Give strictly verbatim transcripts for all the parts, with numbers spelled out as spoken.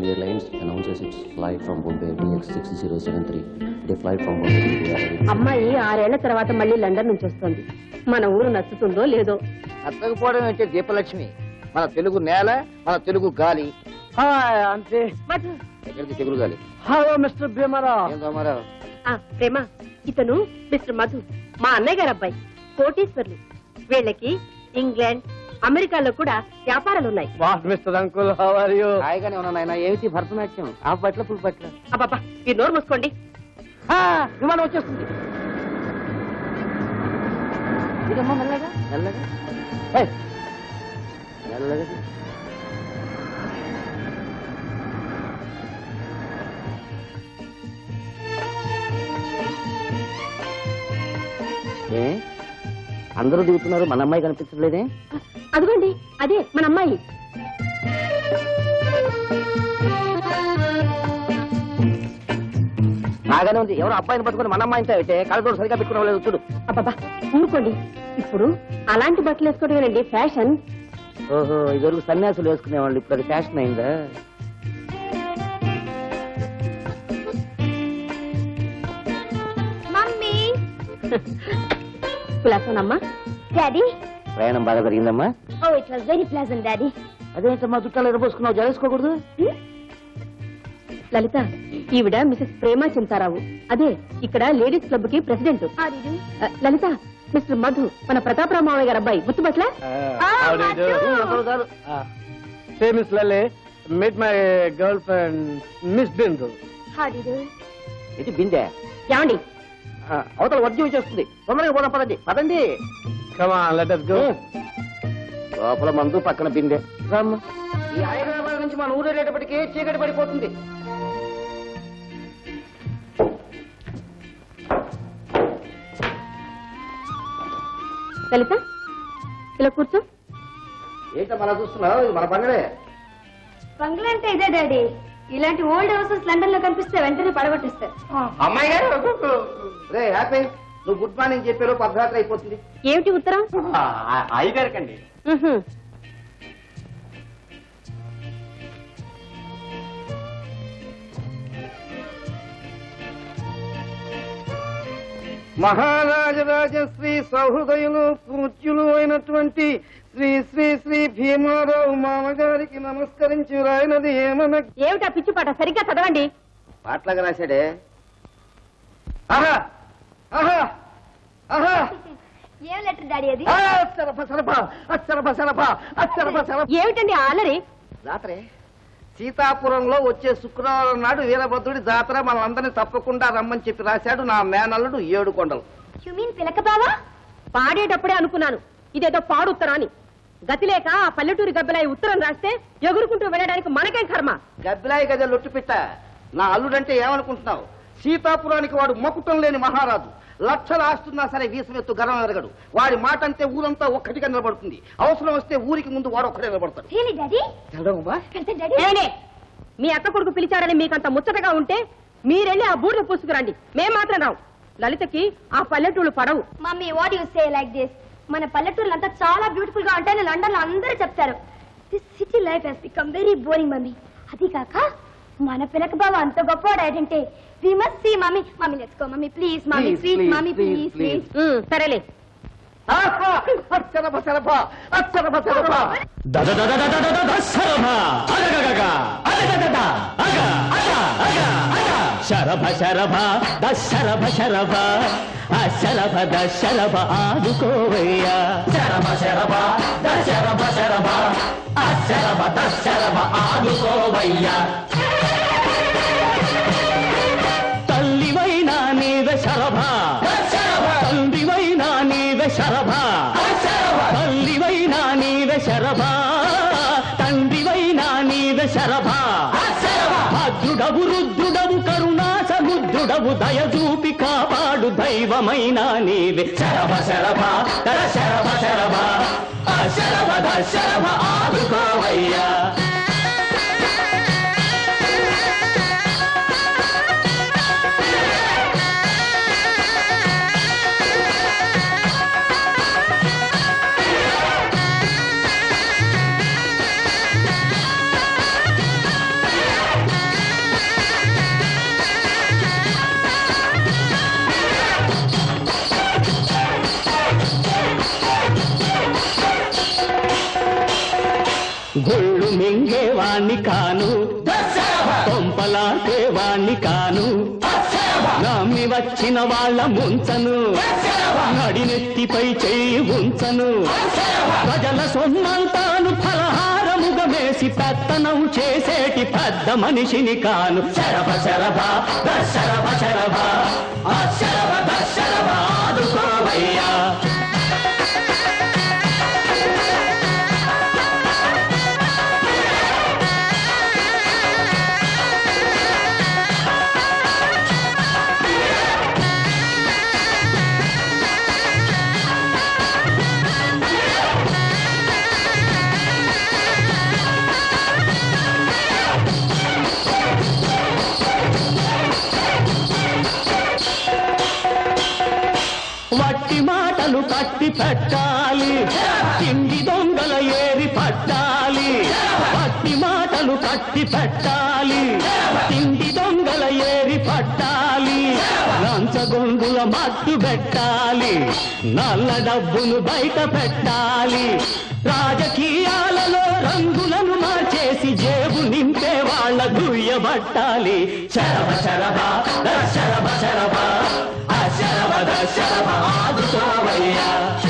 Airlines announces its flight from Bombay D X six zero seven three. The flight from Bombay to అమ్మాయి ఆరేళ్ల తర్వాత మళ్ళీ London నుంచి వస్తుంది. మన ఊరు నచ్చుతుందో లేదో. నచ్చకపోవడం అంటే దీపలక్ష్మి. మన తెలుగు నేల, మన తెలుగు గాలి. Hi aunty. ఎక్కడికి తెలుగు గాలి? Hello mister Bhimarao. ఏం రామారావు? ఆ ప్రేమ, ఇతను మిస్టర్ మధు, మా అన్నయ్య గారు అబ్బాయి, కోటీశ్వర్లు. వీళ్ళకి ఇంగ్లాండ్, అమెరికాలో కూడా వ్యాపారాలు ఉన్నాయి. What mister uncle, how are you? హాయిగానే ఉన్నాను ఆయన. ఏమిటి Bharatanatyam? Half bottle full bottle? అబ్బాబా, మీరు నోరు మూసుకోండి. విమానం వచ్చేస్తుంది. ఇదమ్మా మెల్లగా మెల్లగా మెల్లగా. ఏ అందరూ దిగుతున్నారు, మన అమ్మాయి కనిపించట్లేదే? అదిగోండి, అదే మన అమ్మాయి. బాగానే ఉంది. ఎవరో అబ్బాయిని పట్టుకుని మన అమ్మాయితో అయితే కళ్ళతోడు సరిగా పెట్టుకున్నావు చూడు. అబ్బాబా ఊరుకోండి, ఇప్పుడు అలాంటి బట్టలు వేసుకోవడమేనండి ఫ్యాషన్. ఓహో, ఇదివరకు సన్యాసులు వేసుకునేవాళ్ళు, ఇప్పుడు అది ఫ్యాషన్ అయిందా? మమ్మీ కులాసనమ్మా. డాడీ, ప్రయాణం బాగా జరిగిందమ్మా? Oh it was very pleasant daddy. అదేంటమ్మా చుట్టాలు ఎరబోసుకున్నావు, జరేసుకోకూడదు? లలిత, ఈవిడ మిసెస్ ప్రేమ చింతారావు, అదే ఇక్కడ లేడీస్ క్లబ్ కి ప్రెసిడెంట్. లలిత, మిస్టర్ మధు, మన ప్రతాపరామావయ్య గారు అబ్బాయి, గుర్తుపట్ల? Say miss Lale, meet my girlfriend miss Bindu. ఇది బిందె. ఏమండి, అవతల వర్జం చేస్తుంది, తొందరగా పోదాం పదండి. పదండి, come on let us go. లోపల మందు, పక్కన బిందె. ఈ హైదరాబాద్ నుంచి మన ఊరేటప్పటికి చీకటి పడిపోతుంది. లలిత, ఇలా కూర్చో. ఏంటో మన చూస్తున్నావు, ఇది మన బంగళే. బంగ్లా అంటే ఇదే డాడీ. ఇలాంటి ఓల్డ్ హౌసెస్ లండన్ లో కనిపిస్తే వెంటనే పడగొట్టిస్తారు. అమ్మాయి గారు రే హ్యాపీ, నువ్వు గుడ్ మార్నింగ్ చెప్పారు, పద్ధతి అయిపోతుంది. ఏమిటి ఉత్తరం? అయ్యగారికండి. మహారాజరాజశ్రీ సహృదయులు పూజ్యులు అయినటువంటి శ్రీ శ్రీ శ్రీ భీమారావు మామగారికి నమస్కరించి రాయనది ఏమన్నా. ఏమిటా పిచ్చి పాట, సరిగ్గా చదవండి. పాటలాగా రాశాడే. ఆహా ఆహా ఆహా, ఏం లెటర్ డాడీ అది? అచ్చరప సరప అచ్చరప సరప అచ్చరప సరప. ఏమిటండి ఆలరి? రాత్రే సీతాపురంలో వచ్చే శుక్రవారం నాడు వీరభద్రుడి జాతర, మనందరినీ తప్పకుండా రమ్మని చెప్పి రాశాడు నా మేనల్లుడు ఏడు కొండలు. యు మీన్ పిలక బావా? పాడేటప్పుడే అనుకున్నాను ఇదేదో పాడు ఉత్తరాన్ని. గతి లేక ఆ పల్లెటూరి గబ్బిలాయి ఉత్తరం రాస్తే ఎగురుకుంటూ వెళ్ళడానికి మనకేం కర్మ. గబ్బిలాయి గదే లొట్టిపిట్ట. నా అల్లుడంటే ఏమనుకుంటున్నావు? సీతాపురానికి వాడు మకుటం లేని మహారాజు. లక్షలు ఆస్తున్నా సరే వీసమెత్తు గర్వం ఎరగడు. వాడి మాట అంతే ఊరంతా ఒక్కటిగా నిలబడుతుంది. అవసరం వస్తే ఊరికి ముందు వాడు ఒక్కడే నిలబడతాడు. మీ అక్క కొడుకు పిలిచాడని మీకంత ముచ్చటగా ఉంటే మీరెళ్ళి ఆ బూడిద పూసుకురండి, మేం మాత్రం రావు. లలితకి ఆ పల్లెటూళ్ళు పడవు. Mummy, what you say like this? మన పల్లెటూళ్ళంతా చాలా బ్యూటిఫుల్ గా ఉంటాయని లండన్ లో అందరూ చెప్తారు. This city life has become very boring mummy. అది కాక మన పిలక బావ అంత గొప్పవాడంటే we must see mommy. Mommy, let's go. Mommy, please. Mommy, please, sweet. please, Mommy, please, please. Mm, సరేలే. అచ్చరప సరప అచ్చరప సరప దద దద దద దద దద సరభ అగగగగ అగగగగ అగ అగ అగ అగ శరభ శరభ దశరభ శరభ అశరభ దశరభ ఆదుకోవయ్యా. శరభ శరభ దశరభ శరభ అశరభ దశరభ ఆదుకోవయ్యా. తల్లివైనా నీవే శరభ, తండ్రివైనా నీవే శరభ, తల్లివైనా నీవే శరభ, తండ్రివైనా నీవే శరభ. భద్రుడవు రుద్రుడవు కరుణా సముద్రుడవు దయచూపి కాపాడు దైవమైన నీవే. శరభ శరభ దర శరభ శరభ అశరభ దశరభ ఆదుకోవయ్యా. వాణ్ణి కాను, కొంపలాటే వాణ్ణి కాను, నమ్మి వచ్చిన వాళ్ళ ముంచను, నడినెత్తిపై చేయి ఉంచను, ప్రజల సొమ్మంతాను ఫలహారముగా వేసి పెత్తనం చేసేటి పెద్ద మనిషిని కాను. శరభ శరభ దశరభ శరభ అశరభ దశరభ ఆదుకోవయ్యా. వట్టి మాటలు కట్టి పెట్టాలి, తిండి దొంగల ఏరి పట్టాలి. వట్టి మాటలు కట్టి పెట్టాలి, తిండి దొంగల ఏరి పట్టాలి. లంచగొంగుల మట్టు పెట్టాలి, నల్ల డబ్బును బయట పెట్టాలి. రాజకీయాలలో రంగులను మార్చేసి జేబు నింపే వాళ్ళ గుయ్యబట్టాలి. శరభ శరభ శరభ శరభ అశరభ దశరభ ఆదుకోవయ్యా.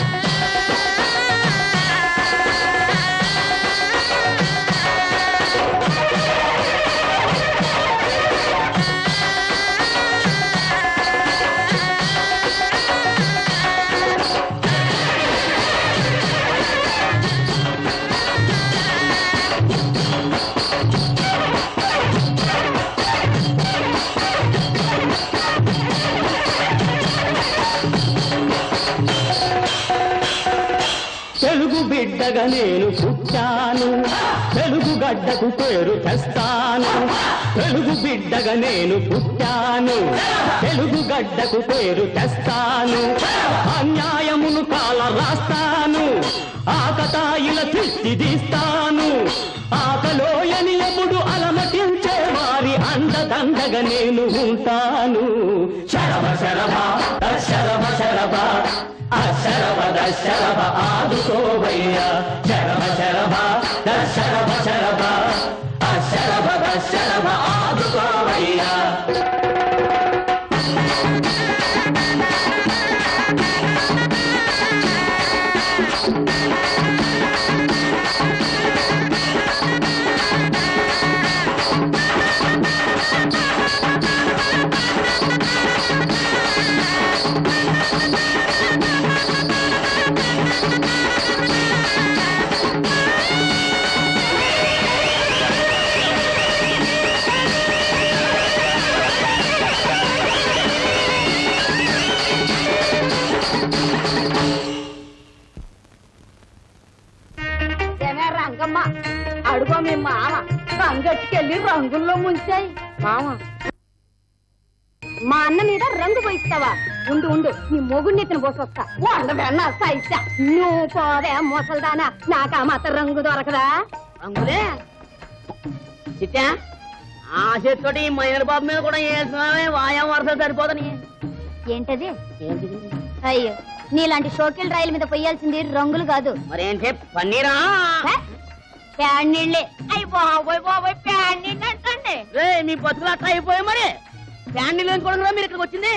తెలుగు బిడ్డగా నేను పుట్టాను, తెలుగు గడ్డకు పేరు తెస్తాను. తెలుగు బిడ్డగా నేను పుట్టాను, తెలుగు గడ్డకు పేరు తెస్తాను. అన్యాయమును కాల రాస్తాను, ఆకతాయిల తిష్టి తీస్తాను. ఆకలోయని ఎప్పుడు అలమటించే వారి అండదండగా నేను ఉంటాను. శరభ శరభ శరభ శరభ అశరభ దశరభ ఆదుకోవయ్యా. శరభ శరభ దశరభ శరభ అశరభ దశరభ ఆదుకోవయ్యా. రంగమ్మ అడుగో మీ మామ రంగట్టుకెళ్ళి రంగుల్లో ముంచాయి. మామ మా అన్న మీద రంగు పోయిస్తావా? ఉండు ఉండు నీ మొగుడిని ఎత్తున పోసొస్తా. వండవెన్న సైత్యా నువ్వు పోదే మోసల్దానా, నాకా మాత్రం రంగు దొరకదా? రంగులే చిట్టా ఆ చేతితోటి మహేర్ బాబు మీద కూడా వేస్తున్నావే, వాయం వరుస సరిపోదని. ఏంటది? అయ్యో నీలాంటి షోకిల్ రైలు మీద పొయ్యాల్సింది రంగులు కాదు. మరేంటే పన్నీరా? ప్యాడ్ నీళ్ళే. అయ్యి బాబోయ్ బాబోయ్ ప్యాడ్ నీళ్ళు అంటండి. రే మీ బతుకులు అట్లా అయిపోయాయి. మరి ప్యాడ్ నీళ్ళు కూడా మీరు ఇక్కడికి వచ్చింది.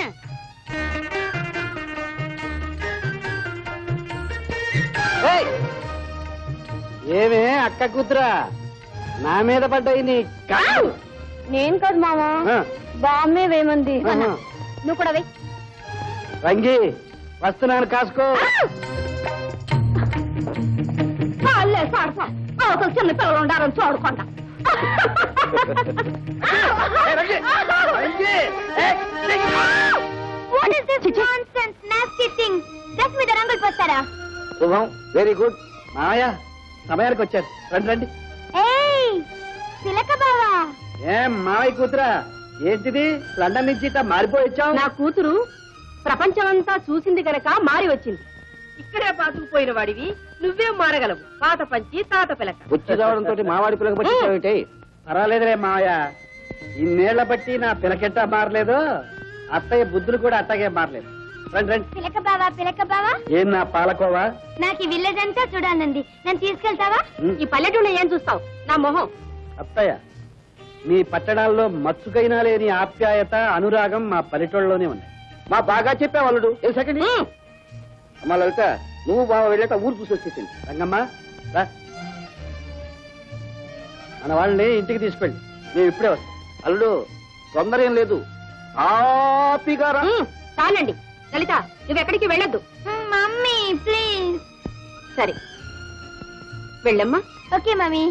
ఏమే అక్క కూతురా నా మీద పడ్డాయి నీ కాదు. నేను కాదు మామ, బామ్మే వేమంది. నువ్వు కూడా వే. రంగి వస్తున్నాను, కాసుకో. చాలే సార్ సార్ అవతల చిన్న పిల్లలు ఉండాలని చూడకుండా. What is this nonsense, nasty thing? Dress మీద రంగులు పోస్తారా? శుభం, వెరీ గుడ్. మామయ్య సమయానికి వచ్చారు, రండి రండి. ఏయ్ తిలక బావా. ఏం మావయ్య కూతురా ఏంటిది లండన్ నుంచి ఇట్లా మారిపోయి వచ్చావు? నా కూతురు ప్రపంచమంతా చూసింది గనక మారి వచ్చింది. ఇక్కడే పాతుకుపోయిన వాడివి నువ్వే మారగలవు. పాత పంచి తాత పిలక వచ్చి రావడంతో మావాడి పిలక పట్టి పర్వాలేదురే మావయ్య, ఇన్నేళ్ల బట్టి నా పిలకెట్టా మారలేదు, అత్తయ్య బుద్ధులు కూడా అట్టగే మారలేదు. రండి రండి. పిలక బావా పిలక బావా. ఏం నా పాలకోవా? నాకు ఈ విలేజ్ అంతా చూడాలండి, నన్ను తీసుకెళ్తావా? ఈ పల్లెటూళ్ళో ఏం చూస్తావు? నా మొహం అత్తయ్య, మీ పట్టణాల్లో మచ్చుకైనా లేని ఆప్యాయత అనురాగం మా పల్లెటూళ్ళలోనే ఉన్నాయి. మా బాగా చెప్పే వాళ్ళుడు ఏ సెకండ్ అమ్మా లలిత, నువ్వు బాగా వెళ్ళాక ఊరు చూసి వచ్చేసింది. రంగమ్మ రా, మన వాళ్ళని ఇంటికి తీసుకెళ్ళి మేము ఇప్పుడే వస్తాం. అల్లుడు తొందర ఏం లేదు, ఆపిగా రా. చాలండి లలిత, నువ్వెక్కడికి వెళ్ళొద్దు. Mummy please. సరే వెళ్ళమ్మా. Okay mummy.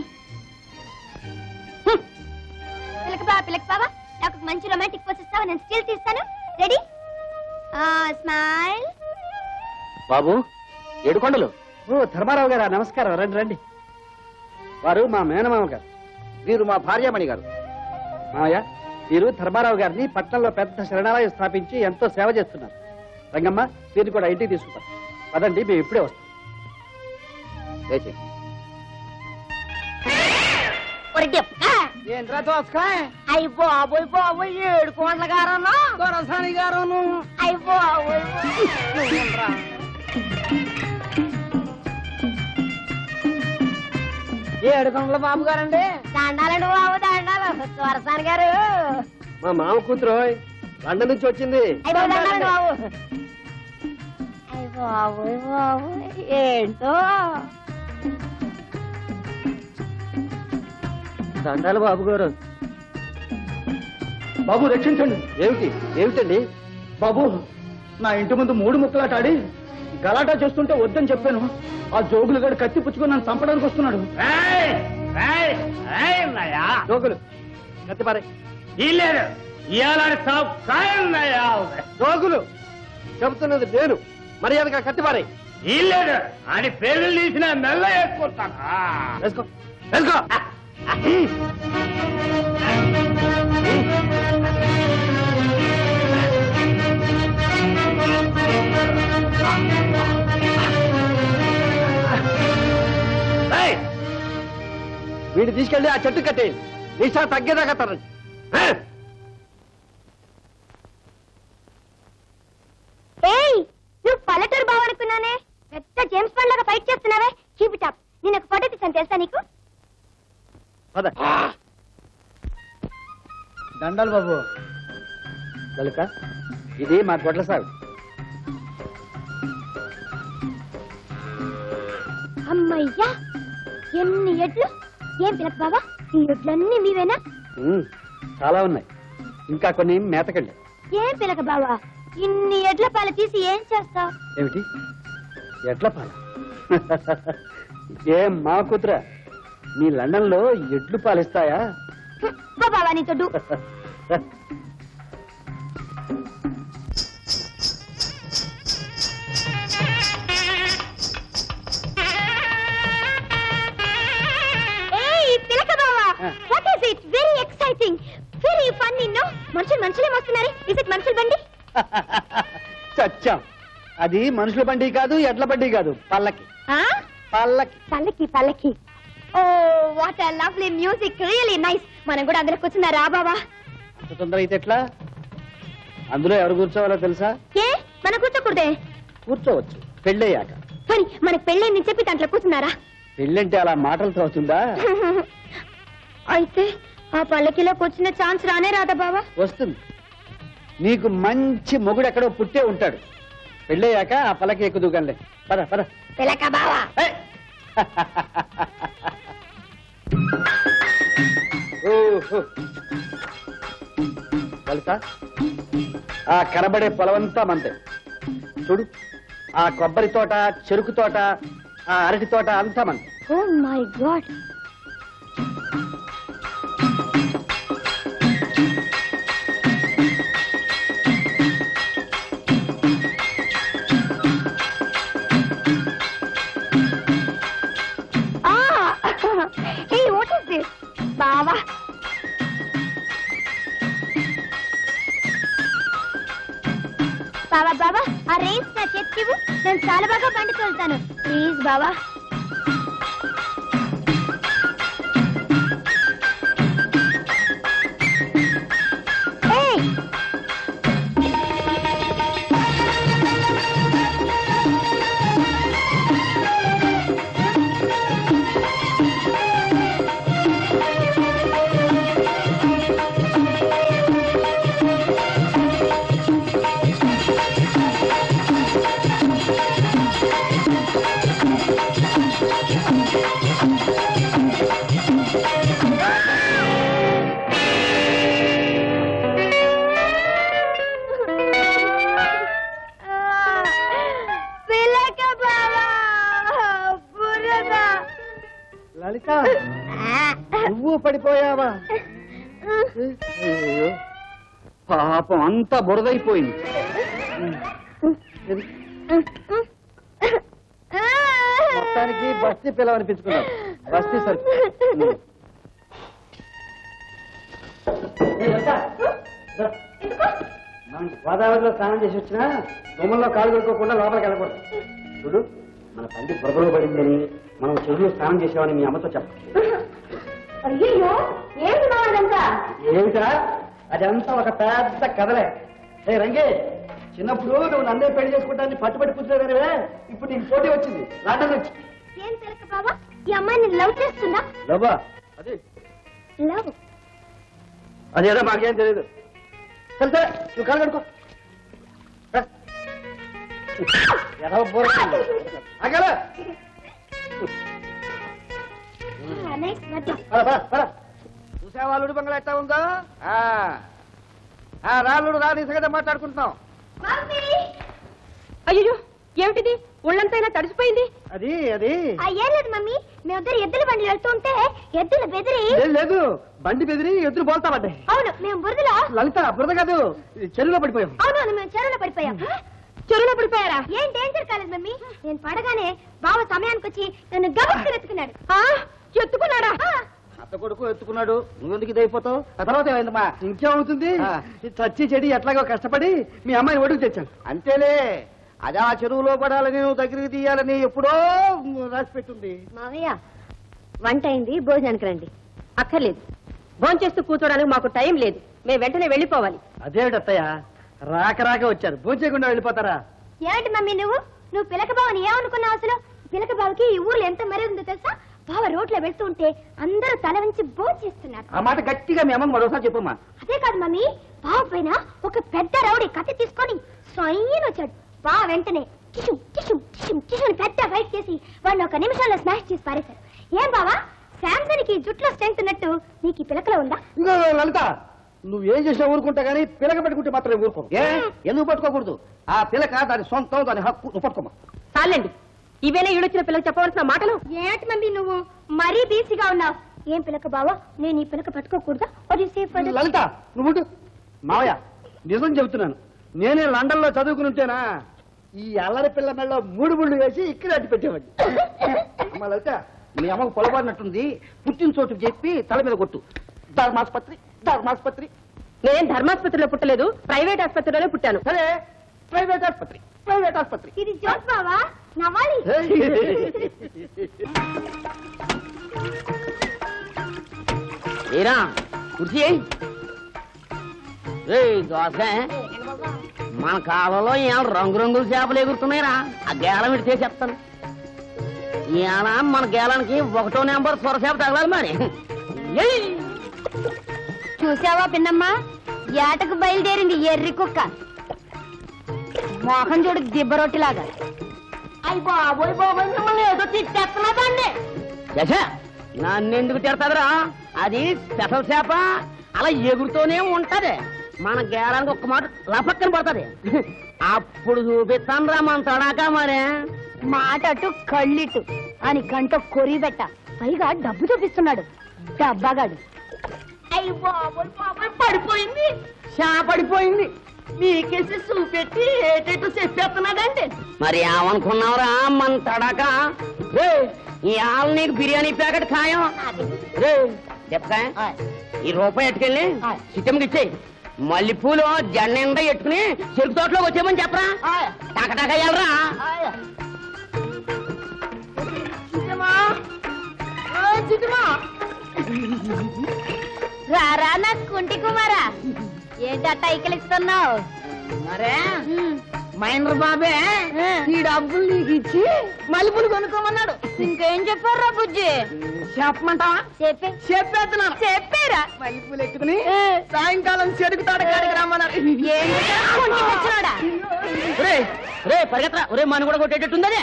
పిలక బావా పిలక బావా, నాకు ఒక మంచి రొమాంటిక్ పోజ్ ఇస్తావా? నేను స్టిల్ తీస్తాను. రెడీ? స్మైల్. బాబు ఏడుకొండలు. ఓ ధర్మారావు గారా, నమస్కారం. రండి రండి. వారు మా మేనమామ గారు. వీరు మా భార్యామణి గారు. మామయ్య, వీరు ధర్మారావు గారిని పట్టణంలో పెద్ద శరణాలయం స్థాపించి ఎంతో సేవ చేస్తున్నారు. రంగమ్మ, వీరిని కూడా ఇంటికి తీసుకుంటాం. పదండి, మేము ఇప్పుడే వస్తాం. ఏంట్రా దోసకాయ? అయ్యి బాబోయ్ బాబోయ్, ఏడు కోట్ల గారన్నా దొరసాని గారు. అయ్యి బాబోయ్ ఏడు కొండల బాబు గారండి. దండాలండి బాబు, దండాలు. దొరసాని గారు మా మామ కూతురు లండన్ నుంచి వచ్చింది. దండాలండి బాబు. అయ్యి బాబోయ్ బాబు, ఏంటో. దండాలు బాబు గారు. బాబు రక్షించండి. ఏమిటి ఏమిటండి? బాబు, నా ఇంటి ముందు మూడు ముక్కలాటాడి గలాటా చేస్తుంటే వద్దని చెప్పాను. ఆ జోగులు గడు కత్తి పుచ్చుకొని నన్ను చంపడానికి వస్తున్నాడు. జోగులు కత్తిపారే. జోగులు చెబుతున్నది నేను. మర్యాదగా కత్తిపారే. ఇల్లేడు అని పేర్లు తీసిన మెల్ల వేసుకుంటాను. వేసుకో వేసుకో. వీడిని తీసుకెళ్లి ఆ చెట్టు కట్టేయండి. నిశా తగ్గేదాకా తరండి. ఏయ్, నువ్వు పల్లెటూరు బావ అనుకున్నానే. పెద్ద జేమ్స్ బాండ్ లాగా ఫైట్ చేస్తున్నావే. Keep it up. నేను ఒక ఫోటో తీసాను, తెలుసా నీకు? పద. దండాలు బాబు. లలిత, ఇది మా గొడ్ల సాగు. అమ్మయ్యా, ఎన్ని ఎడ్లు. ఏం పిలక బావా, ఈ ఎడ్లన్నీ మీవేనా? ఉమ్, చాలా ఉన్నాయి. ఇంకా కొన్ని మేతకండి. ఏం పిలక బావా, ఇన్ని ఎడ్ల పాలు తీసి ఏం చేస్తావు? ఏమిటి ఎడ్ల పాల? ఏం మా కూతురా, నీ లండన్ లో ఎడ్లు పాలిస్తాయా? బావా నీతో డు. What is it? Very exciting, very funny, no? మనుషులు మనుషులే వస్తున్నారు. Is it మనుషుల బండి? చచ్చాం. అది మనుషుల బండి కాదు, ఎడ్ల బండి కాదు, పల్లకి. పల్లకి పల్లకి పల్లకి. Oh what a lovely music, really nice. మనం కూడా అందులో కూర్చున్నా రా బావా. అంత తొందర అయితే ఎట్లా? అందులో ఎవరు కూర్చోవాలో తెలుసా? ఏ మనం కూర్చోకూడదే? కూర్చోవచ్చు, పెళ్ళయ్యాక. మరి మనకు పెళ్ళైందని చెప్పి దాంట్లో కూర్చున్నారా? పెళ్ళంటే అలా మాటలతో అవుతుందా? అయితే ఆ పల్లకిలో కూర్చునే ఛాన్స్ రానే రాదా బావా? వస్తుంది. నీకు మంచి మొగుడు ఎక్కడో పుట్టే ఉంటాడు. పెళ్ళయ్యాక ఆ పల్లకి ఎక్కుదుగానే. పద పద. పిలక బావా. లలిత, ఆ కనబడే పొలవంతా మందే. చూడు, ఆ కొబ్బరి తోట, చెరుకు తోట, ఆ అరటి తోట అంతా మంది. Oh my God. Hey, what is this? బావా, బావా బావా, ఆ రేస్ నా చేతికివ్వు. నేను చాలా బాగా బండి తోలుతాను. ప్లీజ్ బావా. పాపం అంతా బురదైపోయింది. మొత్తానికి బస్తీ పిల్లవనిపించుకున్నాం. బస్తీ సరుకు మనం గోదావరిలో స్నానం చేసి వచ్చినా బొమ్మల్లో కాలు కొట్టుకోకుండా లోపలికి వెళ్ళకూడదు. చూడు, మన తండ్రి బురదలో పడిందని మనం చెరువులో స్నానం చేసామని మీ అమ్మతో చెప్ప. ఏమిటా అదంతా ఒక పెద్ద కథలే. ఏ రంగే, చిన్నప్పుడు నువ్వు నన్నే పెళ్లి చేసుకుంటాన్ని పట్టుబడి కూర్చోగానే ఇప్పుడు నీకు పోటీ వచ్చింది లండన్ నుంచి. ఏం తెలక బాబా, ఈ అమ్మాయిని లవ్ చేస్తుందా? లవ్వా? అది లవ్ అదేదో మాకేం తెలియదు. సరే సరే, నువ్వు కాలు కడుకో. ఎలా బోర అగల చూసేవాళ్ళుడు బంగళ ఎట్టా ఉందో. రాళ్ళుడు రాని సంగతి మాట్లాడుకుంటున్నాం. అయ్యో ఏమిటిది, ఒళ్ళంతైనా తడిసిపోయింది. అది అది ఏం లేదు మమ్మీ, మేమిద్దరు ఎద్దుల బండి వెళ్తుంటే ఎద్దుల బెదిరి. లేదు, బండి బెదిరి ఎద్దులు బోల్తా పడ్డాయి. అవును, మేము బురదలో. లలిత, బురద కాదు, చెరువులో పడిపోయాం. అవును, మేము చెరువులో పడిపోయాం. చెరువులో పడిపోయారా? ఏం డేంజర్ కాలేదు మమ్మీ. నేను పడగానే బావ సమయానికి వచ్చి నన్ను గబుక్కుని ఎత్తుకున్నాడు. ఎత్తుకున్నాడా? అత్త కొడుకు ఎత్తుకున్నాడు, నువ్వెందుకు ఇది అయిపోతావు? ఆ తర్వాత ఏమైందమ్మా? ఇంకేమవుతుంది, చచ్చి చెడి ఎట్లాగో కష్టపడి మీ అమ్మాయిని ఒడుగు తెచ్చాను. అంతేలే, అదే ఆ చెరువులో పడాలని నువ్వు దగ్గరికి తీయాలని ఎప్పుడో రాసి పెట్టుంది. మావయ్య, వంట అయింది, భోజనానికి రండి. అక్కర్లేదు, భోజనం చేస్తూ కూర్చోడానికి మాకు టైం లేదు. మేము వెంటనే వెళ్ళిపోవాలి. అదేమిటత్తయ్య, రాక రాక వచ్చారు, భోజనం చేయకుండా వెళ్ళిపోతారా? ఏమిటి మమ్మీ నువ్వు నువ్వు పిలక బావని ఏమనుకున్నావు అసలు? పిలక బావకి ఈ ఊర్లో ఎంత మరీ ఉందో తెలుసా? బావ రోడ్లో వెళ్తూ ఉంటే అందరూ తల వంచి భోజనం చేస్తున్నారు. ఆ మాట గట్టిగా మీ అమ్మకి మరోసారి చెప్పమ్మా. అదే కాదు మమ్మీ, బావ పైన ఒక పెద్ద రౌడీ కత్తి తీసుకొని స్వయం వచ్చాడు. బావ వెంటనే కిషు కిషు కిషు కిషు పెద్ద ఫైట్ చేసి వాడిని ఒక నిమిషంలో స్మాష్ చేసి పారేశారు. ఏం బావా, శాంసన్ కి జుట్లో స్ట్రెంగ్త్ ఉన్నట్టు నీకు ఈ పిలకలో ఉందా? ఇంకో లలిత, నువ్వేం చేసినా ఊరుకుంటా గానీ పిలక పెట్టుకుంటే మాత్రం ఊరుకో. ఏ ఎందుకు పట్టుకోకూడదు? ఆ పిలక దాని సొంతం, దాని హక్కు, నువ్వు పట్టుకోమా. చాలండి, ఇవేనా ఈడొచ్చిన పిల్లలు చెప్పవలసిన మాటలు? ఏంటి మమ్మీ నువ్వు మరీ బీసీగా ఉన్నావు. ఏం పిలక బావా, నేను ఈ పిలక పట్టుకోకూడదా? లలిత, నువ్వు మావయ్య, నిజం చెబుతున్నాను, నేనే లండన్ లో చదువుకుని ఉంటేనా ఈ అల్లరి పిల్ల మెళ్ళ మూడు ముళ్ళు వేసి ఇక్కడ అడ్డు పెట్టేవాడిని. అమ్మ లలిత, మీ అమ్మకు పొలబారినట్టుంది, పుట్టిన చోటు చెప్పి తల మీద కొట్టు. ధర్మాసుపత్రి, ధర్మాసుపత్రి. నేను ధర్మాసుపత్రిలో పుట్టలేదు, ప్రైవేట్ ఆసుపత్రిలోనే పుట్టాను. సరే, ప్రైవేట్ ఆసుపత్రి, ప్రైవేట్ ఆసుపత్రి. ఇది జోక్ బావా, నవ్వాలి. ఏరా కుర్చీ దోస, మన కాలంలో ఏం రంగురంగుల చేపలు ఎగురుతున్నాయిరా. ఆ గేలం ఇడితే చెప్తాను. ఇవాళ మన గేలానికి ఒకటో నెంబర్ సొరచేప తగలాలి మరి. చూసావా పిన్నమ్మా, ఏటకు బయలుదేరింది ఎర్రి కుక్క. మోహన్ చూడు దిబ్బ రొట్టిలాగా. అయ్యి బాబోయ్ బాబోయ్, మిమ్మల్ని ఏదో తిట్టేస్తున్నదండి. చచ్చా, నన్నెందుకు తిడతాదిరా? అది స్పెషల్ చేప, అలా ఎగురుతూనే ఉంటది. మన గేలానికి ఒక్క మాట లపక్కన పడుతుంది. అప్పుడు చూపిస్తాను రా మన తడాక. మరే మాట అటు కళ్ళిట్టు అని కంట కొరి పెట్ట, పైగా డబ్బు చూపిస్తున్నాడు డబ్బాగాడు. అయ్యి బాబోయ్ బాబోయ్, పడిపోయింది, షా పడిపోయింది. మీకేసి చూపెట్టి ఏటేటో చెప్పేస్తున్నాడండి. మరి ఏమనుకున్నావురా మన తడాక? ఇవాళ నీకు బిర్యానీ ప్యాకెట్ ఖాయం. రే చెప్తా, ఈ రూపాయి ఎట్టుకెళ్ళి సిట్టంకి ఇచ్చేయి. మల్లెపూలు జెండ నిండా ఎట్టుకుని చెరుకు తోటలోకి వచ్చేమని చెప్పరా. టకటక వెళ్ళరా. రారా నా కుంటి కుమారా, ఏంటట్ట ఇక్కలిస్తున్నావు? మరే మైనర్ బాబే ఈ డబ్బులు నీకు ఇచ్చి మల్లెపూలు కొనుక్కోమన్నాడు. ఇంకేం చెప్పారా బుజ్జి? చెప్పమంటావా? చెప్పే చెప్పేస్తున్నాను. చెప్పారా? మల్లెపూలు ఎత్తుకుని సాయంకాలం చెరుకు తోటకాడికి రమ్మన్నారు. రే రే పరిగెత్తరా, ఒరే మన కూడా కొట్టేటట్టుందనే.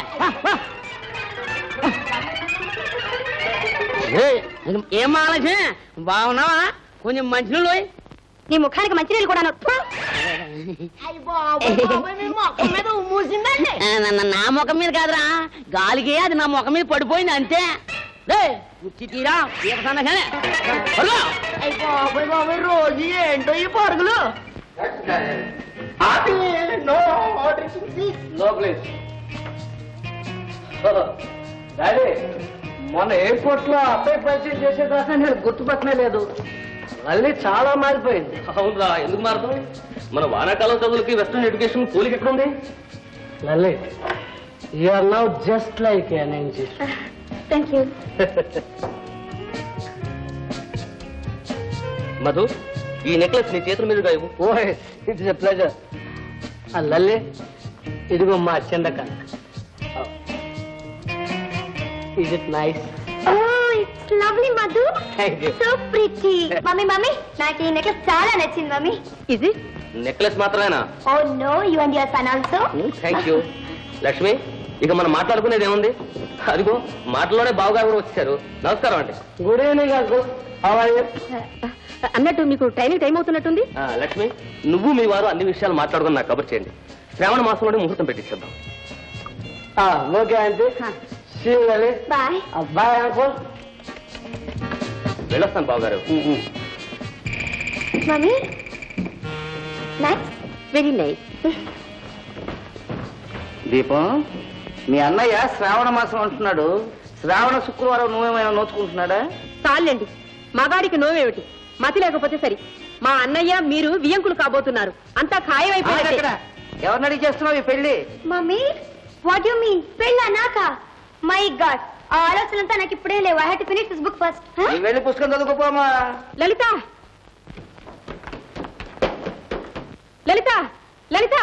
ఏం మాలక్ష్మి, బాగున్నావా? కొంచెం మంచినీళ్ళు పోయి. నీ ముఖానికి మంచినీళ్ళు కూడా నా ముఖం మీద కాదురా, గాలికి అది నా ముఖం మీద పడిపోయింది అంతే. రే కుర్చీ తీరా రోజు ఏంటో ఈ పరుగులు. డాడీ మొన్న ఎయిర్పోర్ట్ లో అబ్బాయి పరిచయం చేసేదాకా నేను గుర్తుపట్టనే లేదు. మళ్ళీ చాలా మారిపోయింది. అవునరా, ఎందుకు మారుతాం? మన వానాకాలం చదువులకి వెస్ట్రన్ ఎడ్యుకేషన్ పోలిక ఎక్కడుంది? Lalit, you are now just like an angel. Thank you. Madhu, ఈ నెక్లెస్ నీ చేతుల మీదుగా ఇవ్వు. Oh it's a pleasure. Lalli, ఇదిగో మా Chandaka. Is it nice? Oh, it's lovely, Madhu. Thank you. So pretty. Mummy, mummy, నాకు ఈ నెక్లెస్ చాలా నచ్చింది మమ్మీ. Is it? నెక్లెస్ మాత్రమేనా? Oh no, you and your son also. Thank you. Lakshmi, ఇక మనం మాట్లాడుకునేది ఏముంది? అదిగో మాటలోనే బావగారు కూడా వచ్చారు. నమస్కారం అండి. Good evening uncle. How are you? అన్నట్టు మీకు ట్రైనింగ్ టైం అవుతున్నట్టుంది. లక్ష్మి, నువ్వు మీ వారు అన్ని విషయాలు మాట్లాడుకుని నాకు కబర్ చేయండి. శ్రావణ మాసంలోనే ముహూర్తం పెట్టించేద్దాం. Okay aunty. See you Lali. Bye. Bye uncle. వెళ్ళొస్తాను బావగారు. Mummy, nice. Very nice. దీపం, మీ అన్నయ్య శ్రావణ మాసం అంటున్నాడు. శ్రావణ శుక్రవారం నువ్వేమైనా నోచుకుంటున్నాడా? చాలండి, మగాడికి నోవేమిటి? మతి లేకపోతే సరి. మా అన్నయ్య మీరు వియంకులు కాబోతున్నారు. అంతా ఖాయమైపోయింది. ఎవరిని అడిగి చేస్తున్నావు ఈ పెళ్లి? Mummy, what you mean? పెళ్ళ నాక? మై గాడ్, ఆ ఆలోచనంతా నాకు ఇప్పుడే లేవు. I have to finish this book first. నువ్వు వెళ్ళి పుస్తకం చదువుకోపోమా. లలిత, లలిత, లలిత,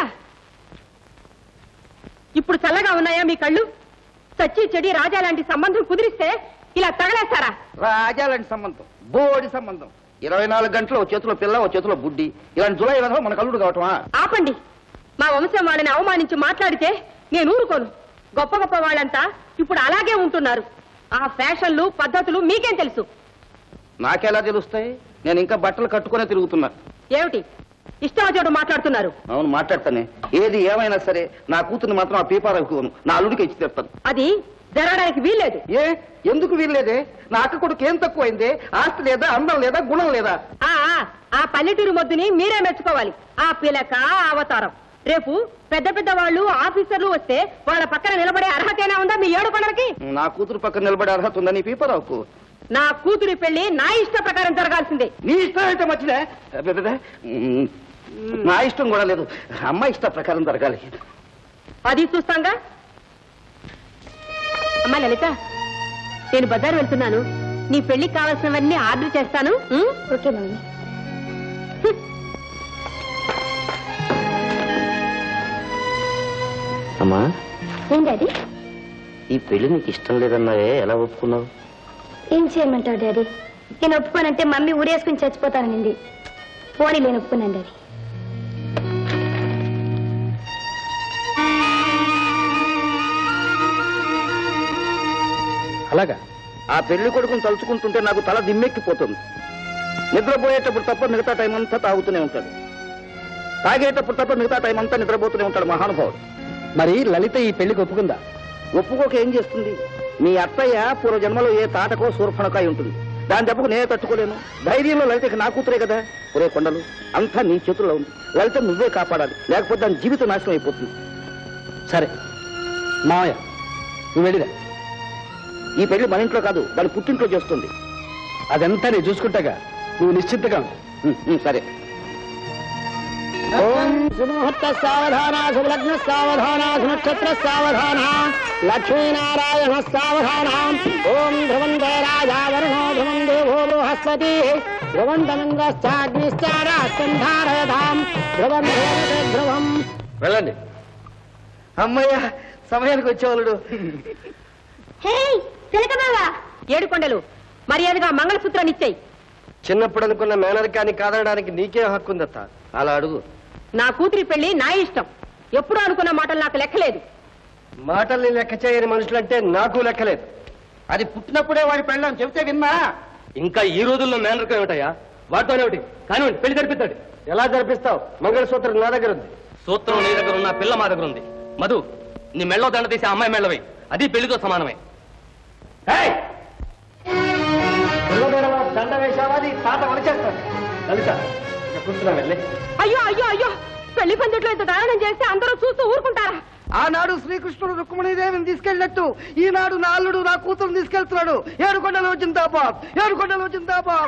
ఇప్పుడు చల్లగా ఉన్నాయా మీ కళ్ళు? సచ్చి చెడి రాజా లాంటి సంబంధం కుదిరిస్తే ఇలా తగలేస్తారా? రాజా లాంటి సంబంధం, బోడి సంబంధం. ఇరవై నాలుగు గంటలు ఓ చేతిలో పిల్ల, ఓ చేతిలో బుడ్డి. ఇలాంటి జులై విధం మన కల్లుడు కావటమా? ఆపండి. మా వంశం వాళ్ళని అవమానించి మాట్లాడితే నేను ఊరుకోను. గొప్ప గొప్ప వాళ్ళంతా ఇప్పుడు అలాగే ఉంటున్నారు. ఆ ఫ్యాషన్లు పద్ధతులు మీకేం తెలుసు? నాకెలా తెలుస్తాయి? నేను ఇంకా బట్టలు కట్టుకునే తిరుగుతున్నా. ఏమిటి ఇష్టమచోటు మాట్లాడుతున్నారు? అవును, మాట్లాడతానే. ఏది ఏమైనా సరే నా కూతుర్ని మాత్రం ఆ పీపారకును నా అల్లుడికి ఇచ్చి తెస్తాను. అది జరగడానికి వీల్లేదు. ఏ, ఎందుకు వీల్లేదే? నా అక్క కొడుకు ఏం తక్కువైందే? ఆస్తి లేదా, అందం లేదా, గుణం లేదా? ఆ ఆ పల్లెటూరు మొద్దుని మీరే మెచ్చుకోవాలి. ఆ పిలక అవతారం. రేపు పెద్ద పెద్ద వాళ్ళు ఆఫీసర్లు వస్తే వాళ్ళ పక్కన నిలబడే అర్హతేనా ఉందా మీ ఏడు కొండలకి? నా కూతురు పక్కన నిలబడే అర్హత ఉందా నీ పీపారావుకు? నా కూతురి పెళ్లి నా ఇష్ట ప్రకారం జరగాల్సిందే. నీ ఇష్టం అయితే మంచిదే. నా ఇష్టం కూడా లేదు, అమ్మాయి ఇష్ట ప్రకారం జరగాలి. అది చూస్తాంగా. అమ్మా లలిత, నేను బజారు వెళ్తున్నాను. నీ పెళ్లికి కావాల్సినవన్నీ ఆర్డర్ చేస్తాను. Okay mummy. అమ్మా, ఏం డాడీ? ఈ పెళ్లి నీకు ఇష్టం లేదన్నావే, ఎలా ఒప్పుకున్నావు? ఏం చేయమంటావు డాడీ? నేను ఒప్పుకోనంటే మమ్మీ ఊరేసుకుని చచ్చిపోతానండి. పోనీ నేను ఒప్పుకున్నాను డాడీ. అలాగా? ఆ పెళ్లి కొడుకుని తలుచుకుంటుంటే నాకు తల దిమ్మెక్కిపోతుంది. నిద్రపోయేటప్పుడు తప్ప మిగతా టైం అంతా తాగుతూనే ఉంటాడు. తాగేటప్పుడు తప్ప మిగతా టైం అంతా నిద్రపోతూనే ఉంటాడు మహానుభావుడు. మరి లలిత ఈ పెళ్లికి ఒప్పుకుందా? ఒప్పుకోక ఏం చేస్తుంది? మీ అత్తయ్య పూర్వ జన్మలో ఏ తాటకో సూర్పణకాయ ఉంటుంది. దాని దెబ్బకు నేనే తట్టుకోలేను. ధైర్యంలో లలితకి నా కూతురే కదా. ఒరే కొండలు, అంతా నీ చేతుల్లో ఉంది. లలిత నువ్వే కాపాడాలి, లేకపోతే దాని జీవితం నాశనం అయిపోతుంది. సరే మావయ్య, నువ్వు వెళ్ళిరా. ఈ పెళ్లి మన ఇంట్లో కాదు, దాని పుట్టింట్లో చేస్తుంది. అదంతా నేను చూసుకుంటాగా, నువ్వు నిశ్చింతగా ఉండు. ఉం, ఉం, సరే. ఓం సుముహూర్త సావధాన, శుభలగ్న సావధాన, నక్షత్ర సావధాన, లక్ష్మీనారాయణ సావధాన. ఓం ధ్రువందే రాజా వరుణో ధ్రువం దేవో బృహస్పతి ధ్రువంతమింద్రశ్చాగ్నిశ్చారాస్కంధారయతాం ధ్రువం దేవతే ధ్రువం. వెళ్ళండి. అమ్మయ్య, సమయానికి వచ్చేవాళ్ళు. హే తిలక బావా. ఏడు కొండలు, మర్యాదగా మంగళసూత్రాన్ని ఇచ్చాయి. చిన్నప్పుడు అనుకున్న మేనరికాన్ని కాదనడానికి నీకే హక్కు ఉందత్త. అలా అడుగు. నా కూతురి పెళ్లి నా ఇష్టం. ఎప్పుడు అనుకున్న మాటలు నాకు లెక్కలేదు. మాటల్ని లెక్క చేయని మనుషులంటే నాకు లెక్కలేదు. అది పుట్టినప్పుడే వాడి పెళ్ళని చెబితే విన్నా. ఇంకా ఈ రోజుల్లో మేనరికం ఏమిటయ్యా? వాటితోనే ఒకటి కానివ్వండి, పెళ్లి జరిపిస్తాడు. ఎలా జరిపిస్తావు? మంగళసూత్రం నా దగ్గర ఉంది. సూత్రం నీ దగ్గర ఉన్న, పిల్ల మా దగ్గర ఉంది. మధు, నీ మెళ్ళో దండ తీసి అమ్మాయి మెళ్ళవై, అది పెళ్లితో సమానమే. ఏయ్! దండ వేశావా నీ తాత వలిచేస్తాను. లలిత కూర్చున్నా వెళ్ళి. అయ్యో అయ్యో అయ్యో పెళ్లి పందిట్లో ఇంత దారుణం చేస్తే అందరూ చూస్తూ ఊరుకుంటారా? ఆనాడు శ్రీకృష్ణుడు రుక్మిణీదేవిని తీసుకెళ్ళినట్టు ఈనాడు నా అల్లుడు నా కూతురు తీసుకెళ్తున్నాడు. ఏడుకొండలు జిందాబాద్, ఏడుకొండలు జిందాబాద్.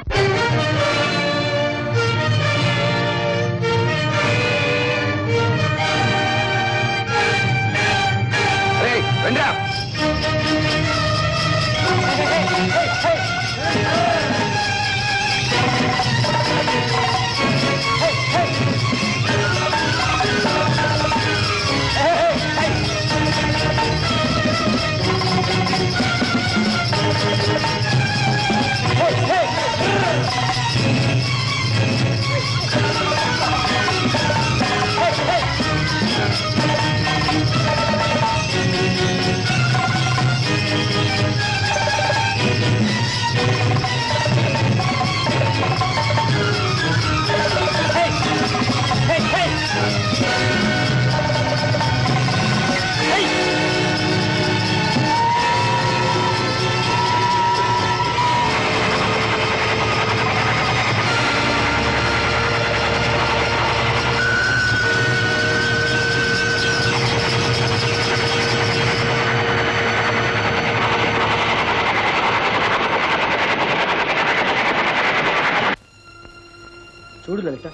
చూడు లలిత,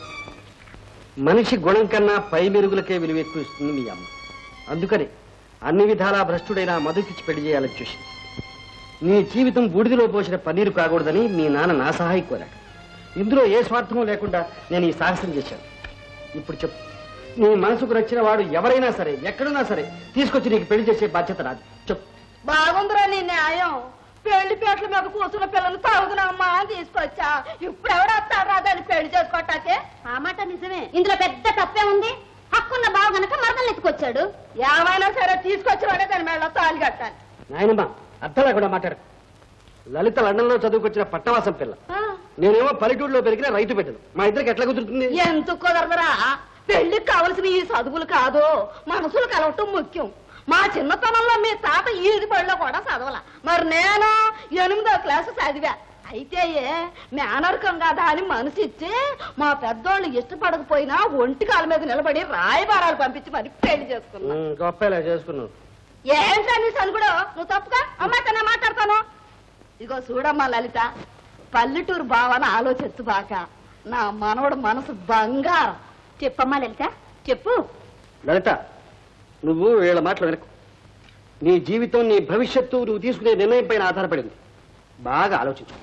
మనిషి గుణం కన్నా పై మెరుగులకే విలువ ఎక్కువ ఇస్తుంది మీ అమ్మ. అందుకని అన్ని విధాలా భ్రష్టుడైన మధుకిచ్చి పెళ్లి చేయాలని చూసింది. నీ జీవితం బూడిదలో పోసిన పన్నీరు కాకూడదని మీ నాన్న నా సహాయం కోరాడు. ఇందులో ఏ స్వార్థమూ లేకుండా నేను ఈ సాహసం చేశాను. ఇప్పుడు చెప్పు, నీ మనసుకు నచ్చిన వాడు ఎవరైనా సరే ఎక్కడున్నా సరే తీసుకొచ్చి నీకు పెళ్లి చేసే బాధ్యత రాదు. చెప్పు. బాగుందిరా నీ న్యాయం. పెళ్లి పేట్ల మీద కూర్చున్న పిల్లలు తాగుతున్నామ్మా అని తీసుకొచ్చా. ఇప్పుడు ఎవడు వస్తాడు రాదని పెళ్లి చేసుకోటాకే? ఆ మాట నిజమే. ఇందులో పెద్ద తప్పే ఉంది. హక్కున్న బావ గనక మరదలు ఎత్తుకొచ్చాడు. ఏమైనా సరే తీసుకొచ్చివాడే దాని మేళ తాళి కట్టాలి. నాయనమ్మా అర్థలా కూడా మాట్లాడు. లలిత లండన్ లో చదువుకొచ్చిన పట్టవాసం పిల్ల, నేనేమో పల్లెటూరులో పెరిగిన రైతు బిడ్డను. మా ఇద్దరికి ఎట్లా కుదురుతుంది? ఎందుకు కుదరదురా? పెళ్లికి కావలసిన ఈ చదువులు కాదు, మనసులు కలవటం ముఖ్యం. మా చిన్నతనంలో మీ తాత ఈది బడిలో కూడా చదవాల, మరి నేను ఎనిమిదో క్లాసు చదివా. అయితే మేనరకం కదా అని మనసు ఇచ్చి మా పెద్దోళ్ళు ఇష్టపడకపోయినా ఒంటి కాళ్ళ మీద నిలబడి రాయబారాలు పంపించి మరి పెళ్లి చేసుకున్నా. గొప్పలా చేసుకున్నావు. ఏంటా నీ సనుగుడు? నువ్వు తప్పుగా అమ్మాయితోనే మాట్లాడతాను. ఇగో చూడమ్మా లలిత, పల్లెటూరు భావన ఆలోచించు బాక. నా మనవడు మనసు బంగారం. చెప్పమ్మా లలిత, చెప్పు. లలిత, నువ్వు వీళ్ళ మాటలు వెనక్కు. నీ జీవితం, నీ భవిష్యత్తు నువ్వు తీసుకునే నిర్ణయం పైన ఆధారపడింది. బాగా ఆలోచించు.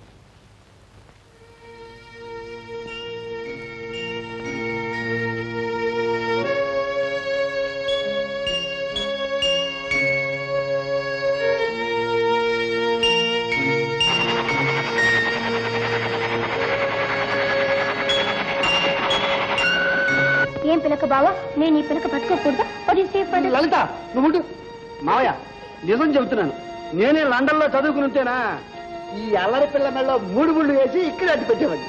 ఏం పిలక బావా, నేను ఈ పిలక పట్టుకోకూడదా? లలిత నువ్వు మావయ్య, నిజం చెబుతున్నాను. నేనే లండన్ లో చదువుకుని ఉంటేనా ఈ అల్లరి పిల్ల మెళ్ళలో మూడు ముళ్ళు వేసి ఇక్కడ అడ్డు పెట్టేవాడిని.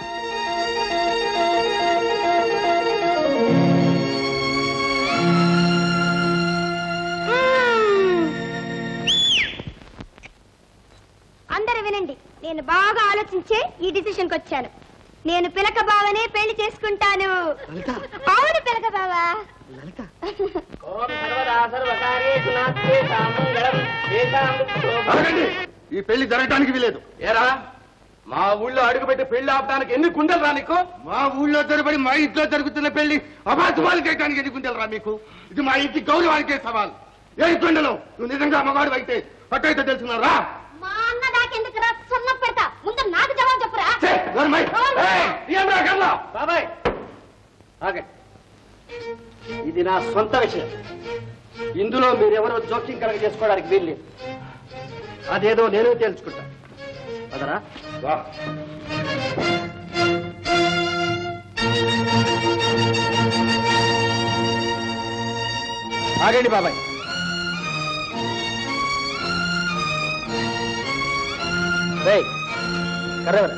అందరూ వినండి, నేను బాగా ఆలోచించే ఈ డిసిషన్కి వచ్చాను. నేను పిలక బావనే పెళ్లి చేసుకుంటాను. అవును పిలక బావా. ఈ పెళ్లి జరగటానికి వీలేదు. ఏరా, మా ఊళ్ళో అడుగుపెట్టి పెళ్లి ఆపడానికి ఎన్ని కుండలు రా నీకు? మా ఊళ్ళో జరగబడి మా ఇంట్లో జరుగుతున్న పెళ్లి అబాధువాలు చేయడానికి ఎన్ని కుండలు రా మీకు? ఇది మా ఇంటి గౌరవానికే సవాల్. ఏ కుండలు నువ్వు నిజంగా మగాడు అయితే అట్టయితే తెలుసున్నారా? మా అన్న దాకెందుకు రా సున్న పెడతా, ముందు నాకు జవాబు చెప్పురా. బాబాయ్ ఆగే, ఇది నా సొంత విషయం. ఇందులో మీరెవరో జోక్యం కలగ చేసుకోవడానికి వీల్లేదు. అదేదో నేను తేల్చుకుంటా. అదరా ఆగండి బాబాయ్. రేయ్ కర్రవరా.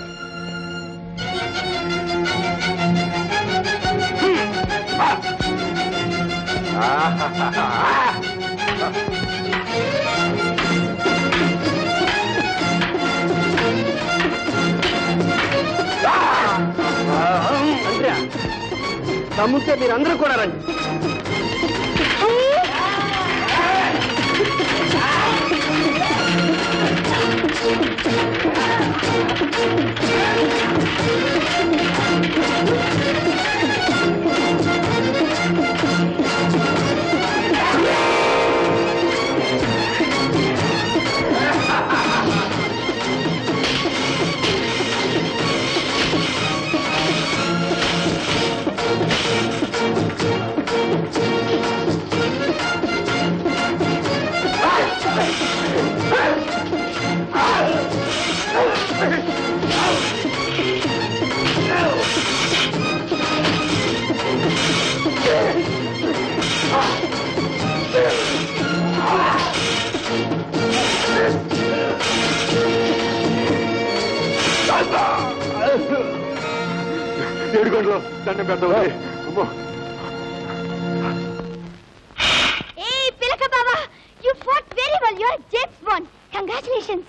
తమ్ముతే మీరందరూ కూడా రండి. ఏడుకోండిలో దండం పెడతావా? Hey, Pilaka Baba, you fought very well. You're James Bond. Congratulations.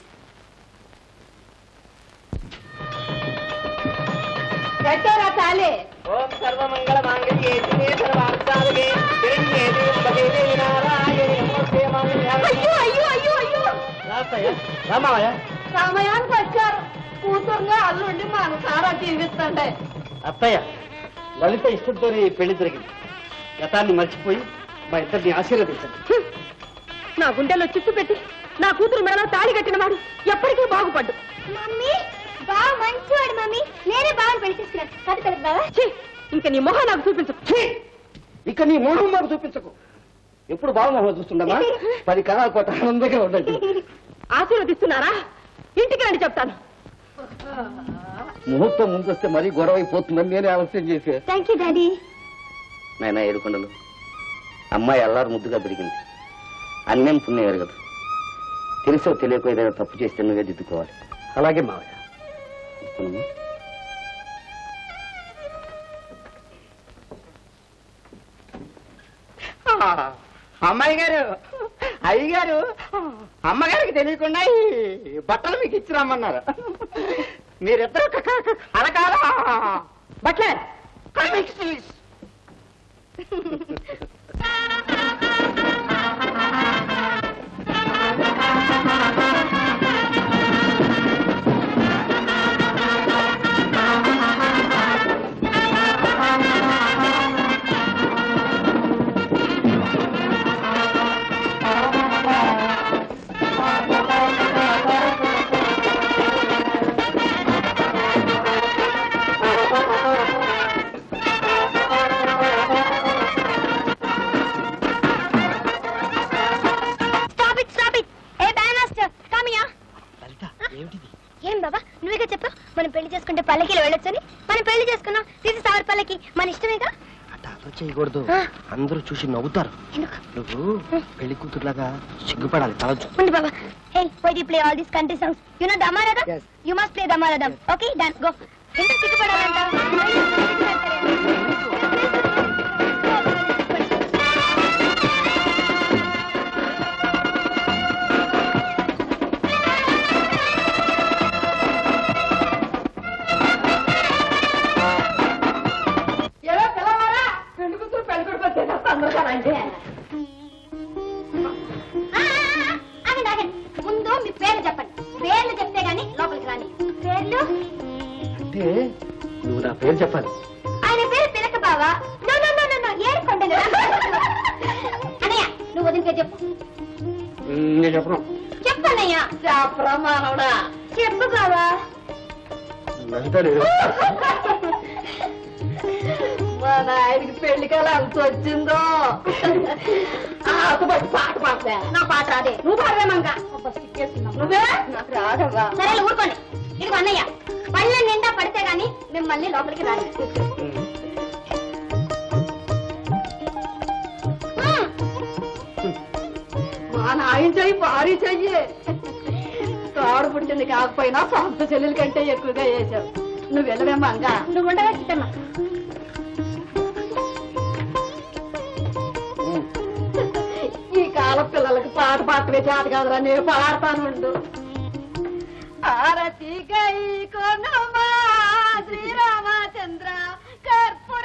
కట్టారా తాలే? ఓం సర్వమంగళ మాంగళ్యే శివే సర్వార్థసాధకే శరణ్యే త్ర్యంబకే దేవి నారాయణి నమోస్తే మంగళం. అయ్యో అయ్యో అయ్యో అయ్యో రామయ్య సమయానికి వచ్చారు. కూతుర్ని అల్లుండి మనసారా జీవిస్తండే. అత్తయ్య, లలిత ఇష్టంతో పెళ్లి జరిగింది. గతాన్ని మర్చిపోయి మా ఇద్దరిని ఆశీర్వదించండి. నా గుండెల్లో చిట్టు పెట్టి నా కూతురు మెడలో తాళి కట్టిన వాడు ఎప్పటికీ బాగుపడ్డు. మమ్మీ బావ మంచివాడు మమ్మీ. నేనే బావని పెళ్లి చేసుకున్నాను. కాదు పిలక బావ. ఇంకా నీ మొహం నాకు చూపించు. ఇక నీ మొహం మాకు చూపించకు. ఎప్పుడు బాగుమోహం చూస్తుండమ్మా. పది కాలాల పాటు ఆనందంగా ఉండండి. ఆశీర్వదిస్తున్నారా? ఇంటికి రండి చెప్తాను. ముహూర్తం ముందు వస్తే మరీ గొడవ అయిపోతుందని నేనే ఆలస్యం చేసే. Thank you daddy. నాయన ఏడుకొండలు, అమ్మాయి అల్లారు ముద్దుగా పెరిగింది. అన్నేం పుణ్యం ఎరగదు. తెలుసో తెలియకో ఏదైనా తప్పు చేస్తే నువ్వే దిద్దుకోవాలి. అలాగే మావయ్య. అమ్మాయి గారు, అయ్యగారు అమ్మగారికి తెలియకుండా ఈ బట్టలు మీకు ఇచ్చి రమ్మన్నారు. మీరిద్దరు అలకాలా బట్లే కమిక్స్. ఏం బాబా నువ్వేగా చెప్పావు మనం పెళ్లి చేసుకుంటే పల్లకిలో వెళ్ళొచ్చని. మనం పెళ్లి చేసుకున్నాం. తీసి సావర్ పల్లకి మన ఇష్టమేగా. అట్లా అలా చేయకూడదు. అందరూ చూసి నవ్వుతారు. నువ్వు పెళ్లి కూతురులాగా సిగ్గుపడాలి. ఉండు బాబా. Hey why do play all these country songs? You know దమారదం? యు మస్ట్ ప్లే దమారదం. Okay done go. ఎందుకు సిగ్గుపడాలంట? ముందు మీ పేర్లు చెప్పండి. పేర్లు చెప్తే గానీ లోపలికి రాని. పేర్లు అంటే నువ్వు నా పేరు చెప్పాలి. ఆయన పేరు పిలక బావా. నో నో నో నో ఏడుకోండి అన్నయ్య. నువ్వు వదిన పేరు చెప్పు. నేను చెప్పను. చెప్పన్నయ్య. ప్రమాణండా చెప్పు బావా. మా నాయనకి పెళ్లికల అంత వచ్చిందో. పాట పాడతా. నా పాట రాదే. నువ్వు పాడవేమంగా. నువ్వే నాకు రాదవ్వా. సరే ఊరుకోండి. ఇదిగో అన్నయ్య, పళ్ళ నిండా పడితే గాని మిమ్మల్ని లోపలికి రాని. మా నాయన చెయ్యి భారీ చెయ్యి. తాడు పుట్టింది కాకపోయినా సొంత చెల్లెల కంటే ఎక్కువగా వేసావు. నువ్వు వెళ్ళవేమంగా. నువ్వు ఉండగా చిట్టమ్మా. ఈ కాల పిల్లలకి పాట పాటలే చేత కాదురా. నేను పాడతానుండు. ఆరతి గై కొనమా శ్రీరామచంద్ర కర్పూర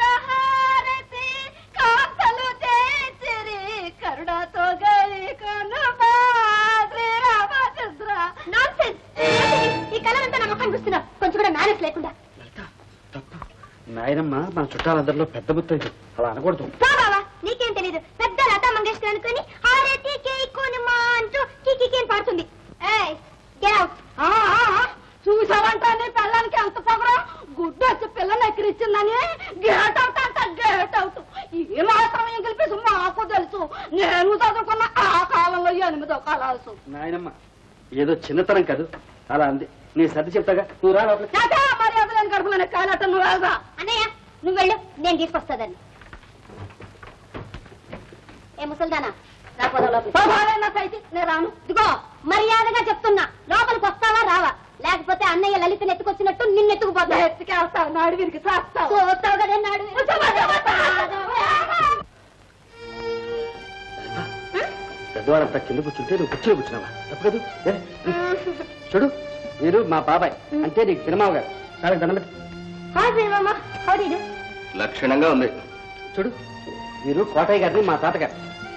నాయనమ్మ మన చుట్టాలందరిలో పెద్ద ముత్తైదు అలా అనకూడదు. బాబా నీకేం తెలీదు, పెద్ద లతా మంగేష్కర్ అనుకుని ఆరతి కేకునుమా అంటూ కికికేం పాడుతుంది. ఏయ్ గెట్ అవుట్. చూసావంటే నీ పిల్లలకి ఎంత పొగరో, గుడ్డు వచ్చి పిల్లని ఎక్కిరిచ్చిందని గేట్ అవుట్ అంట గేట్ అవుట్. ఈ మాత్రం ఇంగ్లీష్ మాకు తెలుసు, నేను చదువుకున్న ఆ కాలంలో ఎనిమిదో కలాసు. నాయనమ్మ ఏదో చిన్నతనం కాదు అలా అంది. నీ సర్ది చెప్తాగా నువ్వు రా లోపలికి. మర్యాద లేని కడుపులోనే కాలట నువ్వు వెళ్దా. అన్నయ్య నువ్వు వెళ్ళు, నేను తీసుకొస్తాదని. ఏ ముసల్దానా అయితే నేను రాను. ఇదిగో మర్యాదగా చెప్తున్నా, లోపలికి వస్తావా రావా, లేకపోతే అన్నయ్య లలిత నెత్తుకొచ్చినట్టు నిన్నెత్తుకుపోతా. ఎత్తుకేస్తావు, నాడు వీరికి చేస్తావు. చూస్తావు కదా నాడు. పెద్దవాళ్ళంతా కింద కూర్చుంటే నువ్వు కూర్చొని కూర్చున్నావా? తప్పు కదూ. చూడు మీరు మా బాబాయ్ అంటే నీకు సినిమా గారు. చాలా దండం పెట్టు. లక్షణంగా ఉంది. చూడు మీరు కోటయ్య గారిని మా తాతగారు.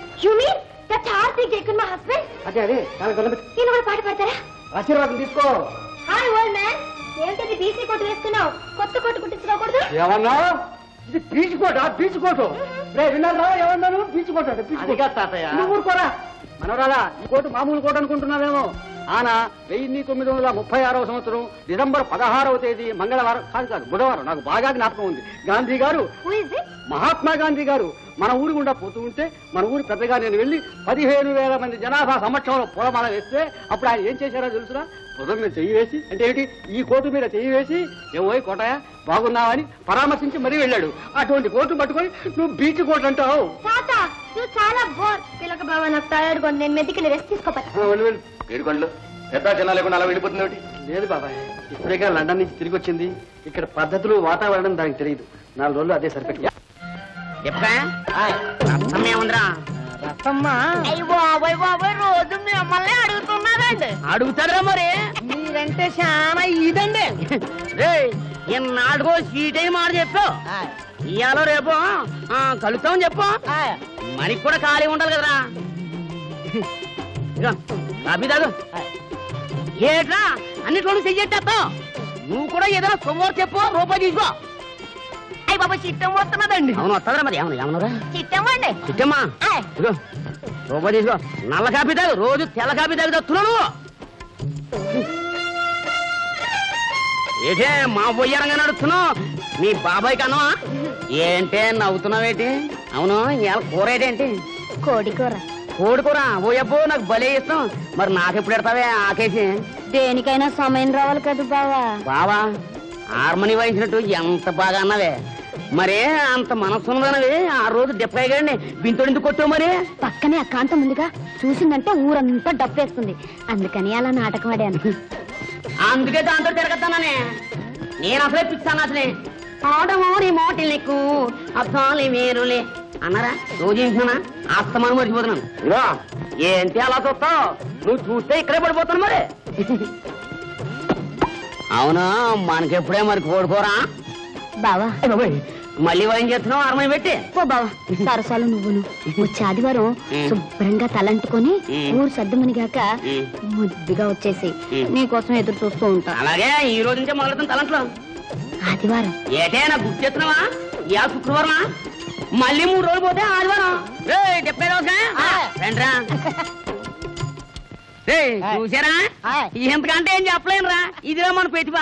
అదే అదే చాలా దండం పెట్టు. నేను కూడా పాట పాడతారా? ఆశీర్వాదం తీసుకో. హాయ్ ఓల్డ్ మ్యాన్, ఏంటది బీసీ కొట్టు వేసుకున్నావు? కొత్త కొట్టు కుట్టించుకోకూడదు? ఏమన్నా ఇది బీచ్ కోట బీచ్ కోటు విన్నారా? ఏమన్నాను? బీచ్ కోట తాతయ్య. నువ్వు ఊరుకోరా మనవరాలా. ఈ కోటు మామూలు కోట అనుకుంటున్నావేమో. ఆన వెయ్యి తొమ్మిది వందల ముప్పై ఆరవ సంవత్సరం డిసెంబర్ పదహారవ తేదీ మంగళవారం కాదు కాదు బుధవారం, నాకు బాగా జ్ఞాపకం ఉంది. గాంధీ గారు మహాత్మా గాంధీ గారు మన ఊరి గుండా పోతూ ఉంటే మన ఊరి పెద్దగా నేను వెళ్ళి పదిహేను వేల మంది జనాభా సమక్షంలో పూలమాల వేస్తే అప్పుడు ఆయన ఏం చేశారో తెలుసురా? బుధం మీద చెయ్యి వేసి, అంటే ఏంటి ఈ కోటు మీద చెయ్యి వేసి, ఏమోయ్ కోటయ్య బాగున్నావని పరామర్శించి మరీ వెళ్ళాడు. అటువంటి కోటు పట్టుకొని నువ్వు బీచ్ కోట్ అంటావు. నువ్వు చాలా బోర్. పిల్లక బాబా నాకు టైర్డ్ గా ఉంది, నేను మెదికి రెస్ట్ తీసుకోపోతా. ఏడుకొండలు పెద్ద జనా లేకుండా అలా వెళ్ళిపోతుంది. లేదు బాబాయ్, ఇప్పుడేగా లండన్ నుంచి తిరిగి వచ్చింది. ఇక్కడ పద్ధతులు వాతావరణం దానికి తెలియదు. నాలుగు రోజులు అదే సరిపెట్టి. రోజు మిమ్మల్ని అడుగుతున్నారండి. అడుగుతారా మరి? మీరంటే చాలా ఇదండి. ఎన్నాడుకో సీట్ అయ్యి మాట చెప్పు. ఇవాళ రేపు కలుస్తామని చెప్పు. మనకి కూడా ఖాళీ ఉండాలి కదరా. కాఫీ తాగు. ఏట్రా అన్నిట్లో చెయ్యట్టేస్తావు. నువ్వు కూడా ఏదైనా సొమ్ము చెప్పు, రూపాయి తీసుకో. అయ్యి బాబా చిట్టం వస్తున్నదండి. అవును వస్తుందా మరి? ఏమన్నా ఏమన్నారా? చిట్టమ్మా చిట్టమ్మా ఇదిగో రూపాయి తీసుకో. నల్ల కాపీ తాగు, రోజు తెల్ల కాపీ తాగు తస్తున్నావు నువ్వు. ఏటే మా బొయ్యారంగా నడుస్తున్నావు. మీ బాబాయ్ కన్నా ఏంటే నవ్వుతున్నావేంటి? అవును ఇవాళ కూర ఏంటేంటి? కోడి కూర. కోడి కూర? ఓ అబ్బో నాకు భలే ఇష్టం. మరి నాకెప్పుడు పెడతావే ఆకేసి? దేనికైనా సమయం రావాలి కదా బావా. బావా హార్మోని వాయించినట్టు ఎంత బాగా అన్నావే. మరే అంత మనసున్నదనవి ఆ రోజు డెప్పయ్య గారిని బింతోడిందుకు కొట్టావు. మరి పక్కనే ఆ కాంతం ఉందిగా, చూసిందంటే ఊరంతా డప్పేస్తుంది. అందుకని అలా నాటకం ఆడాను. అందుకే దాంతో తిరగతాననే. నేను అసలే పిచ్చాను. అసలే ఆడమోరి మోటిల్ నీకు అబ్బాలి వేరులే అన్నారా? రోజు ఏంటున్నా అస్తమానం మర్చిపోతున్నాను. ఇదో ఏంటి అలా చూస్తావు? నువ్వు చూస్తే ఇక్కడే పడిపోతాను మరి. అవునా మనకెప్పుడే మరి కోడుకోరా బావా? మళ్ళీ వాయిన్ చేస్తున్నావు అరమై పెట్టి. ఓ బావా సరసాలు నువ్వును. వచ్చే ఆదివారం శుభ్రంగా తలంటుకొని ఊరు సర్దుమనిగాక ముద్దుగా వచ్చేసి నీకోసం ఎదురు చూస్తూ ఉంటా. అలాగే ఈ రోజు నుంచే మొదలెడతాను తలంట్లో. ఆదివారం ఏటే నాకు గుర్తు చేస్తున్నావా? ఇయా శుక్రవారం మళ్ళీ మూడు రోజులు పోతే ఆదివారం. డెబ్బై రోజు రండిరా. చూసారా ఎంతకంటే ఏం చెప్పలేనురా. ఇదిరా మన ప్రతిభ.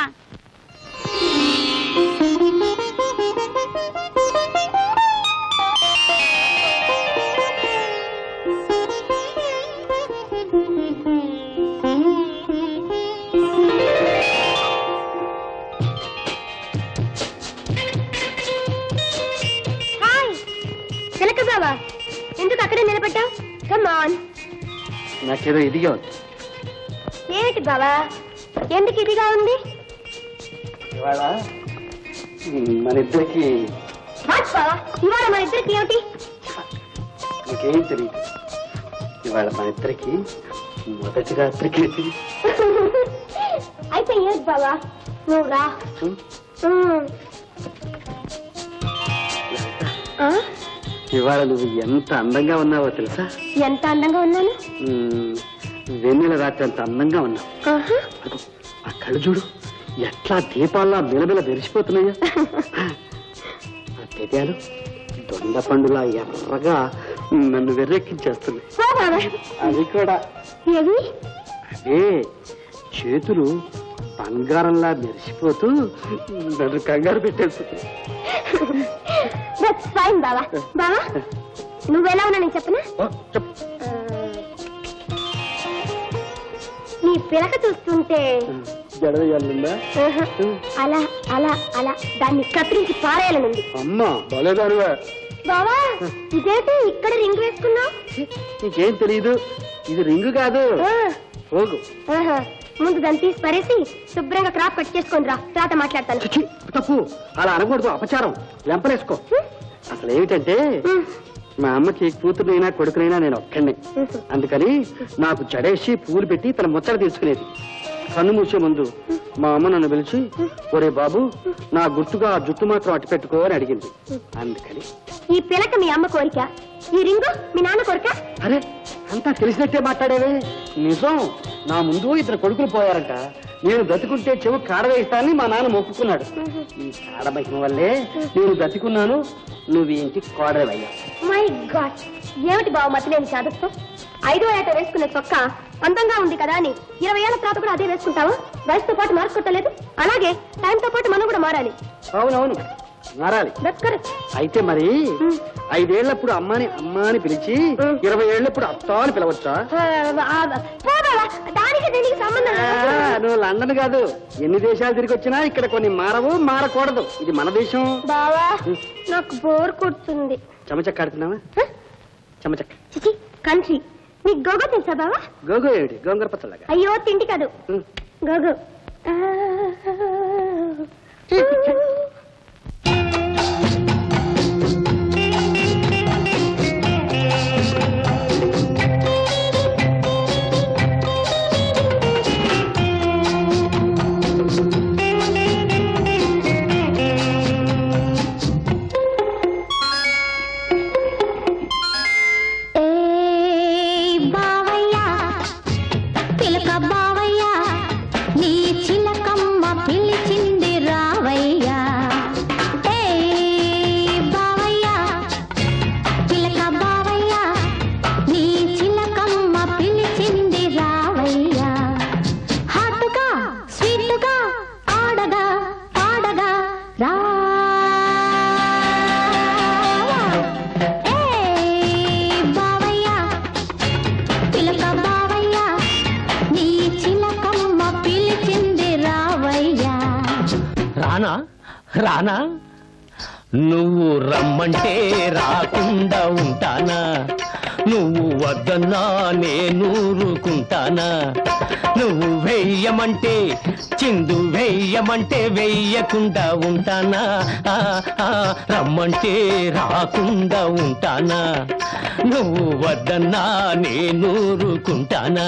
చిలక బావా ఎందుకు అక్కడే నిలబడ్డావు? Come on. నాకేదో ఇదిగా ఉంది. ఏమిటి బావా ఎందుకు ఇదిగా ఉంది? ఇవాళ మన ఇద్దరికి ఇవాళ మన ఇద్దరికి ఏమిటి? నాకేం తెలియదు. ఇవాళ మన ఇద్దరికి మొదటి రాత్రికి. అయితే ఏంటి బావా నువ్వు రా. ఇవాళ నువ్వు ఎంత అందంగా ఉన్నావో తెలుసా? ఎంత అందంగా ఉన్నాను? వెన్నెల రాత్రి అంత అందంగా ఉన్నావు. ఆ కళ్ళు చూడు ఎట్లా దీపాల్లా మిలమిల మెరిసిపోతున్నాయా. తెదాలు దొండ పండులా ఎర్రగా నన్ను వెర్రెక్కించేస్తుంది. అది కూడా ఏది అదే చేతులు బంగారంలా మెరిసిపోతూ నన్ను కంగారు పెట్టేస్తుంది. బావా బావా నువ్వెలా ఉన్నా నేను చెప్పనా? చెప్పు. నీ పిలక చూస్తుంటే జడవేయాలందా? అలా అలా అలా దాన్ని కత్తిరించి పారేయాలనుంది. అమ్మా బలేదారువా. బావా ఇదేంటి ఇక్కడ రింగ్ వేసుకున్నావు? నీకేం తెలీదు, ఇది రింగు కాదు పోగు. ముందు దాన్ని తీసి పరేసి శుభ్రంగా క్రాప్ కట్ చేసుకొని రా, తర్వాత మాట్లాడతాను. తప్పు, అలా అనకూడదు, అపచారం. లెంపలేసుకో. అసలు ఏమిటంటే మా అమ్మకి కూతురునైనా కొడుకునైనా నేను ఒక్కడినే. అందుకని నాకు జడేసి పూలు పెట్టి తన ముచ్చట తీసుకునేది. కన్ను మూసే ముందు మా అమ్మ నన్ను పిలిచి, ఒరే బాబు నా గుర్తుగా ఆ జుట్టు మాత్రం అట్టు పెట్టుకో అని అడిగింది. అందుకని ఈ పిలక మీ అమ్మ కోరిక, ఈ రింగు మీ నాన్న కోరిక. అరే అంతా తెలిసినట్టే మాట్లాడేవే. నిజం, నా ముందు ఇద్దరు కొడుకులు పోయారంట. నేను బ్రతికుంటే చెవు కాడవేస్తానని మా నాన్న మొక్కుకున్నాడు. ఈ కాడమహిమ వల్లే నేను బ్రతికున్నాను, నువ్వు ఇంటి కోడవయ్యా. మై గాడ్, ఏమిటి బావ మతి నేను చదువుతూ ఐదో ఏట వేసుకునే చొక్కా అందంగా ఉంది కదా అని ఇరవై ఏళ్ల తర్వాత కూడా అదే వేసుకుంటావా? వయసుతో పాటు మార్చుకోవట్లేదు. అలాగే టైంతో పాటు మనం కూడా మారాలి. అవునవును మారాలి. అయితే మరి ఐదేళ్లప్పుడు అమ్మాని అమ్మ అని పిలిచి ఇరవై ఏళ్లప్పుడు అత్త అని పిలవచ్చా? దానికి దీనికి సంబంధం. నువ్వు లండన్ కాదు, ఎన్ని దేశాలు తిరిగి వచ్చినా ఇక్కడ కొన్ని మారవు, మారకూడదు. ఇది మన దేశం. బావా నాకు బోర్ కొడుతుంది. చెమచక్క ఆడుతున్నావా? చెమచక్క చిచి కంట్రీ. నీకు గోగో తెలుసా బావా? గోగో ఏమిటి? గోంగూర పచ్చలాగా. అయ్యో తిండి కాదు, గోగో. రానా? నువ్వు రమ్మంటే రాకుండా ఉంటానా? నువ్వు వద్దన్నా నేను ఊరుకుంటానా? నువ్వు వెయ్యమంటే చిందు వెయ్యమంటే వెయ్యకుండా ఉంటానా? రమ్మంటే రాకుండా ఉంటానా? నువ్వు వద్దన్నా నేను ఊరుకుంటానా?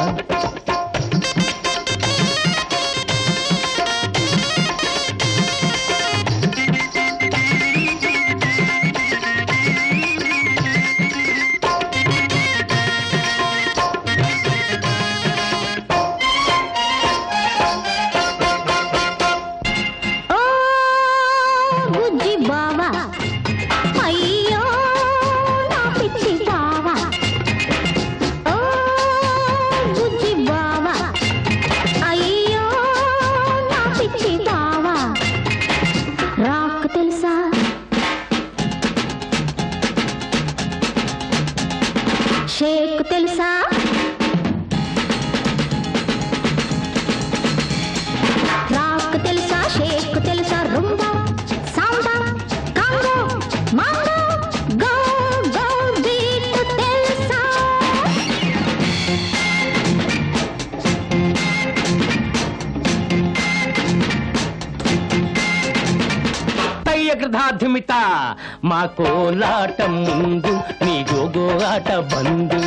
మా కోలాట ముందు నీ గోగో ఆట బందు,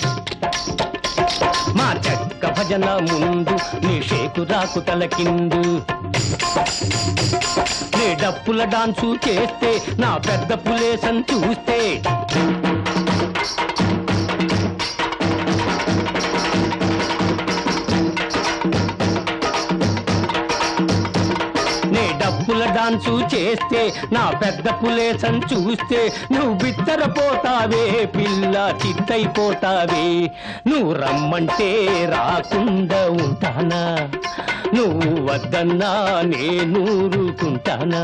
మా చెక్క భజన ముందు నీ షేకు రాకు తలకిందు, నీ డప్పుల డాన్సు చేస్తే నా పెద్ద పులేసని చూస్తే నీ డప్పుల డాన్స్ డాన్సు చేస్తే నా పెద్ద పులేసం చూస్తే నువ్వు బిత్తరపోతావే పిల్ల చిత్తైపోతావే నువ్వు రమ్మంటే రాకుండా ఉంటానా నువ్వు వద్దన్నా నేను ఊరుకుంటానా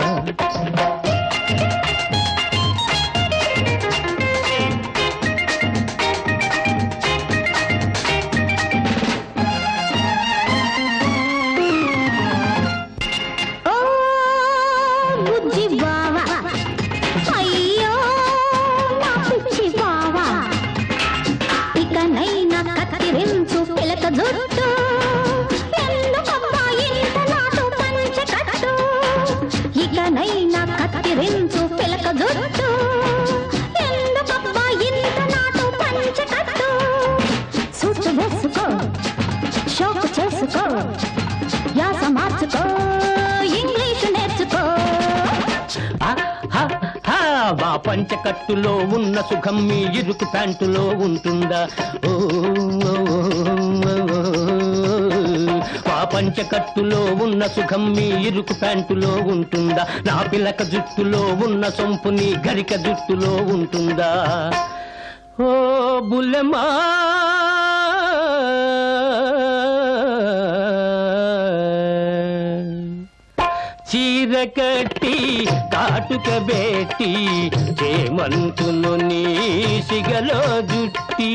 మా పంచకట్టులో ఉన్న సుఖం మీ ఇరుకు ప్యాంటులో ఉంటుందా ఓ మా పంచకట్టులో ఉన్న సుఖం మీ ఇరుకు ప్యాంటులో ఉంటుందా నా పిలక జుట్టులో ఉన్న సొంపు నీ గరిక జుట్టులో ఉంటుందా ఓ బుల్లెమా చీర కట్టి కాటుక బేటి చేమంతును నీ సిగలో జుట్టి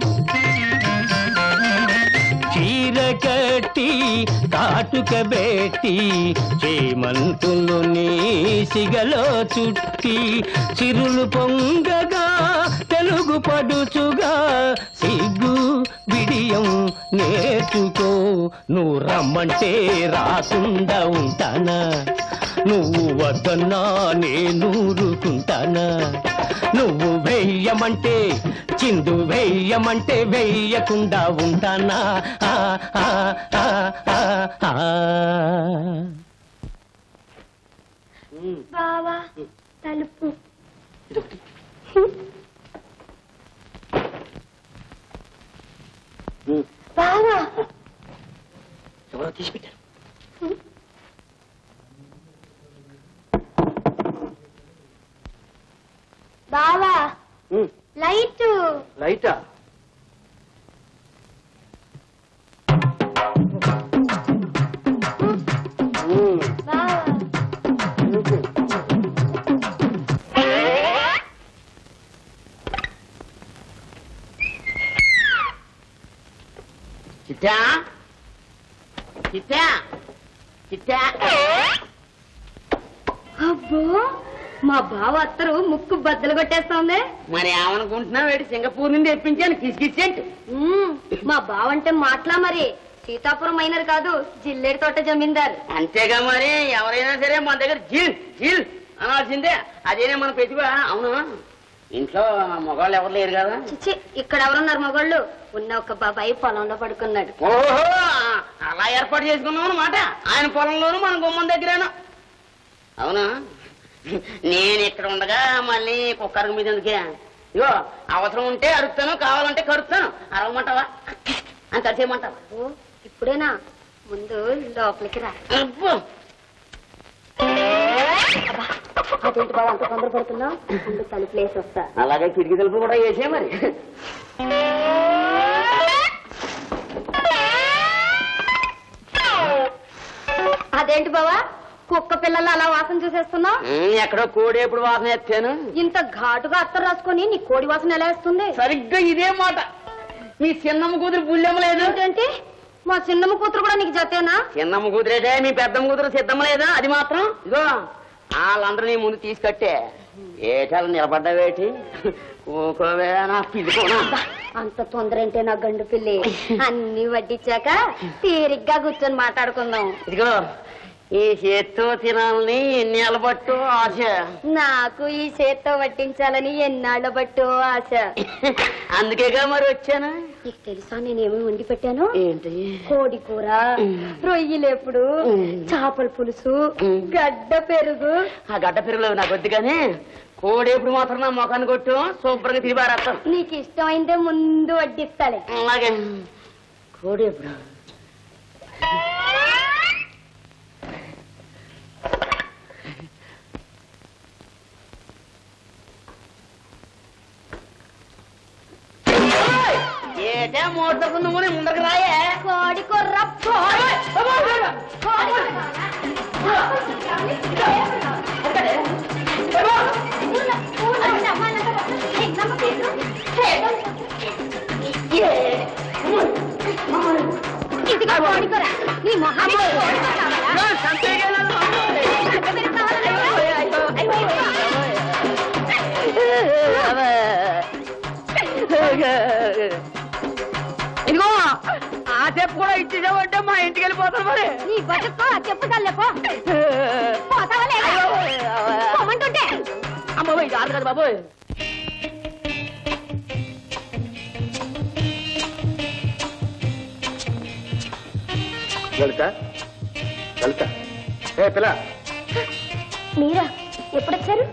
చీర కట్టి కాటుక బేటి చేమంతును నీ సిగలో చుట్టి చిరులు పొంగగా తెలుగు పడుచుగా సిగ్గు బిడియం నేర్చుకో నువ్వు రమ్మంటే రాకుండా ఉంటానా నువ్వు వద్దన్నా నేను ఊరుకుంటానా నువ్వు వెయ్యమంటే చిందు వెయ్యమంటే వెయ్యకుండా ఉంటానా ఆ, ఆ, ఆ, ఆ, ఆ. బావా తలుపు బావా ఎవరో తీసి పెట్టారు బావా లైట్ లైటా బావా చిట్టా చిట్టా చిట్టా అబ్బో మా బావ అత్తరు ముక్కు బద్దలు కొట్టేస్తోంది మరి ఏమనుకుంటున్నావు వేడి సింగపూర్ నుండి తెప్పించాను కిసికిచ్చేంటి ఉమ్, మా బావ అంటే మాటలా మరి సీతాపురం మైనర్ కాదు జిల్లేడు తోట జమీందారు అంతేగా మరి ఎవరైనా సరే మన దగ్గర జీల్ జీల్ అనాల్సిందే అదేనే మన ప్రతిభ అవును ఇంట్లో మగవాళ్ళు ఎవరు లేరు కదా చిచ్చి ఇక్కడ ఎవరున్నారు మగోళ్ళు ఉన్న ఒక బాబాయి పొలంలో పడుకున్నాడు ఓహో అలా ఏర్పాటు చేసుకున్నాం అన్నమాట ఆయన పొలంలోను మన గుమ్మం దగ్గరేనా అవునా నేను ఇక్కడ ఉండగా మళ్ళీ కుక్కర్ మీద ఎందుకే ఇగో అవసరం ఉంటే అరుస్తాను కావాలంటే కరుస్తాను అరవమంటావా అంత చేయమంటావా ఓ ఇప్పుడేనా ముందు లోపలికి రా అబ్బో అదేంటి బాబు అంత తొందర పడుతున్నావు ముందు తలుపు లేసి వస్తా అలాగే కిటికీ తలుపు కూడా వేసే మరి అదేంటి బావా కుక్క పిల్లలు అలా వాసన చూసేస్తున్నావు ఎక్కడో కోడి ఎప్పుడు వాసన ఎత్తాను ఇంత ఘాటుగా అత్తరు రాసుకొని నీ కోడి వాసన ఎలా వేస్తుంది సరిగ్గా ఇదే మాట మీ చిన్నమ్మ కూతురు బుల్లెమ్మ లేదు ఏంటంటే మా చిన్నమ్మ కూతురు కూడా నీకు జతేనా చిన్నమ్మ కూతురేదే మీ పెద్దమ్మ కూతురు సిద్ధమ్మ లేదా అది మాత్రం ఇగో వాళ్ళందరూ నీ ముందు తీసుకట్టే ఏటాలు నిలబడ్డావేటి ఊకోవే నా పిల్లికోనా అంత తొందర ఏంటే నా గండు పిల్లి అన్ని వడ్డించాక తీరిగ్గా కూర్చొని మాట్లాడుకుందాం ఇదిగో ఈ చేత్తో తినాలని ఎన్నేళ్ళ పట్టు ఆశ నాకు ఈ చేత్తో వడ్డించాలని ఎన్నాళ్ళ బట్టు ఆశ అందుకేగా మరి వచ్చాను నీకు తెలుసా నేనేమి వండి పెట్టాను ఏంటి కోడి కూర రొయ్యలేపుడు చేపల పులుసు గడ్డ పెరుగు ఆ గడ్డ పెరుగులు నాకు వద్దు కానీ కోడేపుడు మాత్రం నా మొఖాన్ని కొట్టు శుభ్రంగా తిరిగారేస్తాం నీకు ఇష్టమైందే ముందు వడ్డిస్తాలే అలాగే కోడేపుడు అయితే మోటార్ నువ్వు ముందరకు రాయే. కోడి కొర్ర ఇదిగా కోడి కొర్ర నీ మొహాన్ని ఇదిగో ఆ చెప్పు కూడా ఇచ్చేసావంటే మా ఇంటికి వెళ్ళిపోతాను మరి. నీ బతుకో ఆ చెప్పు చల్లపో పోతావాలేమంటుంటే అమ్మ ఇది ఆరు కదా బాబు. లలిత లలిత ఏ పిల్ల మీరా ఎప్పుడొచ్చారు?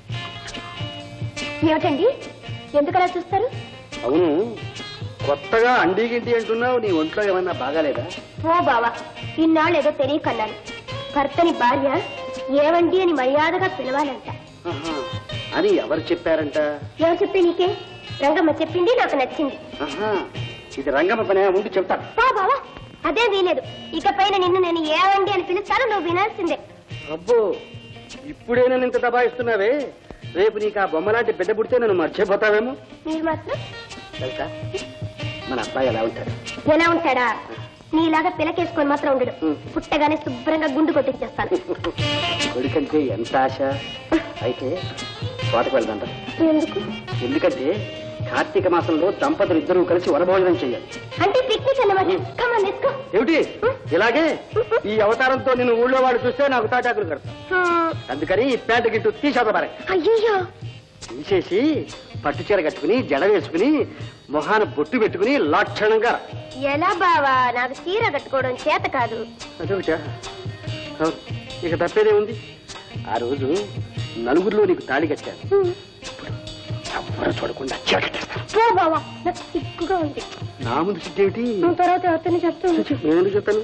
ఏమిటండి ఎందుకలా చూస్తారు? అవును, కొత్తగా అండి గింటి అంటున్నావు. నీ ఒంట్లో ఏమన్నా బాగాలేదా? ఓ బావా, ఇన్నాళ్ళు ఏదో తెలియకన్నాను. భర్తని భార్య ఏవండి అని మర్యాదగా పిలవాలంట. ఆహా, అని ఎవరు చెప్పారంట? ఎవరు చెప్పి నీకే? రంగమ్మ చెప్పింది, నాకు నచ్చింది. ఆహా, ఇది రంగమ్మ పనే ఉండి చెప్తాను. ఓ బావా, అదే వీలేదు. ఇకపైన నిన్ను నేను ఏవండి అని పిలుస్తాను, నువ్వు వినాల్సిందే. అబ్బో, ఇప్పుడే నన్ను ఇంత దబాయిస్తున్నావే. రేపు నీకు ఆ బొమ్మలాంటి బిడ్డ పుడితే నన్ను మర్చిపోతావేమో. మీరు మాత్రం తెలుసా మన అబ్బాయి ఎలా ఉంటాడు? ఎలా ఉంటాడా? నీలాగా పిలకేసుకొని మాత్రం ఉండడు. పుట్టగానే శుభ్రంగా గుండు కొట్టించేస్తాను. కొడుకంటే ఎంత ఆశ. అయితే తోటకు వెళ్దాం. ఎందుకు? ఎందుకంటే కార్తీక మాసంలో దంపతులు ఇద్దరు కలిసి వనభోజనం చేయాలి. అంటే పిక్నిక్ అన్నమాట. Come on let's go. ఏమిటి ఇలాగే? ఈ అవతారంతో నేను ఊళ్ళో వాడు చూస్తే నాకు తాటాకులు కడతా. అందుకని ఈ ప్యాంటు గిట్టు తీసేదమారే. అయ్యో, తీసేసి పట్టు చీర కట్టుకుని జడ వేసుకుని మొహాన బొట్టు పెట్టుకుని లక్షణంగా. ఎలా బావా? నాకు చీర కట్టుకోవడం చేత కాదు. అదొకటా? ఇక తప్పేదే ఉంది. ఆ రోజు నలుగురిలో నీకు తాళి కట్టాను. ఎవరు చూడకుండా ఓ బావా, నాకు సిగ్గుగా ఉంది. నా ముందు సిగ్గేమిటి? తర్వాత అతన్ని చెప్తాను. నేను చెప్తాను.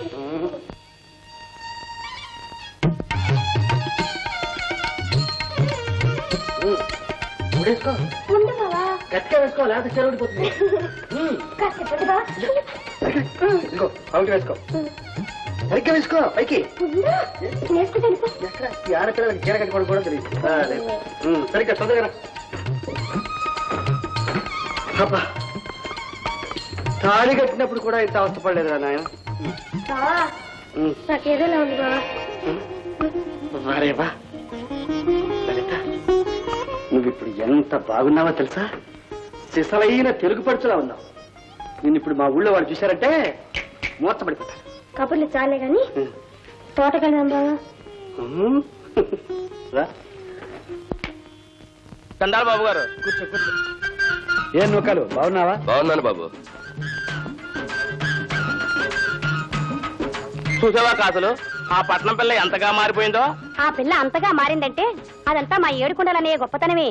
వేసుకో, ఉండు బావా. గట్టిగా వేసుకో, లేకపోతే చెరువుడిపోతుంది. కాసేపటి బావా. ఇదిగో అవుట్ వేసుకో, సరిగ్గా వేసుకో. పైకి వేసుకుంటాను. ఎక్కడ ఈ ఆడపిల్లలకి చీర కట్టుకోవడం కూడా తెలియదు. సరిగ్గా తొందరగా. అబ్బా, తాళి కట్టినప్పుడు కూడా ఇంత అవస్థపడలేదురా నాయన. బావా, నాకేదోలా ఉంది బావా. వారేవా లలిత, నువ్విప్పుడు ఎంత బాగున్నావో తెలుసా? సిసలైన తెలుగు పడుచులా ఉన్నావు. నిన్ను ఇప్పుడు మా ఊళ్ళో వాళ్ళు చూశారంటే మూర్చబడిపోతారు. కబుర్లు చాలే గాని తోటకెళ్దాం బావా. కందాల బాబు గారు, కూర్చో కూర్చో. ఏం నూకాలు, బాగున్నావా? బాగున్నాను బాబు. చూసావా కాసులు, ఆ పట్నం పిల్ల ఎంతగా మారిపోయిందో. ఆ పిల్ల అంతగా మారిందంటే అదంతా మా ఏడుకొండలనే గొప్పతనమే.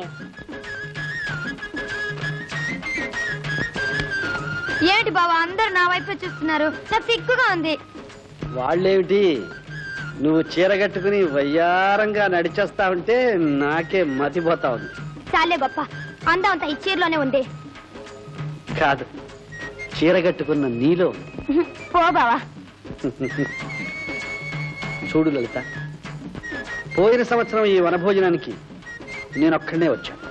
ఏంటి బావా అందరు నా వైపు చూస్తున్నారు? నాకు సిగ్గుగా ఉంది. వాళ్ళేమిటి, నువ్వు చీర కట్టుకుని వయ్యారంగా నడిచేస్తా ఉంటే నాకే మతిపోతా ఉంది. చాలే గొప్ప, అందం అంతా ఈ చీరలోనే ఉంది. కాదు, చీర కట్టుకున్న నీలో. పో బావా. చూడు లలిత, పోయిన సంవత్సరం ఈ వనభోజనానికి నేనొక్కడనే వచ్చాను.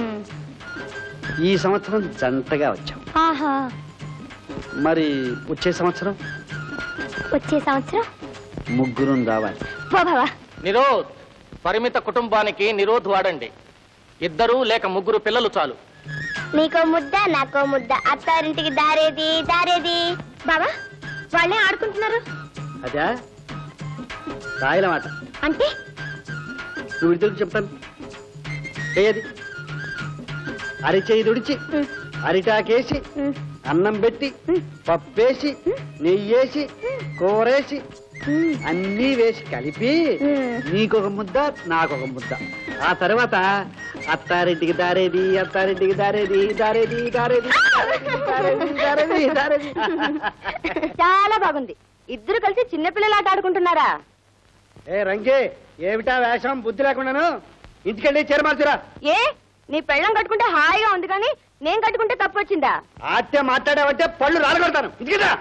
ఈ సంవత్సరం జంటగా వచ్చాం. ఆహా, మరి వచ్చే సంవత్సరం వచ్చే సంవత్సరం ముగ్గురు రావాలి. పో బావా. నిరోధ్, పరిమిత కుటుంబానికి నిరోధ్ వాడండి. ఇద్దరు లేక ముగ్గురు పిల్లలు చాలు. నీకో ముద్ద నాకో ముద్ద, అత్తారింటికి దారేది దారేది. బావా, వాళ్ళే ఆడుకుంటున్నారు. అదా రాయల మాట అంటే నువ్వు ఇద్దరు చెప్తాను. ఏది అరిచేయి దుడిచి అరిటాకేసి అన్నం పెట్టి పప్పేసి నెయ్యేసి కూరేసి అన్నీ వేసి కలిపి నీకొక ముద్ద నాకొక ముద్ద. ఆ తర్వాత అత్తారింటికి దారేది అత్తారింటికి దారేది దారేది దారేది దారేది దారేది. చాలా బాగుంది. ఇద్దరు కలిసి చిన్నపిల్లలాట ఆడుకుంటున్నారా? ఏ రంగే, ఏమిటా వేషం? బుద్ధి లేకుండాను. ఇంటికెళ్ళి చీర మార్చురా. ఏ నీ పెళ్ళం కట్టుకుంటే హాయిగా ఉంది కానీ నేను కట్టుకుంటే తప్పు వచ్చిందా? ఆటే మాట్లాడావంటే పళ్ళు రాలగొడతాను. ఇదిగదా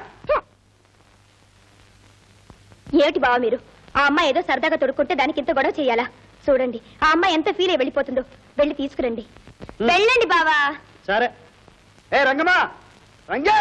ఏమిటి బావ మీరు? ఆ అమ్మాయి ఏదో సరదాగా తొడుక్కుంటే దానికి ఇంత గొడవ చేయాలా? చూడండి ఆ అమ్మాయి ఎంత ఫీల్ అయి వెళ్ళిపోతుందో. వెళ్ళి తీసుకురండి. వెళ్ళండి బావా. సరే. ఏ రంగమ్మా, రంగే.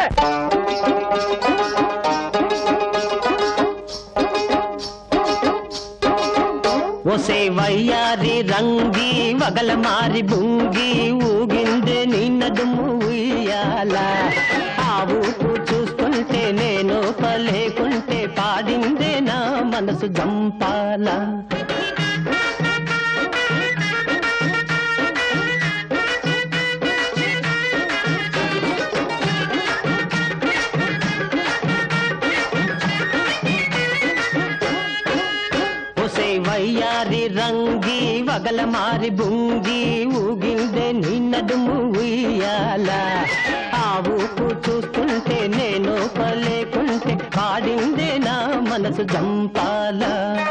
ఒసే వయ్యారి రంగి వగల మారి బుంగి ఊగిందే నీ నడుము ఉయ్యాల. ఆ ఊపు చూస్తుంటే నేను పలేకుంటే పాడిందే నా మనసు జంపాల. వయ్యారి రంగి వగల మారి బుంగి ఊగిందే నీ నడుము ఉయ్యాల. ఆ ఊపు చూస్తుంటే నేను పలేకుంటే పాడిందే నా మనసు జంపాల.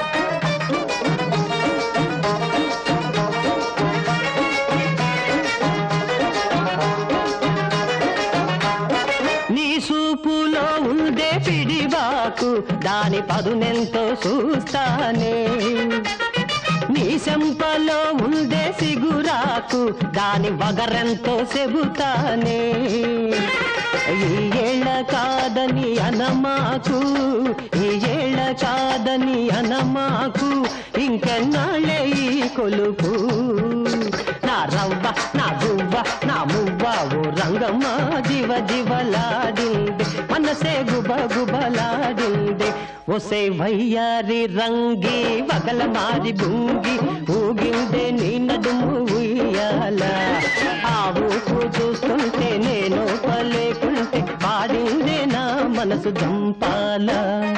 నీ సూపులో ఉండే పిడివాకు దాని పదునెంతో చూస్తానే. నీ చెంపలో ఉండే సిగురాకు దాని వగరెంతో చెబుతానే. ఈ ఏళ్ళ కాదని అనమాకు, ఈ ఏళ్ళ కాదని అనమాకు, ఇంకెన్నాళ్ళే ఈ కొలుపు. నా రవ్వ నా గువ్వ నా మువ్వ ఓ రంగమ్మ జీవ జీవలాడింది మనసే గుబ గుబలాడింది. ఒసే వయ్యారి రంగి వగల మారి బుంగి ఊగిందే నీ నడుము ఉయ్యాల. ఆ ఊపు చూస్తుంటే నేను పలేకుంటే పాడిందే నా మనసు జంపాల.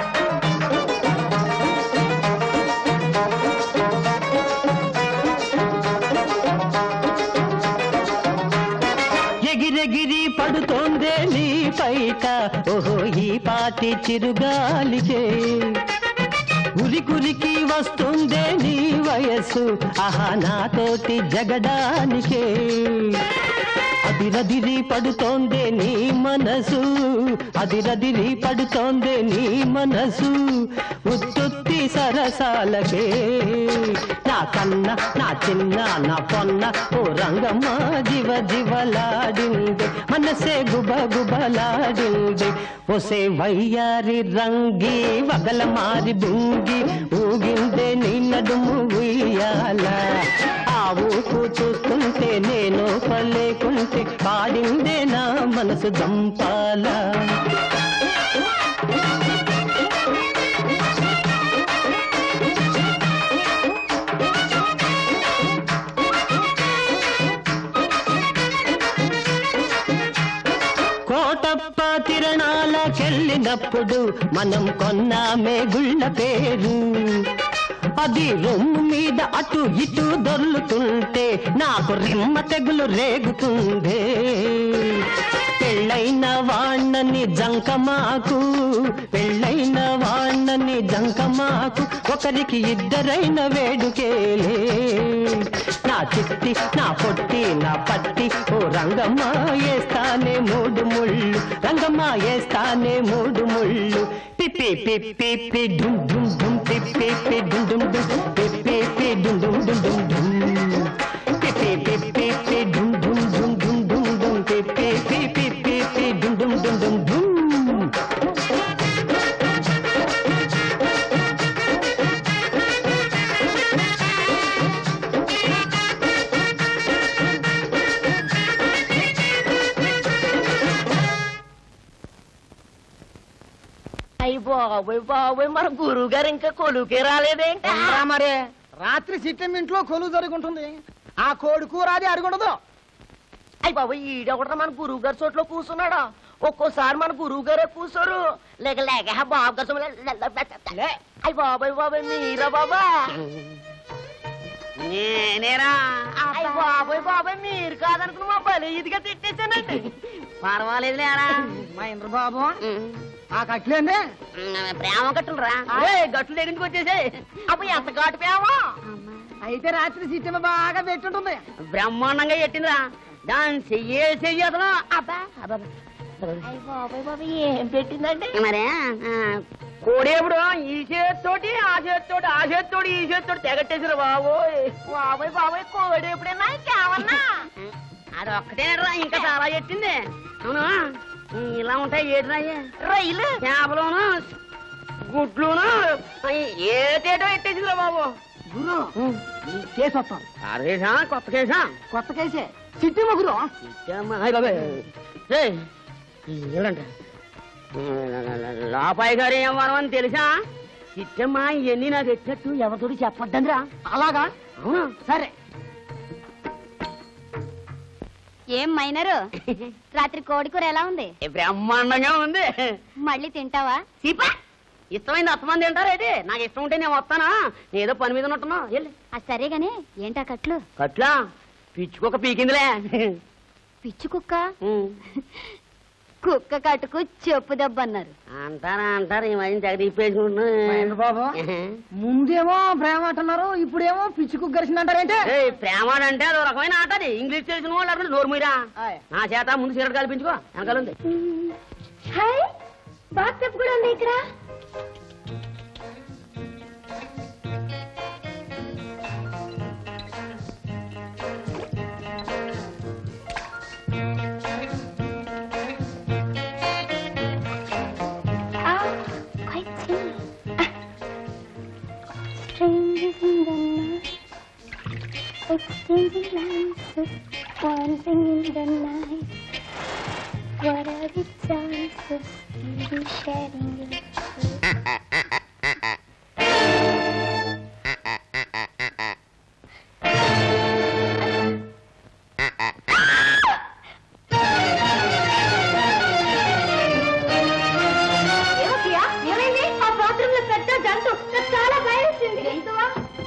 ఎగిరెగిరి పడుతోందే నీ పైట ఓహో ఈ పాటి చిరుగాలికే. ఉలికులికి వస్తుందే నీ వయస్సు ఆహా నాతోటి జగడానికే. అదిరదిరి పడుతోందే నీ మనసు, అదిరదిరి పడుతోందే నీ మనసు ఉత్తుత్తి సరసాలకే. నా కన్న నా చిన్న నా పొన్న ఓ రంగమ్మ జీవ జీవలాడింది మనసే గుబ గుబలాడింది. ఒసే వయ్యారి రంగి వగల మారి బుంగి ఊగిందే నీ నడుము ఉయ్యాల. ఆ ఊపు చూస్తుంటే నేను పలేకుంటే పాడిందే నా మనసు జంపాల. కోటప్ప తిరణాలకెళ్ళినప్పుడు మనం కొన్నామే గుళ్ళ పేరు. అది రొమ్ము మీద అటు ఇటు దొర్లుతుంటే నాకు రిమ్మ తెగులు రేగుతుందే. పెళ్ళైన వాణ్ణని జంకమాకు, పెళ్ళైన వాణ్ణని జంకమాకు, ఒకరికి ఇద్దరైన వేడుకేలే. నా చిట్టి నా పొట్టి నా పట్టి ఓ రంగమ్మ ఏస్తానే మూడు ముళ్ళు, రంగమ్మ ఏస్తానే మూడు ముళ్ళు. పిప్పి పిప్పి పి డుమ్ డుమ్ డుమ్ పిప్పి పి డుమ్ డుమ్ డుమ్ పిప్పి పి డుమ్ డుమ్ డుమ్ డుమ్ డుమ్ పిప్పి పిప్పి పి డుమ్ డుమ్ డుమ్ డుమ్ డుమ్ డుమ్ పిప్పి పి పిప్పి పి డుమ్ డుమ్ డుమ్ డుమ్ డుమ్. అయ్యి బాబోయ్ బాబోయ్ మన గురువు గారు ఇంకా కొలువుకే రాలేదేంటి? మరే రాత్రి సిట్టం ఇంట్లో కొలువు జరుగుంటుంది. ఆ కోడి కూర అది అడుగుండదు. అయ్యి బాబోయ్ ఈడొకట మన గురువు గారి చోట్లో కూర్చున్నాడా? ఒక్కోసారి మన గురువు గారే కూర్చోరు. లేక లేక బాబు గారు అయ్యి బాబాయ్ బాబాయ్ మీరా బాబా? నేనేరా? అయ్యి బాబాయ్ బాబాయ్ మీరు కాదనుకుని మా బలి ఇదిగా తిట్టేశానండి. పర్వాలేదు లేరా మా ఇంద్రబాబు. ఆ కట్లేండి ప్రేమ కట్టులరా? గట్లు దగ్గరికి వచ్చేసాయి. అప్పుడు ఎంత ఘాటు ప్రేమ? అయితే రాత్రి సిట్టమ్మ బాగా పెట్టుంటుంది. బ్రహ్మాండంగా పెట్టిందిరా. దాని చెయ్యే చెయ్యదు. అబ్బా ఏం పెట్టిందంటే మరే కోడేపుడు ఈ చేతితోటి ఆ చేతితోటి ఆ చేతితోటి ఈ చేతితోటి తెగట్టేసారు బాబోయ్. బాబోయ్ బాబోయ్ కోడేపుడేనా కావన్నా అది ఒక్కటేనరా ఇంకా చాలా పెట్టింది. అవును ఇలా ఉంటాయి ఏటిరాయి రైలు చేపలోను గుడ్లును ఏటేటో ఎట్టేసిందిరా బాబు. గురు కేసు వస్తాం. అదేసా కొత్త కేసా? కొత్త కేసే సిట్టమ్మ గురు. ఏంటంట లాపాయి గారు ఏం వరం అని తెలుసా? సిట్టమ్మ ఇవన్నీ నాకు ఎట్టట్టు ఎవరితోటి చెప్పొద్దండిరా. అలాగా? అవునా? సరే. ఏం మైనరు రాత్రి కోడికూర ఎలా ఉంది? బ్రహ్మాండంగా ఉంది. మళ్ళీ తింటావా? సీపా ఇష్టమైంది అత్తమంది తింటారేంటి? నాకు ఇష్టం ఉంటే నేను వస్తానా? ఏదో పని మీద ఉన్నట్టున్నా. వెళ్ళి అది సరేగానే ఏంటా కట్లు? కట్లా పిచ్చుకొక పీకిందిలే. పిచ్చి కుక్క? కుక్క కట్టుకు చెప్పు దెబ్బ అన్నారు. అంటారా అంటారు ఈ మధ్య జగదీపేసుకుంటున్నా బాబు. ముందేమో ప్రేమ అంటున్నారు, ఇప్పుడేమో పిచ్చి కుక్క గరిచిందంటారేంటి? ప్రేమ అంటే అదో రకమైన ఆట. అది ఇంగ్లీష్ తెలిసిన వాళ్ళు అక్కడ నోరు మీరా. నా చేత ముందు సిగరెట్ కల్పించుకో వెనకాలంది. హాయ్ బాత్ కూడా ఉంది ఇక్కడ. Strangers in the night, exchanging glances, wandering in the night. What are the chances we'll be sharing it? ఏమైంది? ఆ బాత్రూమ్ లో పెద్ద జంతు చాలా భయం వేసింది. జంతువా?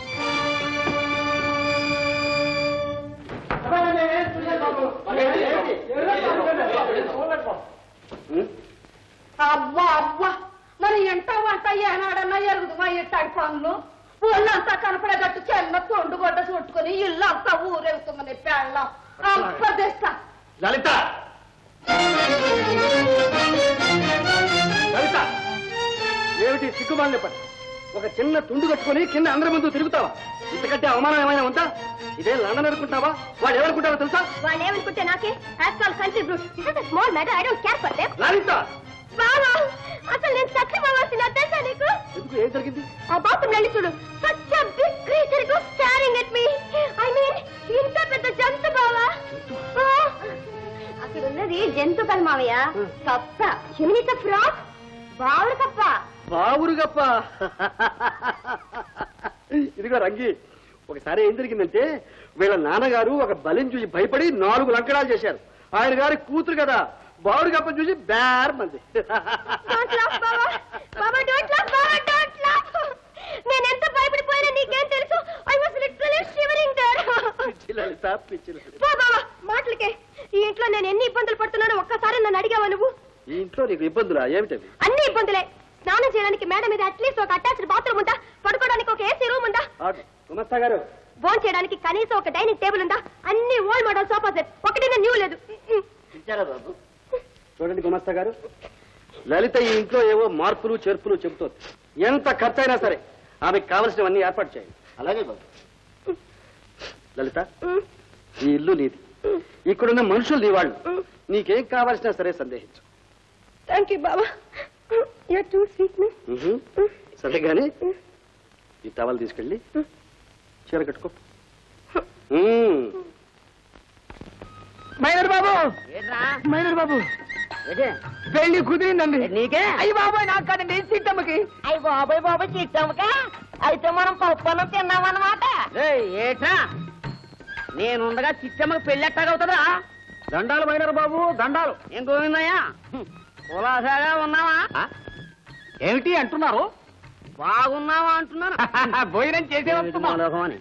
అబ్బా అబ్బా మరి ఎంత వంట ఏనాడన్నా ఎరుగుదు మా ఇట్టాడి పనులు. ఒళ్ళంతా కనపడేటట్టు చెల్ల తొండు గొడ్డ చుట్టుకుని ఇల్లు అంతా ఊరెగుతుందని పెళ్ళం అప్పదేస్తా. లలిత లలిత ఏమిటి సిగ్గుమాలిన పని? ఒక చిన్న తుండు కట్టుకుని కింద అందరి ముందు తిరుగుతావా? ఇంతకంటే అవమానం ఏమైనా ఉందా? ఇదే లండన్ అనుకుంటావా? వాళ్ళు ఏమనుకుంటారో తెలుసా? వాళ్ళు ఏమనుకుంటే నాకే country brute. Small matter, I don't care for them. Lalitha బావా అసలు నేను చచ్చిపోవాల్సిన తెలుసా నీకు? ఎందుకు ఏం జరిగింది? ఆ బాత్రూమ్ వెళ్ళి చూడు. Such a big creature go staring at me. I mean ఇంత పెద్ద జంతు బావా. అక్కడ ఉన్నది జంతు కల్ మావయ్య. కప్ప. Human is a frog. బావురు కప్ప. బావురు కప్ప. ఇదిగో రంగి, ఒకసారి ఏం జరిగిందంటే వీళ్ళ నాన్నగారు ఒక బలిని చూసి భయపడి నాలుగు లంకడాలు చేశారు. ఆయన గారి కూతురు కదా బావురు కప్ప చూసి బేర్ మంది. నేను ఎంత భయపడిపోయినా నీకేం తెలుసు? I was literally shivering there. పిచ్చి లలిత, పిచ్చి లలిత. బాబా మాటలకే ఈ ఇంట్లో నేను ఎన్ని ఇబ్బందులు పడుతున్నానో ఒక్కసారి నన్ను అడిగావా నువ్వు? ఈ ఇంట్లో నీకు ఇబ్బందులా? ఏమిటవి? అన్ని ఇబ్బందులే. స్నానం చేయడానికి మేడ మీద అట్లీస్ట్ ఒక అటాచ్డ్ బాత్రూమ్ ఉందా? పడుకోవడానికి ఒక ఏసీ రూమ్ ఉందా? గుమస్తా గారు, భోజనం చేయడానికి కనీసం ఒక డైనింగ్ టేబుల్ ఉందా? అన్ని ఓల్డ్ మోడల్ సోఫా సెట్, ఒకటి న్యూ లేదు. బాబు చూడండి గుమస్తా గారు, లలిత ఈ ఇంట్లో ఏవో మార్పులు చేర్పులు చెబుతోంది. ఎంత ఖర్చు అయినా సరే ఆమెకు కావలసినవన్నీ ఏర్పాటు చేయండి. అలాగే బాబు. లలిత, ఈ ఇల్లు నీది, ఇక్కడున్న మనుషులు నీ వాళ్ళు. నీకేం కావాల్సినా సరే సందేహించు. థ్యాంక్ యూ బాబా. సరే గాని ఈ టవల్ తీసుకెళ్ళి చీర కట్టుకో. మైనర్ బాబు, మైనర్ బాబు పెళ్లి కుదిరిందండి. నీకే? అయ్యి బాబాయ్ నాకు కాదండి, చిట్టమ్మకి. అయ్యి బాబాయ్ బాబాయ్ చిట్టమ్మకా? అయితే మనం పప్పన్నం తిన్నామన్నమాట. ఏట్రా నేనుండగా చిట్టమ్మకి పెళ్లి ఎట్టాగవుతుందా? దండాలు మైనర్ బాబు, దండాలు. ఏం గోవిందయ్యా కులాసాగా ఉన్నావా? ఏమిటి అంటున్నారు? బాగున్నావా అంటున్నాను. భోజనం చేసే అని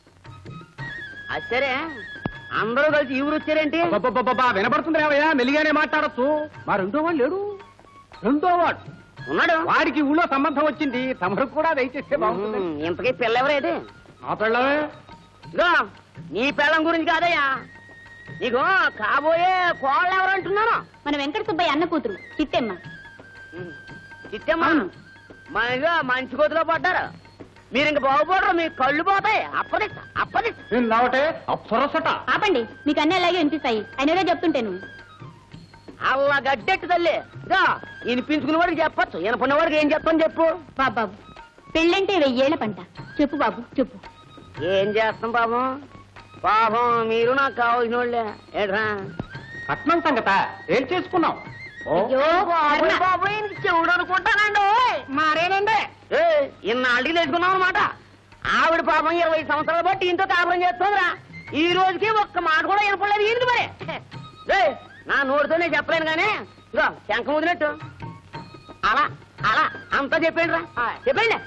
అసరే అందరూ కలిసి ఈ ఊరు వచ్చారేంటి? వినపడుతుంది రావయ్యా, మెల్లిగానే మాట్లాడచ్చు. మా రెండో వాడు లేడు. రెండో వాడు ఉన్నాడు. వాడికి ఊళ్ళో సంబంధం వచ్చింది. తమరు కూడా దయచేస్తే బాగుంటుంది. ఇంతకీ పిల్ల ఎవరేది? ఆ పిల్లవే ఇదో నీ పిల్లం గురించి కాదయ్యా, నీకు కాబోయే కోళ్ళు ఎవరు అంటున్నాను? మన వెంకట సుబ్బయ్య అన్న కూతురు చిత్తెమ్మ. చిత్తమ్మా, మనగా మంచి కోతిలో పడ్డారు. మీరు ఇంక బాగుపడరు, మీ కళ్ళు పోతాయి. అప్పది అప్పది అప్సరసట. ఆపండి, మీకు అన్నీ అలాగే వినిపిస్తాయి. అయినగా చెప్తుంటేను. అలా గడ్డెట్టు తల్లి. ఇదో వినిపించుకునే వాడికి చెప్పచ్చు, వినపడిన వాడికి ఏం చెప్తాను చెప్పు. బాబాబు, పెళ్ళంటే వెయ్యేళ్ల పంట. చెప్పు బాబు చెప్పు. ఏం చేస్తాం పాపం, పాపం మీరు నాకు కావాల్సిన వాళ్ళే. ఏట్రా కట్నం సంగత ఏం చేసుకున్నావు? బాబు చెవుడు అనుకుంటానండి. మారేనండి ఇన్నాళ్ళకి తెచ్చుకున్నాం అనమాట. ఆవిడ పాపం ఇరవై సంవత్సరాలు బట్టి ఇంతో కాపురం చేస్తుందిరా. ఈ రోజుకి ఒక్క మాట కూడా వినపడలేదు. ఏంటి మరి నా నోటితోనే చెప్పలేను కానీ ఇదో శంఖం వదినట్టు అలా అలా అంతా చెప్పండి రా, చెప్పండి.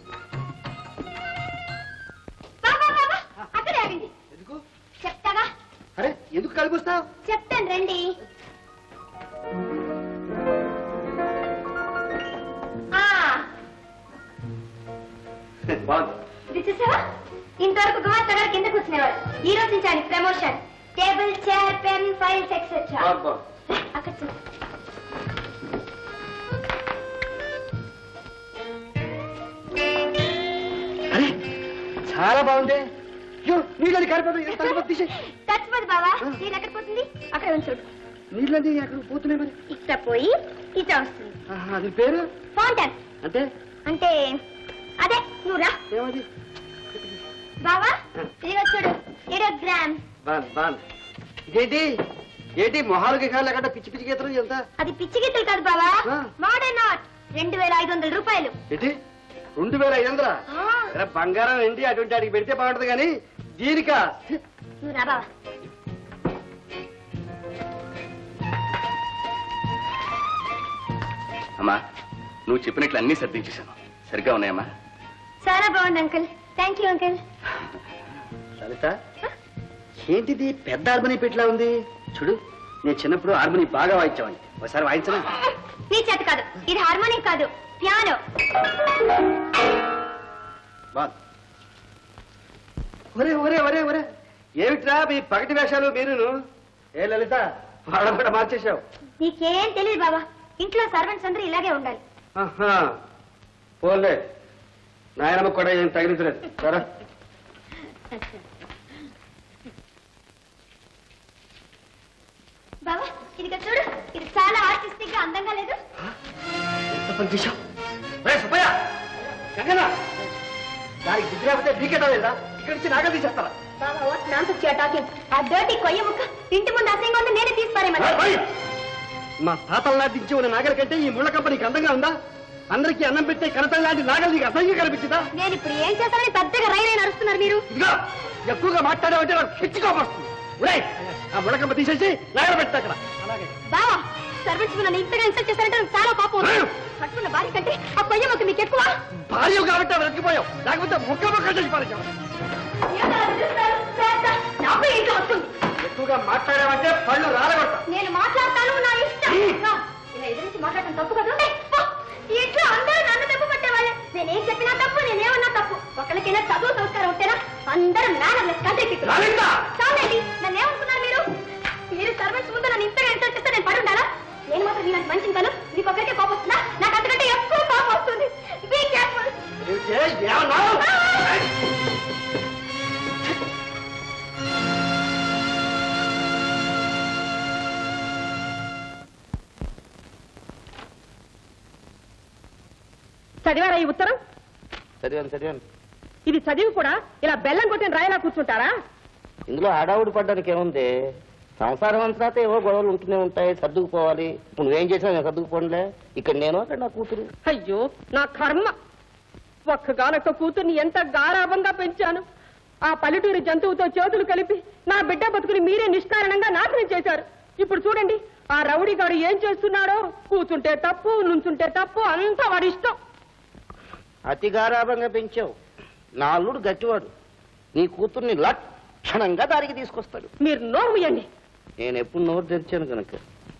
అక్కడే ఆగండి, చెప్తాగా. అరే ఎందుకు కలిపిస్తావు? చెప్తాను రండి. ఇది చూసావా, ఇంతవరకు గుమాస్తా గారు కింద కూర్చునేవారు. ఈ రోజు నుంచి ఆయన promotion. Table, chair, pen, files etcetera. అక్కడ చూ. అరే చాలా బాగుంది. నీళ్ళని కారిపోతుంది. చచ్చిపోదు బావా, నీరు ఎక్కడ పోతుంది? అక్కడ ఉంచుడు. నీళ్ళని అక్కడ పోతున్నాయి మరి. ఇక్కడ పోయి ఇట్లా వస్తుంది. అది పేరు ఫౌంటైన్. అంటే అంటే అదే నువ్వు రా. ఏమది బావా, ఇదిగో చూడు, ఏడో గ్రామ్. ఇదేంటి ఏంటి మొహాలకి కాళ్ళు లేకుండా పిచ్చి పిచ్చి గీతలు ఎంత? అది పిచ్చి గీతలు కాదు బావా, మోడర్న్ ఆర్ట్. రెండు వేల ఐదు వందల రూపాయలు. ఏంటి రెండు వేల ఐదు వందల? బంగారం ఏంటి అటువంటి అడిగి పెడితే బాగుంటది కానీ దీనికా? నువ్వు రా బావా. అమ్మా, నువ్వు చెప్పినట్లు అన్ని సర్దించేశాను. సరిగ్గా ఉన్నాయమ్మా? చాలా బాగుంది uncle. Thank you uncle. Lalitha, ఏంటిది పెద్ద హార్మోని పెట్లా ఉంది? చూడు, నేను చిన్నప్పుడు హార్మోని బాగా వాయించామని. ఒకసారి వాయించనా? నీ చేత కాదు, ఇది హార్మోనియం కాదు, పియానో. ఒరే ఒరే ఒరే ఒరే ఏమిట్రా మీ పగటి వేషాలు మీరును? ఏ లలిత, వాళ్ళ కూడా మార్చేశావు. నీకేం తెలియదు బాబా, ఇంట్లో సర్వెంట్స్ అందరూ ఇలాగే ఉండాలి. పోలే, నాయనమ్మ కూడా ఏం తగిలించలేదు. సరే బాబా, ఇది చూడు, ఇది చాలా ఆర్టిస్టిక్ గా అందంగా లేదు? ఎంత పని చేశావు? దానికి బుద్ధి లేకపోతే నీకే లేదా? ఇక్కడి నుంచి నాగలు తీసేస్తారా? బాబా, what nonsense you are talking? ఆ డర్టీ కొయ్య ముక్క ఇంటి ముందు అసహ్యంగా ఉంది, నేనే తీసిపారేమని. మా తాతల నాటించి ఉన్న నాగల కంటే ఈ ముళ్ళ కంపెనీకి అందంగా ఉందా? అందరికీ అన్నం పెట్టే కనతల లాంటి నాగలు నీకు అసహ్యంగా కనిపించిందా? నేను ఇప్పుడు ఏం చేస్తానని పెద్దగా రైలై నడుస్తున్నారు మీరు. ఇదిగో ఎక్కువగా మాట్లాడావంటే నాకు పిచ్చి కోపం వస్తుంది. ఆ ముళ్ళకంప తీసేసి నాగలు పెట్టా అక్కడ. బావా, సర్వెంట్స్ నన్ను ఇంతగా ఇన్సల్ట్ చేశారంటే నాకు చాలా కోపం ఉంది. పట్టుకున్న భార్య కంటే ఆ కొయ్య ముక్క మీకు ఎక్కువ. భార్య కాబట్టి బ్రతికిపోయావు, లేకపోతే ముక్క ముక్క చేసి పారేసావు. నాకు ఇంట్లో వస్తుంది. ఎక్కువగా మాట్లాడావంటే పళ్ళు రాలగొట్టా. నేను మాట్లాడతాను, నా ఇష్టం. ఇలా ఎదురించి మాట్లాడటం తప్పు కదా? ఇంట్లో అందరూ నన్ను తప్పు పట్టేవాళ్ళే. నేనేం చెప్పినా తప్పు, నేనేమన్నా తప్పు. ఒకరికైనా చదువు సంస్కారం ఉంటేనా? అందరం మేనర్లెస్ కంట్రీ. చాలండి, నన్ను ఏమనుకున్నారు మీరు? మీరు సర్వెంట్స్ ముందు నన్ను ఇంతగా ఇన్సల్ట్ చేస్తే నేను పడుండాలా? నేను మాత్రం నీకు మంచి ఉంటాను, మీకు ఒకరికే కోపం వస్తుందా? నాకు అంతకంటే ఎక్కువ కోపం వస్తుంది. Be careful. చదివారా ఈ ఉత్తరం? చదివాను చదివాను. ఇది చదివి కూడా ఇలా బెల్లం కొట్టిన రాయలా కూర్చుంటారా? ఇందులో హడావుడి పడ్డానికి ఏముంది? సంసారం అంతా ఏవో గొడవలు ఉంటూనే ఉంటాయి, సర్దుకుపోవాలి. ఇప్పుడు నువ్వేం చేసావు? నేను సర్దుకుపోనులే. ఇక్కడ నేను, అక్కడ నా కూతురు. అయ్యో నా కర్మ! ఒక్కగానొక్క కూతుర్ని ఎంత గారాభంగా పెంచాను. ఆ పల్లెటూరి జంతువుతో చేతులు కలిపి నా బిడ్డ బతుకుని మీరే నిష్కారణంగా నాశనం చేశారు. ఇప్పుడు చూడండి, ఆ రౌడీ గారు ఏం చేస్తున్నాడో. కూర్చుంటే తప్పు, నుంచుంటే తప్పు, అంతా వాడి ఇష్టం. అతి గారాభంగా పెంచావు. నా అల్లుడు గట్టివాడు. నీ కూతుర్ని లక్షణంగా దారికి తీసుకొస్తాడు. మీరు నోరు మూయండి. నేను ఎప్పుడు నోరు తెరిచాను కనుక.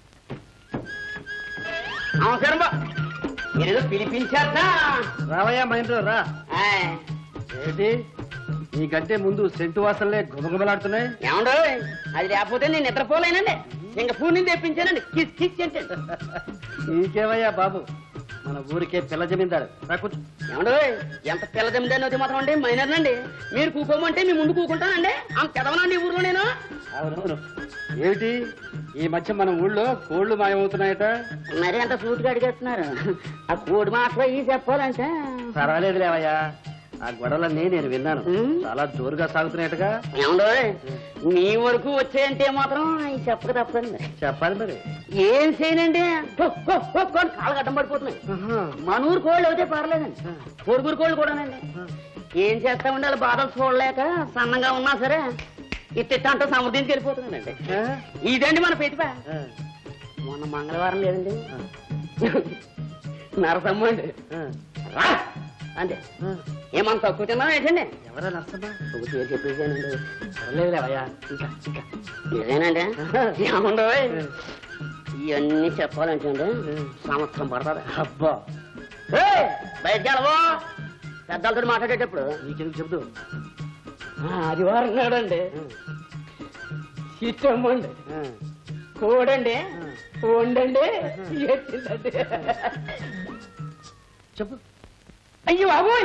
నమస్కారం బా. మీరేదో పిలిపించారా? రావయ్యా మా ఇంట్లో రా. ఏంటి నీకంటే ముందు సెంటు వాసనలే గుమగుమలాడుతున్నాయి. ఏమండో అది లేకపోతే నేను నిద్రపోలేనండి. ఇంకా పూర్ నుంచి తెప్పించానండి. కిస్ కిస్ అంటే నీకేమయ్యా బాబు, మన ఊరికే పిల్ల జమీందారు. ఏమండో ఎంత పిల్ల జమీందారు మాత్రం అండి మైనర్ నండి. మీరు కూకోమంటే మీ ముందు కూకుంటానండి. అంత చదవనండి ఊర్లో నేను. అవునవును. ఏమిటి ఈ మధ్య మన ఊళ్ళో కోళ్లు మాయమవుతున్నాయట? మరి అంత సూటిగా అడిగేస్తున్నారు. ఆ కోడి మాటలో ఈ చెప్పాలంటే పర్వాలేదు లేవయ్యా, ఆ గొడవలన్నీ నేను విన్నాను. చాలా జోరుగా సాగుతున్నాయటగా. ఏమండో మీ వరకు వచ్చాయంటే మాత్రం చెప్పక తప్పదండి. చెప్పాలి మరి. ఏం చేయనండి, కాళ్ళు గడ్డం పడిపోతున్నాయి. మన ఊరు కోళ్ళు అయితే పర్లేదండి, పొరుగురు కోళ్ళు కూడానండి. ఏం చేస్తా ఉండాలి, బాధలు చూడలేక సన్నంగా ఉన్నా సరే ఇట్ట అంటూ సమృద్ధించి వెళ్ళిపోతున్నానండి. ఇదండి మన ప్రతిభ. మొన్న మంగళవారం లేదండి, నరసమ్మ అండి అంతే. ఏమన్నా తక్కువ తిన్నా ఏంటండి? ఎవరా నరసమ్మ? ఒక పేరు చెప్పేసానండి. పర్లేదులేవయ్యా. ఇంకా ఇంకా ఇదేనండి. ఏముండో ఇవన్నీ చెప్పాలంటే సంవత్సరం పడుతుంది. అబ్బా బయటకు వెళ్ళవో పెద్దలతో మాట్లాడేటప్పుడు నీకెందుకు చెబుతూ. ఆదివారం నాడండి చిట్టమ్మండి, కోడండి, వండండి, ఎట్టిందండి. చెప్పు. అయ్యో బాబోయ్,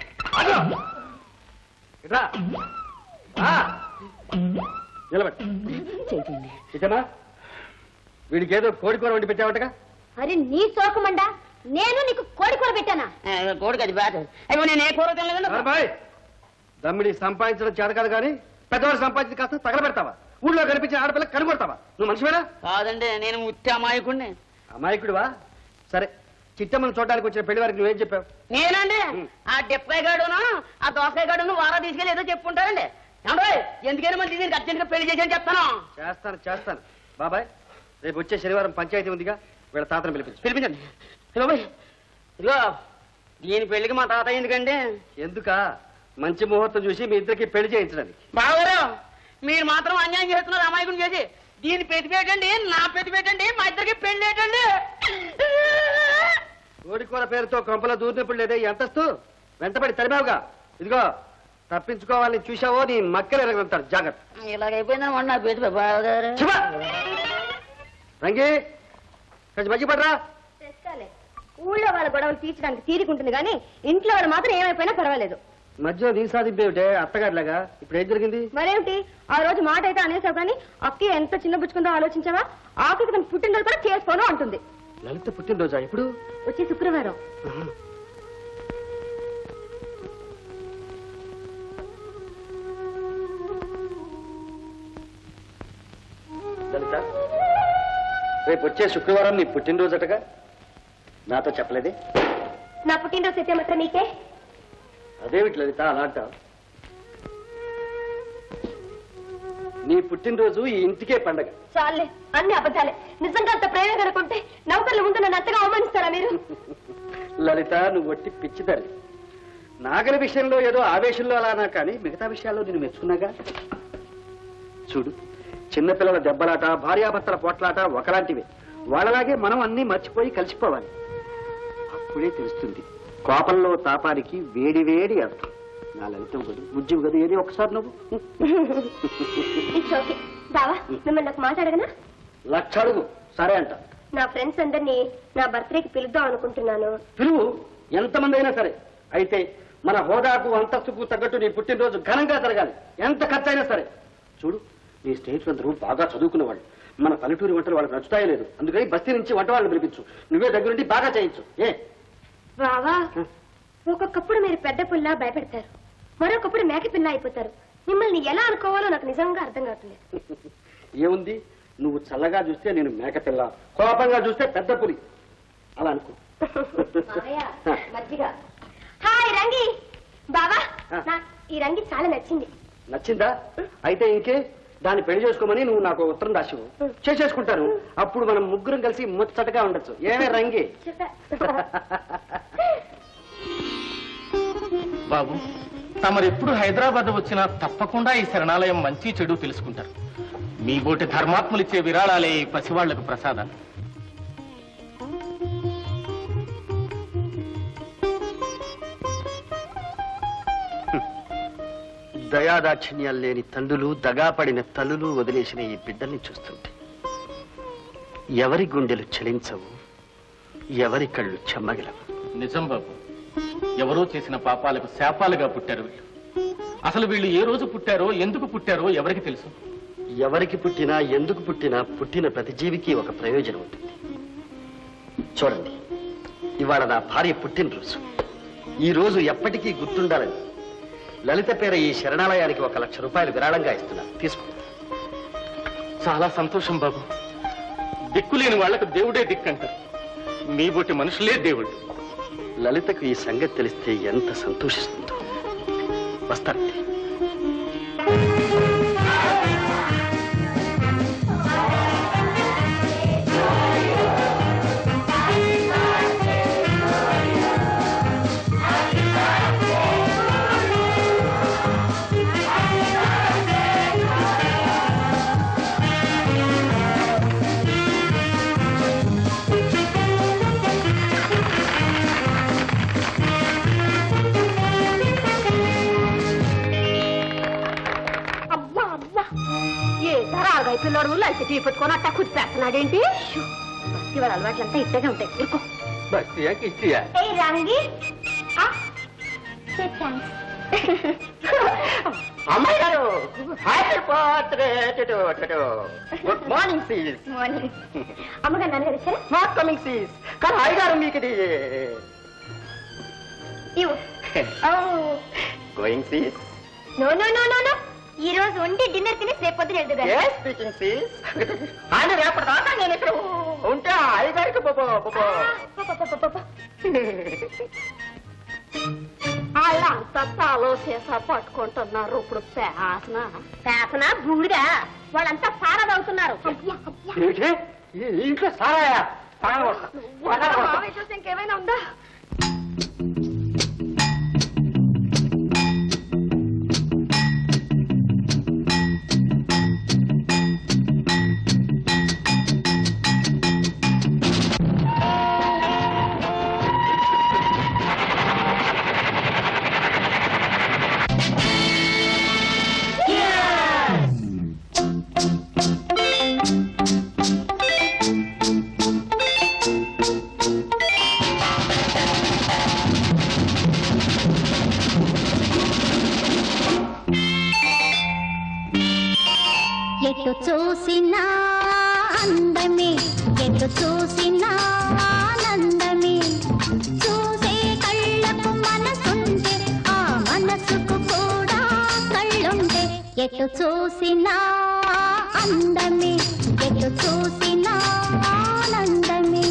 నిలబడి ఇటమా వీడికి ఏదో కోడి కూర వండి పెట్టావటగా. అరే నీ సోకమండా, నేను నీకు కోడి కూర పెట్టానా? కోడికి అది బాధ. అయ్యో నేను ఏ కూర తినలేదండి. దమ్మిడి సంపాదించడం చేత కాదు కానీ పెద్దవాడు సంపాదించి కాస్త తగలబెడతావా? ఊళ్ళో కనిపించిన ఆడపిల్ల కనుగొడతావా? నువ్వు మనిషివేనా? కాదండి, నేను ఉత్తి అమాయకుడిని. అమాయకుడివా? సరే, చిట్టమ్మను చూడడానికి వచ్చిన పెళ్లి వారికి నువ్వేం చెప్పావు? నేనండి ఆ డిప్పాయి గాడును ఆ దోసకాయ గాడును వారా తీసుకెళ్ళి ఏదో చెప్పుకుంటారండి. ఎందుకైనా మంచి దీనికి అర్జెంట్ గా పెళ్లి చేసి చెప్తాను. చేస్తాను చేస్తాను బాబాయ్. రేపు వచ్చే శనివారం పంచాయతీ ఉందిగా, వీళ్ళ తాతను పిలిపించు. పిలిపించండి. హలో బాయ్, ఇదిగో దీని పెళ్లికి మా తాత ఎందుకండి? ఎందుక? మంచి ముహూర్తం చూసి మీ ఇద్దరికి పెళ్లి చేయించడానికి. బావగారు మీరు మాత్రం అన్యాయం చేస్తున్నారు అమాయకుని చేసి. దీని పెట్టి పెట్టండి, నా పెట్టి పెట్టండి, మా ఇద్దరికి పెళ్లి ఏంటండి. కోడికూర పేరుతో కొంపలో దూరినప్పుడు లేదే ఎంతస్తూ వెంటబడి తరిమావుగా. ఇదిగో తప్పించుకోవాలని చూసావో నీ మక్కలు ఎరగలుగుతారు. జాగ్రత్త. ఇలాగైపోయిందని నా పెట్టి బావగారు. రంగి కొంచెం మగ్గి పడరా. ఊళ్ళో వాళ్ళ గొడవలు తీర్చడానికి తీరుకుంటుంది కానీ ఇంట్లో వాళ్ళు మాత్రం ఏమైపోయినా పర్వాలేదు. మధ్యలో నీ సాధింపేమిటే అత్తగారిలాగా? ఇప్పుడు ఏం జరిగింది? మరేమిటి, ఆ రోజు మాట అయితే అనేసావు కానీ అక్కి ఎంత చిన్న బుచ్చుకుందో ఆలోచించావా? ఆఖరికి తన పుట్టినరోజు కూడా చేసుకోను అంటుంది. లలిత పుట్టినరోజా? ఇప్పుడు వచ్చే శుక్రవారం. లలిత, రేపు వచ్చే శుక్రవారం నీ పుట్టినరోజటగా, నాతో చెప్పలేదే? నా పుట్టినరోజు అయితే మాత్రం నీకే? అదేమిటి లలిత అలా అంటావు? నీ పుట్టినరోజు ఈ ఇంటికే పండగ. చాలే, అన్ని అబద్ధాలే. నిజంగా అంత ప్రేమ కనుకుంటే నౌకర్ల ముందు నన్ను అంతగా అవమానిస్తారా మీరు? లలిత, నువ్వు వట్టి పిచ్చిదాన్ని. నాగల విషయంలో ఏదో ఆవేశంలో అలానా కానీ మిగతా విషయాల్లో నేను మెచ్చుకున్నాగా. చూడు, చిన్నపిల్లల దెబ్బలాట, భార్యాభర్తల పోట్లాట ఒకలాంటివే. వాళ్ళలాగే మనం అన్ని మర్చిపోయి కలిసిపోవాలి. అప్పుడే తెలుస్తుంది కోపంలో తాపానికి వేడి వేడి అర్థం. నా లలితం గదు, ఉద్యమ గదు, ఏది ఒకసారి నువ్వు. బావా, మిమ్మల్ని నాకు మాట్లాడగనా? లక్ష అడుగు, సరే అంట. నా ఫ్రెండ్స్ అందరినీ నా బర్త్డేకి పిలుద్దాం అనుకుంటున్నాను. పిలువు, ఎంతమంది అయినా సరే. అయితే మన హోదాకు అంతస్తుకు తగ్గట్టు నీ పుట్టినరోజు ఘనంగా జరగాలి, ఎంత ఖర్చు అయినా సరే. చూడు, నీ స్నేహితులందరూ బాగా చదువుకున్న వాళ్ళు. మన పల్లెటూరి వంటలు వాళ్ళకి నచ్చుతాయో లేదు, అందుకని బస్తీ నుంచి వంట వాళ్ళని పిలిపించు. నువ్వే దగ్గరుండి బాగా చేయించు. ఏ బావా, ఒక్కొక్కప్పుడు మీరు పెద్ద పుల్లా భయపెడతారు, మరొకప్పుడు మేక పిల్ల అయిపోతారు. మిమ్మల్ని ఎలా అనుకోవాలో నాకు నిజంగా అర్థం కావట్లేదు. ఏముంది, నువ్వు చల్లగా చూస్తే నేను మేకపిల్ల, కోపంగా చూస్తే పెద్ద పులి. అలా అనుకో. హాయ్ రంగి. బావా, ఈ రంగి చాలా నచ్చింది. నచ్చిందా? అయితే ఇంకే, దాన్ని పెళ్లి చేసుకోమని నువ్వు నాకు ఉత్తరం రాసివు, చేసేసుకుంటాను. అప్పుడు మనం ముగ్గురం కలిసి ముచ్చటగా ఉండొచ్చు. ఏమే రంగి? బాబు, తమరెప్పుడు హైదరాబాద్ వచ్చినా తప్పకుండా ఈ శరణాలయం మంచి చెడు తెలుసుకుంటారు. మీ బోటి ధర్మాత్ములిచ్చే విరాళాలే ఈ పసివాళ్లకు ప్రసాదాలు. దయాదాక్షిణ్యాలు లేని తండ్రులు దగాపడిన తల్లులు వదిలేసిన ఈ బిడ్డల్ని చూస్తుంటే ఎవరి గుండెలు చలించవు, ఎవరి కళ్ళు చెమ్మగిలవు. నిజం బాబు, ఎవరో చేసిన పాపాలకు శాపాలుగా పుట్టారు వీళ్ళు. అసలు వీళ్ళు ఏ రోజు పుట్టారో, ఎందుకు పుట్టారో ఎవరికి తెలుసు? ఎవరికి పుట్టినా ఎందుకు పుట్టినా పుట్టిన ప్రతి జీవికి ఒక ప్రయోజనం ఉంటుంది. చూడండి, ఇవాళ నా భార్య పుట్టినరోజు. ఈ రోజు ఎప్పటికీ గుర్తుండాలని లలిత పేర ఈ శరణాలయానికి ఒక లక్ష రూపాయలు విరాళంగా ఇస్తున్నారు. తీసుకో. చాలా సంతోషం బాబు. దిక్కులేని వాళ్లకు దేవుడే దిక్కంటారు, మీ బోటి మనుషులే దేవుడు. లలితకు ఈ సంగతి తెలిస్తే ఎంత సంతోషిస్తుందో. వస్తానండి. పిల్లడు లైట్ టీ పెట్టుకొని అట్టా కుదిపేస్తున్నాడేంటి? ఇవాళ అలవాట్లంతా ఇట్టగా ఉంటాయి. ఊరుకో. అమ్మాయి గారు, happy birthday. Good morning sis. Morning. అమ్మగారు నాన్నగారు వచ్చారా? Not coming sis. కానీ హాయ్ గారు మీకు ఇది going sis. No no no no no ఈ రోజు ఉండి డిన్నర్ తిని రేపు పొద్దున వెళ్దుగా. Speaking Cs. ఆయన రేపటి దాకా నేను ఇక్కడ ఉంటే హాయ్ గారికి వాళ్ళంతా తలో చేసా పట్టుకుంటున్నారు. ఇప్పుడు పేసన పేసన బూడిగా వాళ్ళంతా సారా తాగుతున్నారు. ఇంట్లో సారాయా? చూసి ఇంకేమైనా ఉందా? ఎటు చూసినా అందమే, ఎటు చూసినా ఆనందమే. చూసే కళ్ళకు మనసుంటే ఆ మనసుకు కూడా కళ్ళుంటే. ఎటు చూసినా అందమే, ఎటు చూసినా ఆనందమే.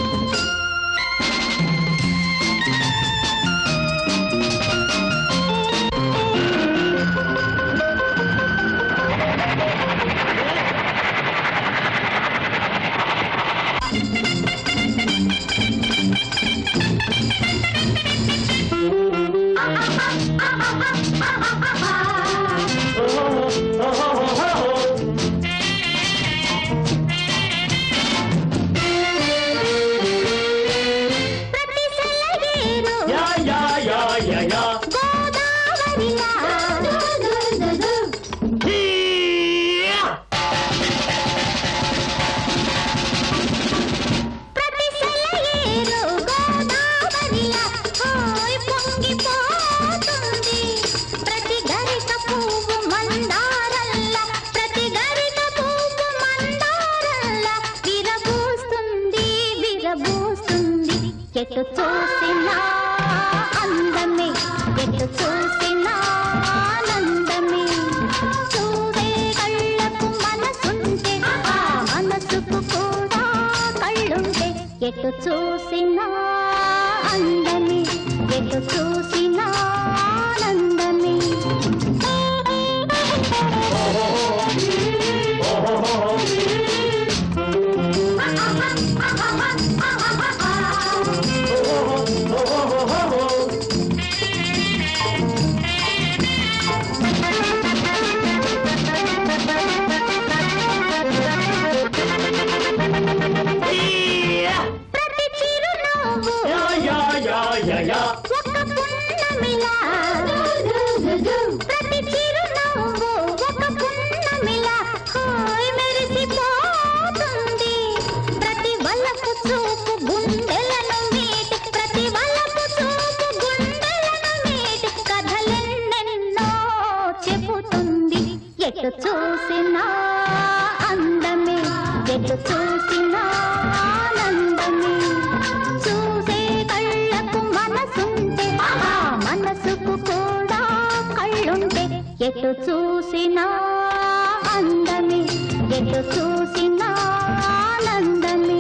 ఎటు చూసినా అందమే, ఎటు చూసినా ఆనందమే. చూసే కళ్ళకు మనసుంటే ఆ మనసుకు కూడా కళ్ళుంటే. ఎటు చూసినా అందమే, ఎటు చూసినా ఆనందమే. ఒక పున్నమిలా చూసినా అందమే ఎటు చూసినా ఆనందమే చూసే కళ్ళకు మనసుంటే మనసుకు కూడా కళ్ళుంటే ఎటు చూసినా అందమే ఎటు చూసినా ఆనందమే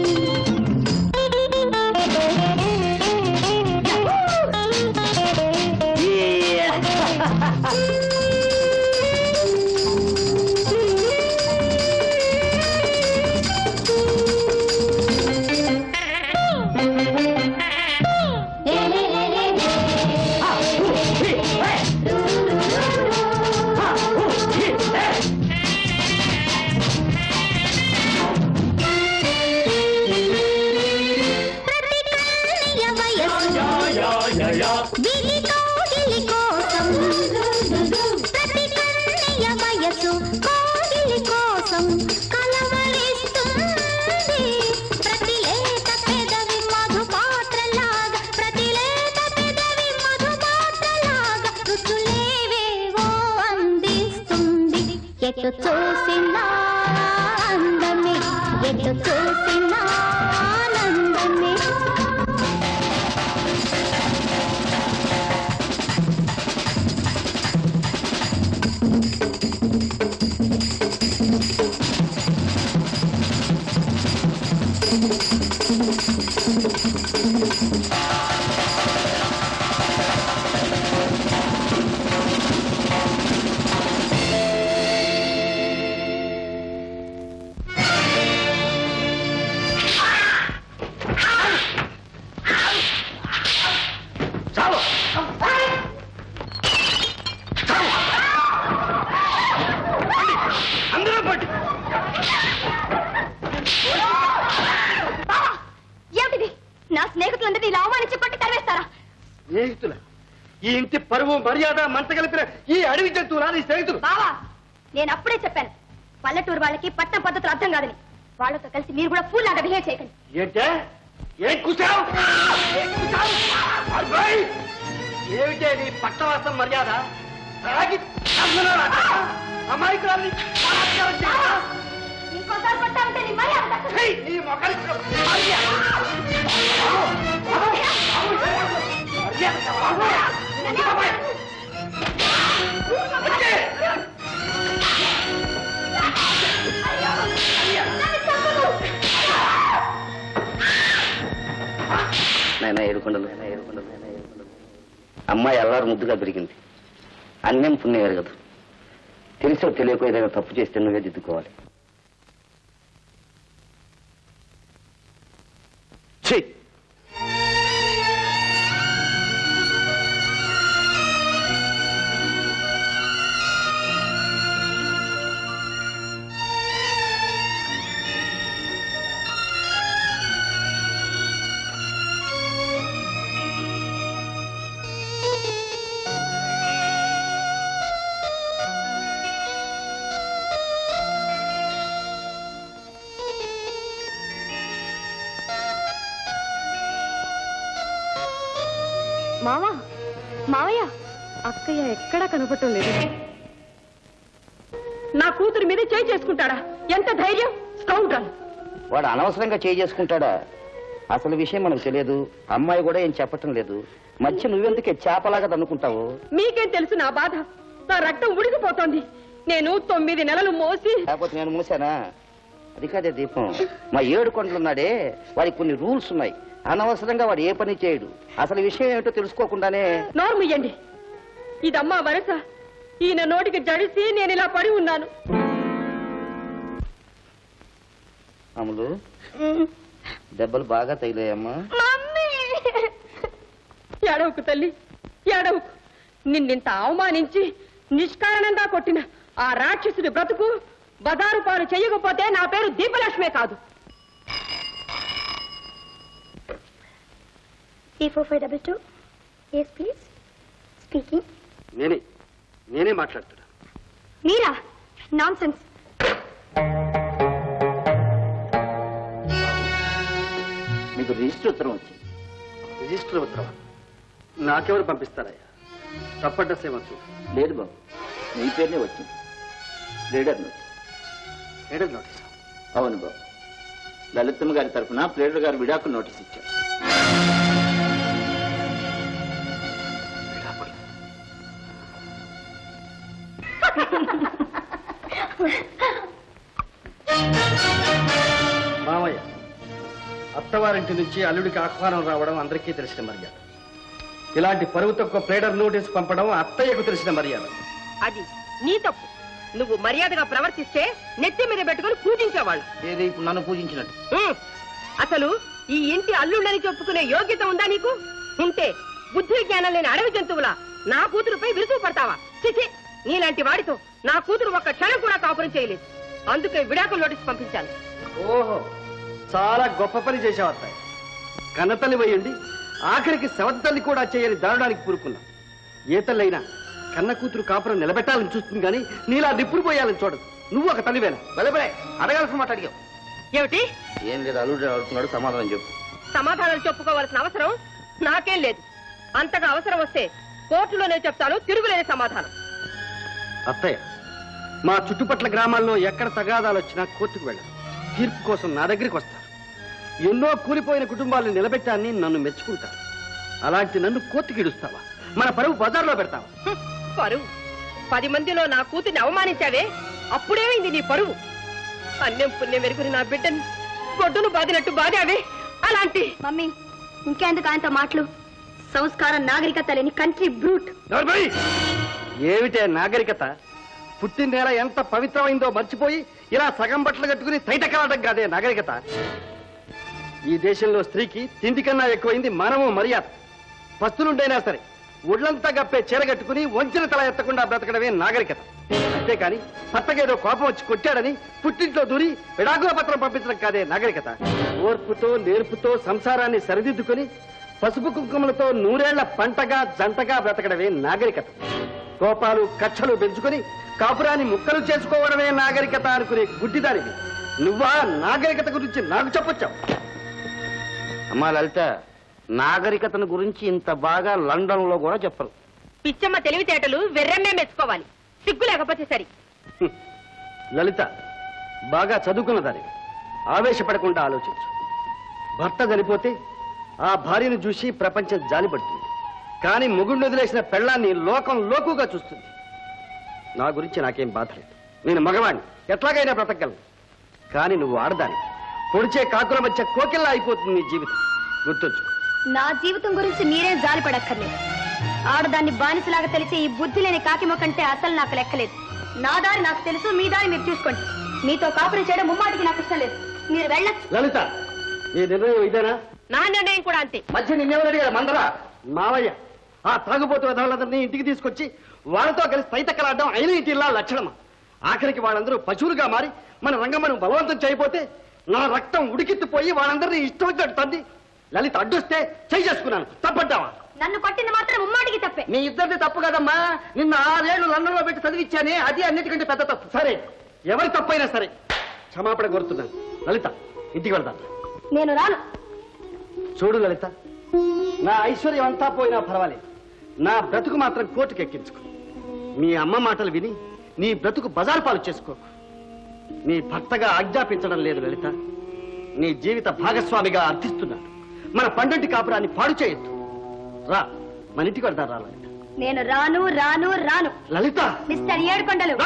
ఎటు చూసినా అందమే ఎటు చూసినా ఆనందమే ఈ ఇంటి పరువు మర్యాద మంట కలిపిన ఈ అడవి జంతువులా నీ స్నేహితులు? బావా, నేను అప్పుడే చెప్పాను పల్లెటూరు వాళ్ళకి పట్టణ పద్ధతులు అర్థం కాదని. వాళ్ళతో కలిసి మీరు కూడా ఫుల్ లాగా బిహేవ్ చేయకండి. ఏంటే ఏం కూర్చావు? ఏమిటే నీ పట్టవాసం మర్యాద? అమాయకురాన్ని ఇంకోసారి పట్టాలంటే నీ మర్యాద నీ మొక్కలు నైనా ఏడుకొండలు నైనా ఏడుకొండలు నైనా ఏడుకొండలు అమ్మాయి అల్లారు ముద్దుగా పెరిగింది. అన్యం పుణ్యం ఎరగదు. తెలిసో తెలియకో ఏదైనా తప్పు చేస్తే నువ్వే దిద్దుకోవాలి. ఛీ! మావా, మావయ్య, అక్కయ్య ఎక్కడా కనపడటం లేదు. నా కూతురు మీద చేయి చేసుకుంటాడా? ఎంత ధైర్యం! స్కౌండ్రల్! వాడు అనవసరంగా చేయి చేసుకుంటాడా? అసలు విషయం మనకు తెలియదు. అమ్మాయి కూడా ఏం చెప్పటం లేదు. మధ్య నువ్వెందుకే చేపలాగా తన్నుకుంటావు? మీకేం తెలుసు నా బాధ? నా రక్తం ఉడికిపోతోంది. నేను తొమ్మిది నెలలు మోసి లేకపోతే నేను మూసానా? అది కాదే దీపం, మా ఏడు కొండలున్నాడే వాడికి కొన్ని రూల్స్ ఉన్నాయి. అనవసరంగా వాడు ఏ పని చేయడు. అసలు విషయం ఏమిటో తెలుసుకోకుండానే నోరు ముయ్యండి. ఇదమ్మా వరస. ఈయన నోటికి జడిసి నేను ఇలా పడి ఉన్నాను. అమలు, దెబ్బలు బాగా తగిలాయమ్మా. ఏడవకు తల్లి, ఏడవకు. నిన్నింత అవమానించి నిష్కారణంగా కొట్టిన ఆ రాక్షసుడి బ్రతుకు బజారు పాలు చెయ్యకపోతే నా పేరు దీపలక్ష్మే కాదు. Three four five double two. Yes please. Speaking. నేనే నేనే మాట్లాడుతున్నా. మీరా? Nonsense. మీకు రిజిస్టర్ ఉత్తరం వచ్చింది. రిజిస్టర్ ఉత్తరం నాకెవరు పంపిస్తారయ్యా? తప్పడ్డ సేవ చూడు. లేదు బాబు, నీ పేరునే వచ్చింది. Pleader notice. Pleader notice? అవును బాబు. లలితమ్మ గారి తరఫున ప్లేడర్ గారు విడాకులు నోటీస్ ఇచ్చారు. మామయ్య, అత్తవారింటి నుంచి అల్లుడికి ఆహ్వానం రావడం అందరికీ తెలిసిన మర్యాద. ఇలాంటి పరువు తక్కువ ప్లేడర్ నోటీస్ పంపడం అత్తయ్యకు తెలిసిన మర్యాద. అది నీ తప్పు. నువ్వు మర్యాదగా ప్రవర్తిస్తే నెత్తి మీద పెట్టుకుని పూజించేవాళ్ళు. ఏది ఇప్పుడు నన్ను పూజించినట్టు? అసలు ఈ ఇంటి అల్లుళ్ళని చెప్పుకునే యోగ్యత ఉందా నీకు? ఉంటే బుద్ధి జ్ఞానం లేని అడవి జంతువులా నా కూతురుపై విరుసు పడతావా? చిచి, నీలాంటి వాడితో నా కూతురు ఒక్క క్షణం కూడా కాపురం చేయలేదు. అందుకే విడాకులు నోటీస్ పంపించాను. ఓహో, చాలా గొప్ప పని చేశావు అత్తయ్య. కన్నతల్లి వేయండి, ఆఖరికి సెవెంత్ తల్లి కూడా చేయని దారుడానికి పూరుకున్నా. ఏ తల్లైనా కన్న కూతురు కాపురం నిలబెట్టాలని చూస్తుంది కానీ నీలా నిప్పులు పోయాలని చూడదు. నువ్వు ఒక తల్లివేనా? బలబలే అడగాల్సిన మాట అడిగావు. ఏమిటి? ఏం లేదు, అల్లుడు అడుగుతున్నాడు, సమాధానం చెప్పు. సమాధానాలు చెప్పుకోవాల్సిన అవసరం నాకేం లేదు. అంతగా అవసరం వస్తే కోర్టులోనే చెప్తాను తిరుగులేని సమాధానం. అత్తయ్య, మా చుట్టుపట్ల గ్రామాల్లో ఎక్కడ తగాదాలు వచ్చినా కోర్టుకు వెళ్ళరు. తీర్పు కోసం నా దగ్గరికి వస్తారు. ఎన్నో కూలిపోయిన కుటుంబాలను నిలబెట్టాన్ని నన్ను మెచ్చుకుంటారు. అలాంటి నన్ను కోర్టుకి ఇడుస్తావా? మన పరువు బజార్లో పెడతావా? పరువు? పది మందిలో నా కూతుర్ని అవమానించావే, అప్పుడేమైంది నీ పరువు? అన్యం పుణ్యం వెరుగుని నా బిడ్డని గొడ్డును బాదినట్టు బాదావే. అలాంటి మమ్మీ, ఇంకెందుకు ఆయనతో మాటలు? సంస్కారం నాగరికత లేని కంట్రీ బ్రూట్. ఏమిటే నాగరికత? పుట్టిన నేల ఎంత పవిత్రమైందో మర్చిపోయి ఇలా సగం బట్టలు కట్టుకుని తైటకలాడడం కాదే నాగరికత. ఈ దేశంలో స్త్రీకి తిండి కన్నా ఎక్కువైంది మనము మర్యాద. పస్తులుండైనా సరే ఒళ్ళంతా గప్పే చీర కట్టుకుని వంచిన తల ఎత్తకుండా బ్రతకడమే నాగరికత. అంతేకాని పత్తకేదో కోపం వచ్చి కొట్టాడని పుట్టింట్లో దూరి విడాకుల పత్రం పంపించడం కాదే నాగరికత. ఓర్పుతో నేర్పుతో సంసారాన్ని సరిదిద్దుకుని పసుపు కుంకుమలతో నూరేళ్ల పంటగా జంటగా బ్రతకడమే నాగరికత. కోపాలు కక్షలు పెంచుకొని కాపురాన్ని ముక్కలు చేసుకోవడమే నాగరికత అనుకునే గుడ్డిదానివి నువ్వా నాగరికత గురించి నాకు చెప్పొచ్చావు? అమ్మా లలిత, నాగరికతను గురించి ఇంత బాగా లండన్ లో కూడా చెప్పరు. పిచ్చమ్మ తెలివితేటలు వెర్రన్నే మెచ్చుకోవాలి, సిగ్గు లేకపోతే సరి. లలిత, బాగా చదువుకున్నదాని, ఆవేశపడకుండా ఆలోచించు. భర్త చనిపోతే ఆ భార్యను చూసి ప్రపంచం జాలిపడుతుంది. కానీ మొగుడిని వదిలేసిన పెళ్ళాన్ని లోకం లోకుగా చూస్తుంది. నా గురించి నాకేం బాధ లేదు. నేను మగవాణ్ణి, ఎట్లాగైనా బ్రతకగలను. కానీ నువ్వు ఆడదాని, పొడిచే కాకుల మధ్య కోకిల్లా అయిపోతుంది నీ జీవితం. గుర్తుంచుకో. నా జీవితం గురించి మీరేం జాలిపడక్కర్లేదు. ఆడదాన్ని బానిసలాగా తెలిసే ఈ బుద్ధి లేని కాకిమ కంటే అసలు నాకు లెక్కలేదు. నా దారి నాకు తెలుసు, మీ దారి మీరు చూసుకోండి. మీతో కాపురం చేయడం ముమ్మాటికి నాకు ఇష్టం లేదు. మీరు వెళ్ళచ్చు. లలిత, ఈ నిర్ణయం ఇదేనా? నా నిర్ణయం కూడా అంతే. మధ్య నిన్నెవరు అడిగారు? మందరా మావయ్య, ఆ తాగుబోతు విధాలందరినీ ఇంటికి తీసుకొచ్చి వాళ్ళతో కలిసి తైతక్కలాడడం అయిన ఇంటిలా లక్షణమా? ఆఖరికి వాళ్ళందరూ పశువులుగా మారి మన రంగమ్మను బలవంతం చేయపోతే నా రక్తం ఉడికిత్తిపోయి వాళ్ళందరినీ ఇష్టం వచ్చినట్టు తంది. లలిత అడ్డొస్తే చేయి చేసుకున్నాను. తప్పడ్డావా? నన్ను కొట్టింది మాత్రం ముమ్మాటికి తప్పే. మీ ఇద్దరిది తప్పు కదమ్మా. నిన్న ఆరేళ్లు లండన్ లో పెట్టి చదివిచ్చానే, అది అన్నిటికంటే పెద్ద తప్పు. సరే, ఎవరి తప్పైనా సరే క్షమాపణ కోరుతున్నాను. లలిత, ఇంటికి వెళ్తాను. నేను రాను. చూడు లలిత, నా ఐశ్వర్యం అంతా పోయినా పర్వాలేదు. నా బ్రతుకు మాత్రం కోర్టుకు ఎక్కించుకో. మీ అమ్మ మాటలు విని నీ బ్రతుకు బజారు పాలు చేసుకో. నీ భర్తగా ఆజ్ఞాపించడం లేదు లలిత. నీ జీవిత భాగస్వామిగా అర్థిస్తున్నాను. మన పండంటి కాపురాన్ని పాడు చేయొద్దు. రా, మన ఇంటికి వెళ్తాను. రా లలిత. నేను రాను రాను రాను. లలిత, మిస్టర్ ఏడుకొండలు,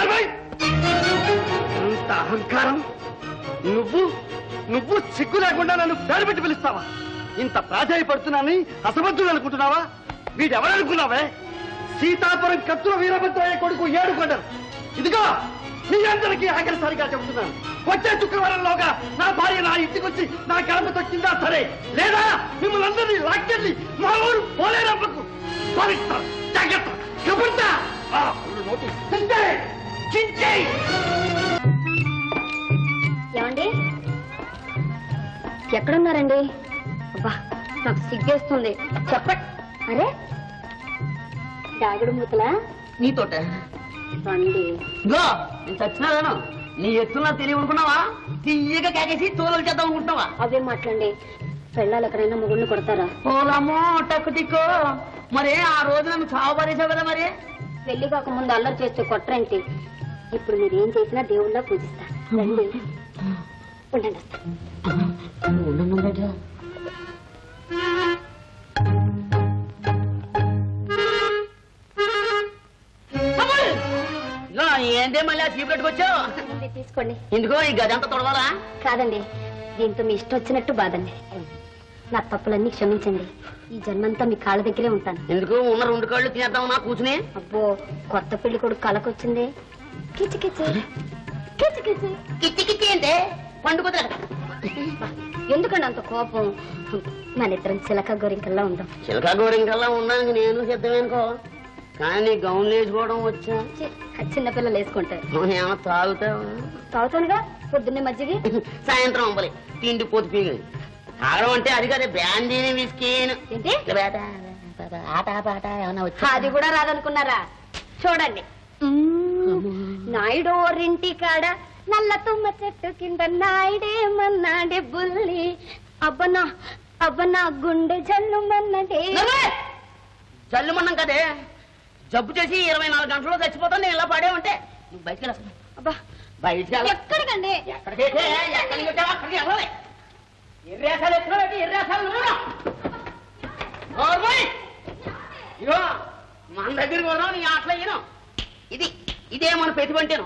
అంత అహంకారం! నువ్వు నువ్వు సిగ్గు లేకుండా నన్ను పేరు పెట్టి పిలుస్తావా? ఇంత ప్రాధాయపడుతున్నానని అసమర్థుడు అనుకుంటున్నావా? వీడెవరనుకున్నావే? సీతాపురం కత్తుల వీరభద్రయ్య కొడుకు ఏడుకొండలు. ఇదిగో మీ అందరికీ ఆఖరిసారిగా చెబుతున్నాను. వచ్చే శుక్రవారంలోగా నా భార్య నా ఇంటికి వచ్చి నా గడప తొక్కిందా సరే, లేదా మిమ్మల్ని అందరినీ లాక్కెళ్ళి మా ఊరు పోలేరమ్మకు భావిస్తాను. జాగ్రత్త. కబుర్తా. ఏమండి, ఎక్కడున్నారండి? అబ్బా, నాకు సిగ్గేస్తుంది. చెప్పండి. అరే, దాగుడు మూతలా? నీతోటే రండి. నేను చచ్చినాను. నీ ఎత్తున్నా తెలియనుకున్నావా? తీయగా కేకేసి తోలు చేద్దాం అనుకుంటున్నావా? అవే మాట్లాడండి. పెళ్ళాలు ఎక్కడైనా మొగుడిని కొడతారా? పోలమ్మో టక్కు టిక్కో. మరే ఆ రోజు నన్ను చావు పడేసావు కదా. మరి పెళ్లి కాక ముందు అల్లరి చేస్తే కొట్టరేంటి? ఇప్పుడు మీరు ఏం చేసినా దేవుళ్ళ పూజిస్తారు. రండి ఉండండి. ఏంటే మళ్ళీ చీపులెట్టుకు వచ్చావు? తీసుకోండి. ఎందుకో ఈ గది అంతా తొడవాలా? కాదండి, దీంతో మీ ఇష్టం వచ్చినట్టు బాదండి. నా తప్పులన్నీ క్షమించండి. ఈ జన్మంతా మీ కాళ్ళ దగ్గరే ఉంటాను. ఎందుకు ఉన్న రెండు కాళ్ళు తినేద్దాం నా కూర్చుని? అబ్బో, కొత్త పెళ్లి కొడుకు కలకొచ్చింది. కిచి కిచి కిచి కిచి కిచ్చి కిచ్చి అంటే పండుగ. ఎందుకండి అంత కోపం? మన ఇద్దరం చిలక గోరింకల్లా ఉంటాం. చిలక గోరింకల్లా ఉండడానికి నేను సిద్ధమేనుకో, కానీ గౌన్లు వేసుకోవడం వచ్చా? చిన్నపిల్లలు వేసుకుంటారు. ఏమన్నా తాగుతావు? తాగుతానుగా, పొద్దున్నే మజ్జిగి, సాయంత్రం అంబలి, తిండి పోతు పీగి. తాగడం అంటే అది కదా, బ్రాండీని విస్కీను. ఏంటి ఆట పాట ఏమన్నా వచ్చా? అది కూడా రాదనుకున్నారా? చూడండి. నాయుడోరింటి కాడ నల్ల తుమ్మ చెట్టు కింద నాయుడే మన్నాడే బుల్లి, అబ్బనా అబ్బనా గుండె జల్లు మన్నడే. జల్లుమన్నాం కదే, జబ్బు చేసి ఇరవై నాలుగు గంటల్లో చచ్చిపోతాను నేను ఇలా పాడేమంటే. నువ్వు బయటికి వెళ్ళా. అబ్బా, బయటికి వెళ్ళ. ఎక్కడికండి? ఎక్కడికి ఎక్కడికి వచ్చావా? అక్కడికి వెళ్ళాలి. ఎర్రేసాలు ఎత్తుకోబెట్టి ఎర్రేసాలు ఇగో మన దగ్గరికి వదాం. నీ ఆటలు అయ్యాను. ఇది ఇదే మన పెట్టుబంటేను.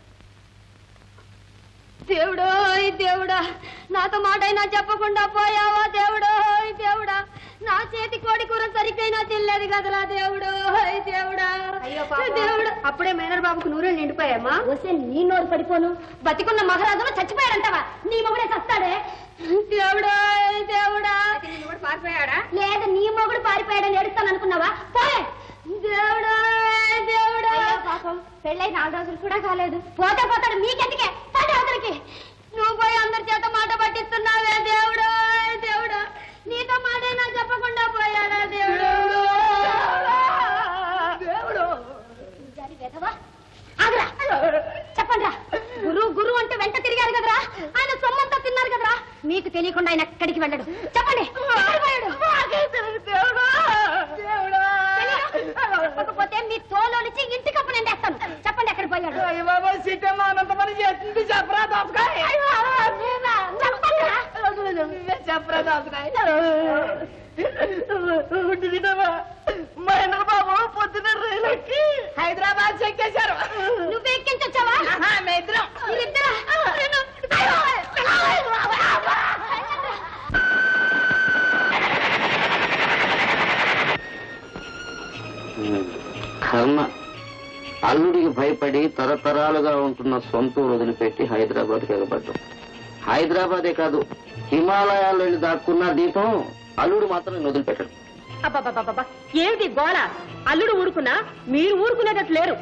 దేవుడో దేవుడా, నాతో మాటైనా చెప్పకుండా పోయావా దేవుడో దేవుడా. నా చేతి కోడి కూర సరిగ్గా తినలేదు కదలా దేవుడో దేవుడా. దేవుడు అప్పుడే మేనర్ బాబుకు నూరేళ్ళు నిండిపోయామా? వస్తే నీ నోరు పడిపోను. బతికున్న మహారాజును చచ్చిపోయాడంటావా? నీ మొగుడే చస్తాడే. దేవుడో దేవుడా. పారిపోయాడా? లేదా నీ మొగుడు పారిపోయాడని ఏడుస్తాను అనుకున్నావా? పోయే దేవుడా దేవుడా. పాపం పెళ్ళై నాలుగు రోజులు కూడా కాలేదు. పోతే పోతాడు, మీకెందుకే? పోతే అవతలికి. నువ్వు పోయి అందరి చేత మాట పట్టిస్తున్నావే దేవుడా దేవుడా. నీతో మాటైనా చెప్పకుండా పోయాడా దేవుడు దేవుడు. ఆగరా, చెప్పండి రా. గురు గురు అంటే వెంట తిరిగారు కదరా, ఆయన సొమ్మంతా తిన్నారు కదరా. మీకు తెలియకుండా ఆయన ఎక్కడికి వెళ్ళడు. చెప్పండి. చెప్పకపోతే మీ తోలో నుంచి ఇంటికి అప్పుడు నేను వేస్తాను. చెప్పండి, ఎక్కడికి పోయాడు? మహేంద్ర బాబు పొద్దున్న రైలుకి హైదరాబాద్ చెక్కేశారు. నువ్వు ఎక్కించొచ్చావా? మేమిద్దరం. కర్మ. అల్లుడికి భయపడి తరతరాలుగా ఉంటున్న సొంత వదిలిపెట్టి హైదరాబాద్కి ఎగబడ్డాం. హైదరాబాదే కాదు, హిమాలయాల్లో వెళ్ళి దాక్కున్న దీపం అల్లుడు మాత్రం నేను వదిలిపెట్టాడు. అబ్బాబాబా, ఏమిటి గోళ? అల్లుడు ఊరుకున్నా మీరు ఊరుకునేటట్టు లేరు.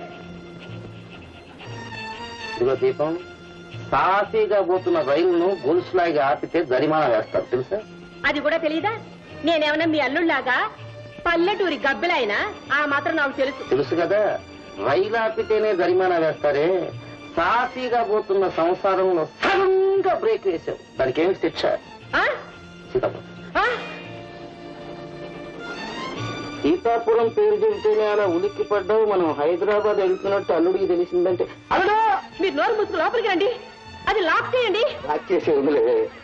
ఇదిగో దీపం, సాఫీగా పోతున్న రైలును గొలుసులాగా ఆపితే జరిమానా వేస్తారు తెలుసా? అది కూడా తెలీదా? నేనేమన్నా మీ అల్లుళ్లాగా పల్లెటూరి గబ్బెలైనా ఆ మాత్రం నాకు తెలుసు. తెలుసు కదా, రైలు ఆపితేనే జరిమానా వేస్తారే. సాఫీగా పోతున్న సంసారంలో సడన్ గా బ్రేక్ వేసావు, దానికి ఏమి శిక్ష? సీతాపురం. సీతాపురం పేరు చెబితేనే అలా ఉలిక్కి పడ్డావు. మనం హైదరాబాద్ వెళ్తున్నట్టు అల్లుడికి తెలిసిందంటే అల్లుడు మీరు నోరు ముసుగు లోపలికి రండి. అది లాక్ చేయండి. లాక్ చేసే ఉందిలే.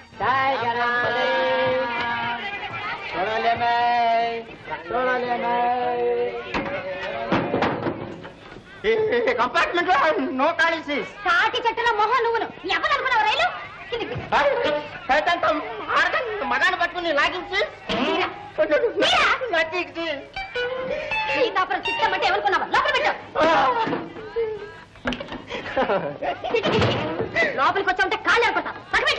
కంపార్ట్మెంట్ నో ఖాళీ. కాకి చెట్టులో మొహం నువ్వును ఎవరు అనుకున్నావు? రైలు మగాన్ని పట్టుకుని లాగించి సీతాపురం చిత్తం అంటే ఎవరుకున్నావా? లోపల పెట్టు. లోపలికి వచ్చా ఉంటే కాళ్ళు ఏర్పడతావు.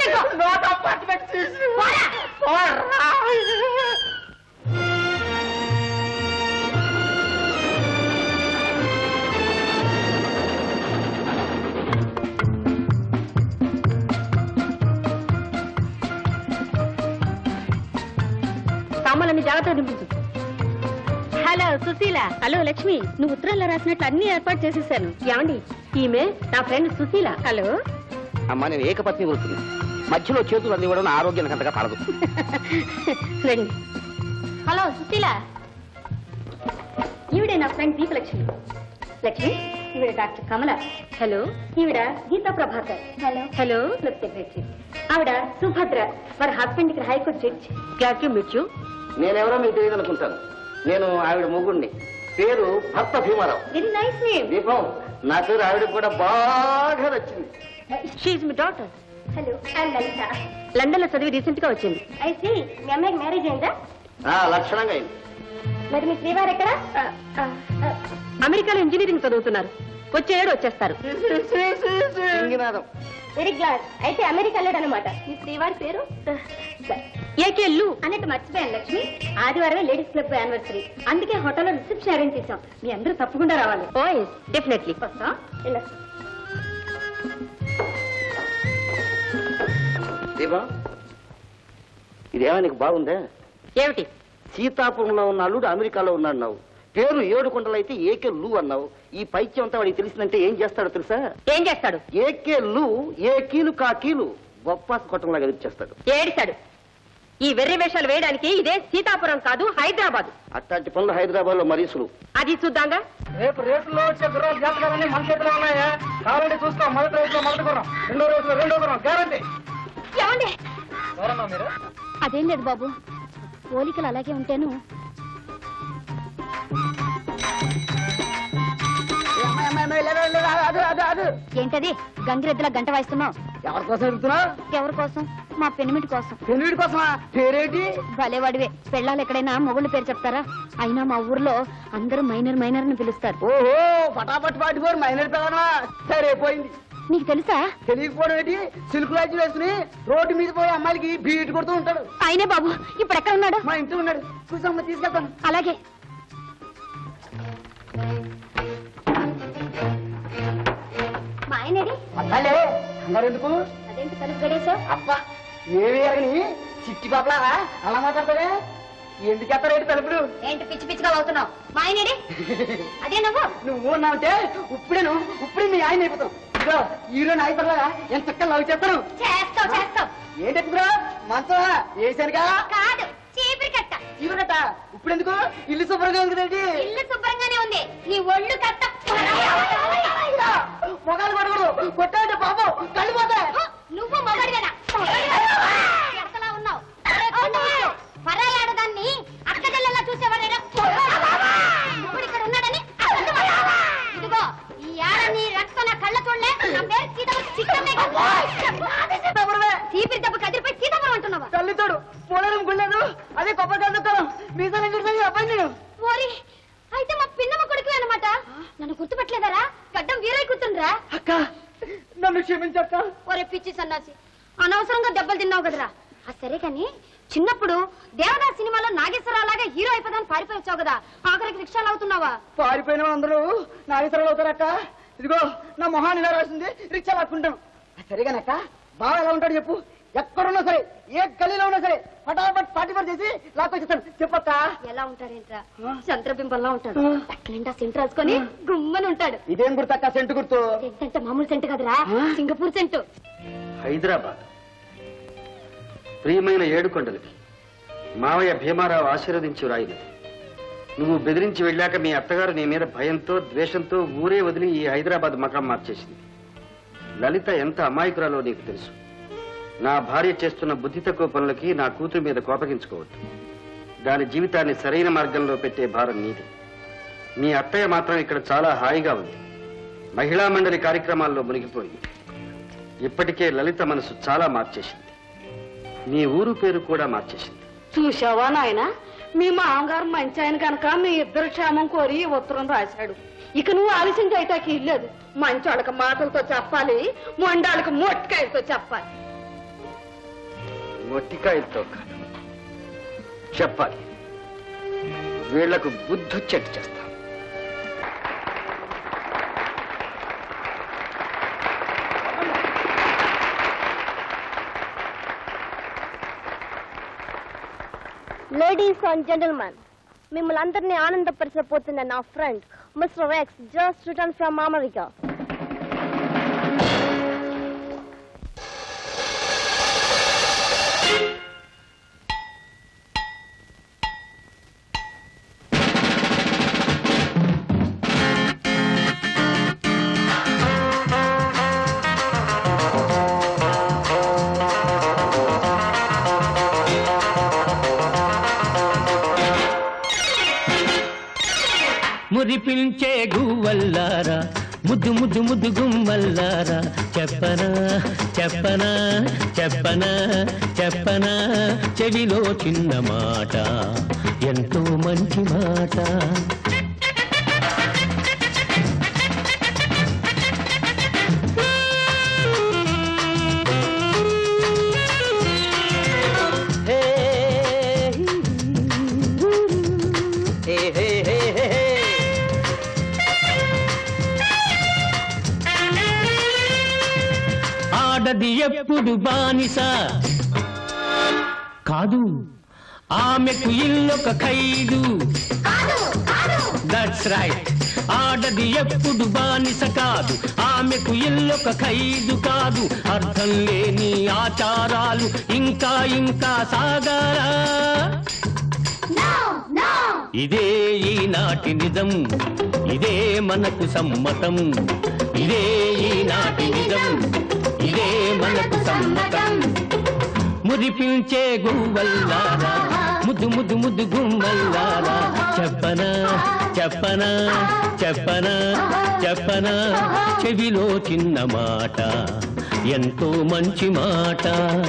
సామాన్లన్నీ జాగ్రత్తగా దింపించు. హలో సుశీల. హలో లక్ష్మి. నువ్వు ఉత్తరంలో రాసినట్లు అన్ని ఏర్పాటు చేసేసాను. ఏమండి, ఈమె నా ఫ్రెండ్ సుశీల. హలో అమ్మా, నేను ఏకపత్ని వస్తుంది. మధ్యలో చేతులు అన్ని కూడా ఆరోగ్యానికి అంతగా పడదు. రండి. హలో సుశీల. ఈవిడే నా ఫ్రెండ్ దీపలక్ష్మి. లక్ష్మి, ఈవిడ డాక్టర్ కమల. హలో. ఈవిడ గీతా ప్రభాకర్. హలో. హలో. ఆవిడ సుభద్ర, వారి హస్బెండ్ ఇక్కడ హైకోర్టు జడ్జి. క్యాట్ మిచ్చు. నేనెవరో మీకు తెలియదు అనుకుంటాను. నేను ఆవిడ మొగుడిని. పేరు భర్త భీమారావు. Very nice name. దీపం, నా పేరు ఆవిడ కూడా బాగా నచ్చింది. She's my daughter. Hello, I'm Lalitha. London లో చదివి రీసెంట్ గా వచ్చింది. అయితే మీ అమ్మాయికి మ్యారేజ్ అయిందా? లక్షణంగా అయింది. మరి మీ శ్రీవారు ఎక్కడ? అమెరికాలో ఇంజనీరింగ్ చదువుతున్నారు. వచ్చే ఏడు వచ్చేస్తారు. Very glad. అయితే అమెరికా వెళ్ళాడు అనమాట. మీ శ్రీవారి పేరు ఏకేళ్ళు అన్నట్టు మర్చిపోయాను లక్ష్మి. ఆదివారమే లేడీస్ క్లబ్ యానివర్సరీ, అందుకే హోటల్లో రిసెప్షన్ అరేంజ్ చేశాం. మీ అందరూ తప్పకుండా రావాలి. ఓ ఎస్, డెఫినెట్లీ వస్తాం. దీపం, ఇదేమో నీకు బాగుందా? ఏమిటి? సీతాపురంలో ఉన్న అల్లుడు అమెరికాలో ఉన్నాడు. పేరు ఏడు కొండలైతే ఏకే లు అన్నావు. ఈ పైత్యం అంతా వాడికి తెలిసిందంటే ఏం చేస్తాడో తెలుసా? ఏం చేస్తాడు? ఏకే లు ఏ కీలు కా కీలు బొప్పాస్ కొట్టంలాగా ఎదిరిచేస్తాడు. ఏడిస్తాడు. ఈ వెర్రి వేషాలు వేయడానికి ఇదే సీతాపురం కాదు, హైదరాబాద్. అట్లాంటి పనులు హైదరాబాద్ లో మరీసులు. అది చూద్దాంగా. రేపు రేసులో వచ్చే గుర్రాలు జాతకాలన్నీ మన చేతిలో ఉన్నాయా? కావాలంటే చూస్తాం. మొదటి రేసులో మొదటి గుర్రం, రెండో రేసులో రెండో గుర్రం గ్యారంటీ. ఏమండి? ఎవరమ్మా మీరు? అదేం లేదు బాబు, పోలికలు అలాగే ఉంటాను. ఏంటది గంగిరెద్దులా గంట వాయిస్తున్నావు? ఎవరి కోసం ఎదుగుతున్నావు? ఎవరి కోసం? మా పెనిమిటి కోసం. పెళ్లి కోసమా? పేరేంటి? భలేవాడివే. పెళ్ళాలు ఎక్కడైనా మొగుళ్ళ పేరు చెప్తారా? అయినా మా ఊర్లో అందరూ మైనర్ మైనర్ అని పిలుస్తారు. ఓహో, పటాపట్ పాటిపోరు మైనర్ పిల్లనా? సరే పోయింది. నీకు తెలుసా? తెలియకపోవడం ఏంటి? సిల్క్ లాంటి వేసుకుని రోడ్డు మీద పోయి అమ్మాయిలకి బీట్ కొడుతూ ఉంటాడు. ఆయనే బాబు. ఇప్పుడు ఎక్కడ ఉన్నాడు? మా ఇంట్లో ఉన్నాడు. చూసమ్మ, తీసుకెళ్తాను. అలాగే. మా ఆయనేది? అబ్బాలే అన్నారు ఎందుకు? అదేంటి తలుపు గడేసా? అబ్బా, ఏమి ఎరగని చిట్టి బాబలారా అలా మాట్లాడతాడే? ఎందుకు ఎత్తారేంటి తలుపులు? ఏంటి పిచ్చి పిచ్చిగా అవుతున్నావు? మా ఆయనేది? అదే నువ్వు నువ్వు ఉన్నావంటే ఇప్పుడేను ఇప్పుడే మీ ఆయన అయిపోతావు. ఇదో హీరోని అయిపోతారా? ఎంత చక్కగా లవ్ చేస్తాను. చేస్తావు చేస్తావు. ఏంటెక్కురా మంచం వేసానుగా? కాదు, చీపిరి కట్ట. చీపిరి కట్ట ఇప్పుడు ఎందుకు? ఇల్లు శుభ్రంగా ఉంది కదండి. ఇల్లు శుభ్రంగానే ఉంది, నీ ఒళ్ళు కట్ట. మొగాలు కొడకూడదు. కొట్టాలంటే పాపం కళ్ళు పోతాయి. నువ్వు మొగడివేనా? ఎడతలా ఉన్నావు. పరాయి ఆడదాన్ని అక్కడల్లా చూసేవాడేనా? ఇప్పుడు ఇక్కడ ఉన్నాడని ఇదిగో ఈ ఆడ నీ రక్తం నా కళ్ళ చూడలే. నా పేరు సీతమ్మ. చీపిరి దెబ్బ కదిరిపోయి సీతమ్మ అంటున్నావా? తల్లి తోడు పోలేరు గుళ్ళదు. అదే కొబ్బరికాయ దుకాణం మీసాలు అబ్బాయి నేను. ఓరి, అయితే మా పిన్నమ్మ కొడుకు అనమాట. నన్ను గుర్తుపట్టలేదరా? గడ్డం వీరై కూతుండ్రా. అక్క, నన్ను క్షమించక్క. ఒరే పిచ్చి సన్నాసి, అనవసరంగా దెబ్బలు తిన్నావు కదరా. ఆ సరే కానీ చిన్నప్పుడు దేవదాస్ సినిమాలో నాగేశ్వరరావు లాగా హీరో అయిపోదాన్ని పారిపోయి వచ్చావు కదా, ఆఖరికి రిక్షాలు అవుతున్నావా? పారిపోయిన అందరూ నాగేశ్వరరావు అవుతారక్క. ఇదిగో నా మొహాన్ని ఇలా రాసింది, రిక్షా లాక్కుంటాను. సరేగానక్క, బాగా ఎలా ఉంటాడు చెప్పు? ఎక్కడున్నా సరే, ఏ గలీలో ఉన్నా సరే పటాపట్ పార్టీ పని చేసి లాక్కొచ్చేస్తాను. చెప్పక్క. ఎలా ఉంటాడేంట్రా? చంద్రబింబంలా ఉంటాడు. పక్కనిండా సెంట్ రాసుకొని గుమ్మని ఉంటాడు. ఇదేం గుర్తక్క? సెంటు గుర్తు. సెంట్ అంటే మామూలు సెంట్ కదరా, సింగపూర్ సెంట్. హైదరాబాద్ ప్రియమైన ఏడుకొండలకి మావయ్య భీమారావు ఆశీర్వదించు రాయినది. నువ్వు బెదిరించి వెళ్ళాక మీ అత్తగారు నీ మీద భయంతో ద్వేషంతో ఊరే వదిలి ఈ హైదరాబాద్ మకాం మార్చేసింది. లలిత ఎంత అమాయకురాలో నీకు తెలుసు. నా భార్య చేస్తున్న బుద్ధి తక్కువ పనులకి నా కూతురు మీద కోపగించుకోవద్దు. దాని జీవితాన్ని సరైన మార్గంలో పెట్టే భారం నీది. మీ అత్తయ్య మాత్రం ఇక్కడ చాలా హాయిగా ఉంది. మహిళా మండలి కార్యక్రమాల్లో మునిగిపోయింది. ఇప్పటికే లలిత మనసు చాలా మార్చేసింది. నీ ఊరు పేరు కూడా మార్చేసింది. చూసావా నాయన, మీ మామగారు మంచి ఆయన కనుక మీ ఇద్దరు క్షేమం కోరి ఉత్తరం రాశాడు. ఇక నువ్వు ఆలస్యం చేయటానికి ఇల్లేదు. మంచి వాళ్ళకి మాటలతో చెప్పాలి, మొండాళ్ళకి మొట్టికాయలతో చెప్పాలి. మొట్టికాయలతో కాదు, చెప్పాలి. వీళ్లకు బుద్ధి చెట్టు చేస్తా. లేడీస్ అండ్ జెంటల్మెన్, మిమ్మల్ని అందరినీ ఆనందపరచబోతున్న నా friend mister X just return from America. మురిపించే గువ్వల్లారా ముద్దు ముద్దు ముద్దు గుమ్మల్లారా చెప్పనా చెప్పనా చెప్పనా చెప్పనా చెవిలో చిన్న మాట ఎంతో మంచి మాట. ఆడది ఎప్పుడు బానిస కాదు, ఆమెకు ఇల్లొక ఖైదు. That's right. ఆడది ఎప్పుడు బానిస కాదు, ఆమెకు ఇల్లొక ఖైదు కాదు. అర్థం లేని ఆచారాలు ఇంకా ఇంకా సాగారా. ఇదే ఈనాటి నిజం, ఇదే మనకు సమ్మతం. ఇదే ఈనాటి నిజం, ఇదే మనకు సమ్మతం. మురిపించే గువ్వల్లారా ముద్దు ముద్దు ముద్దు గుమ్మల్లారా చెప్పనా చెప్పనా చెప్పనా చెప్పనా చెవిలో చిన్న మాట ఎంతో మంచి మాట.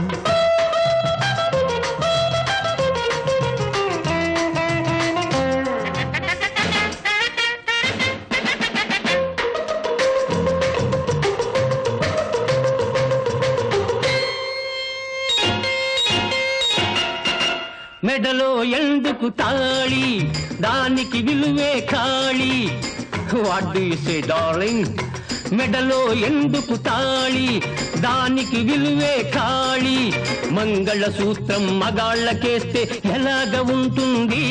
మెడలో ఎందుకు తాళి, దానికి విలువే ఖాళీ. What do you say darling? మెడలో ఎందుకు తాళి, దానికి విలువే ఖాళీ. మంగళ సూత్రం మగాళ్ళకేస్తే ఎలాగ ఉంటుంది?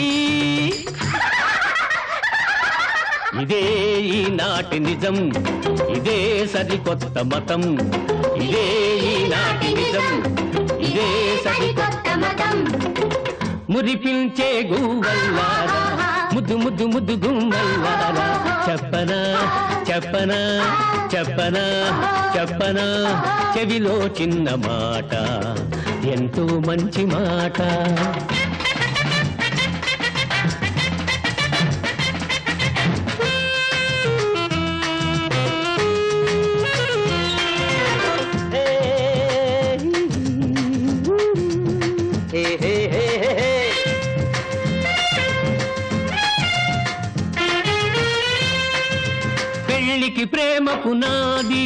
ఇదే ఈనాటి నిజం, ఇదే సరికొత్త మతం. ఇదే ఈనాటి నిజం, ఇదే సరికొత్త మతం. మురిపించే గువ్వల్లారా ముద్దు ముద్దు ముద్దు గుమ్మల్లారా చెప్పనా చెప్పనా చెప్పనా చెప్పనా చెవిలో చిన్న మాట ఎంతో మంచి మాట. పెళ్లికి ప్రేమ పునాది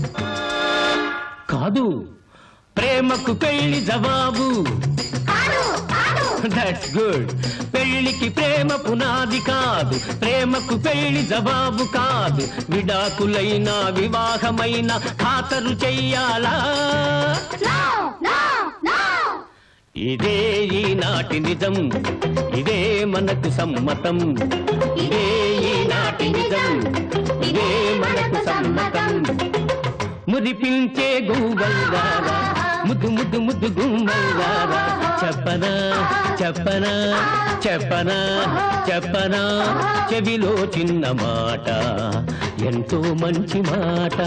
కాదు, ప్రేమకు పెళ్లి జవాబు. That's good. పెళ్లికి ప్రేమ పునాది కాదు, ప్రేమకు పెళ్లి జవాబు కాదు. విడాకులైనా వివాహమైన ఖాతరు చెయ్యాలా? ఇదే ఈనాటి నిజం, ఇదే మనకు సమ్మతం. ఇదే ఈనాటి నిజం, ఇదే మనకు సమ్మతం. మురిపించే గువ్వల్లారా ముద్దు ముద్దు ముద్దు గుమ్మల్లారా చెప్పనా చెప్పనా చెప్పనా చెప్పనా చెవిలో చిన్న మాట ఎంతో మంచి మాట.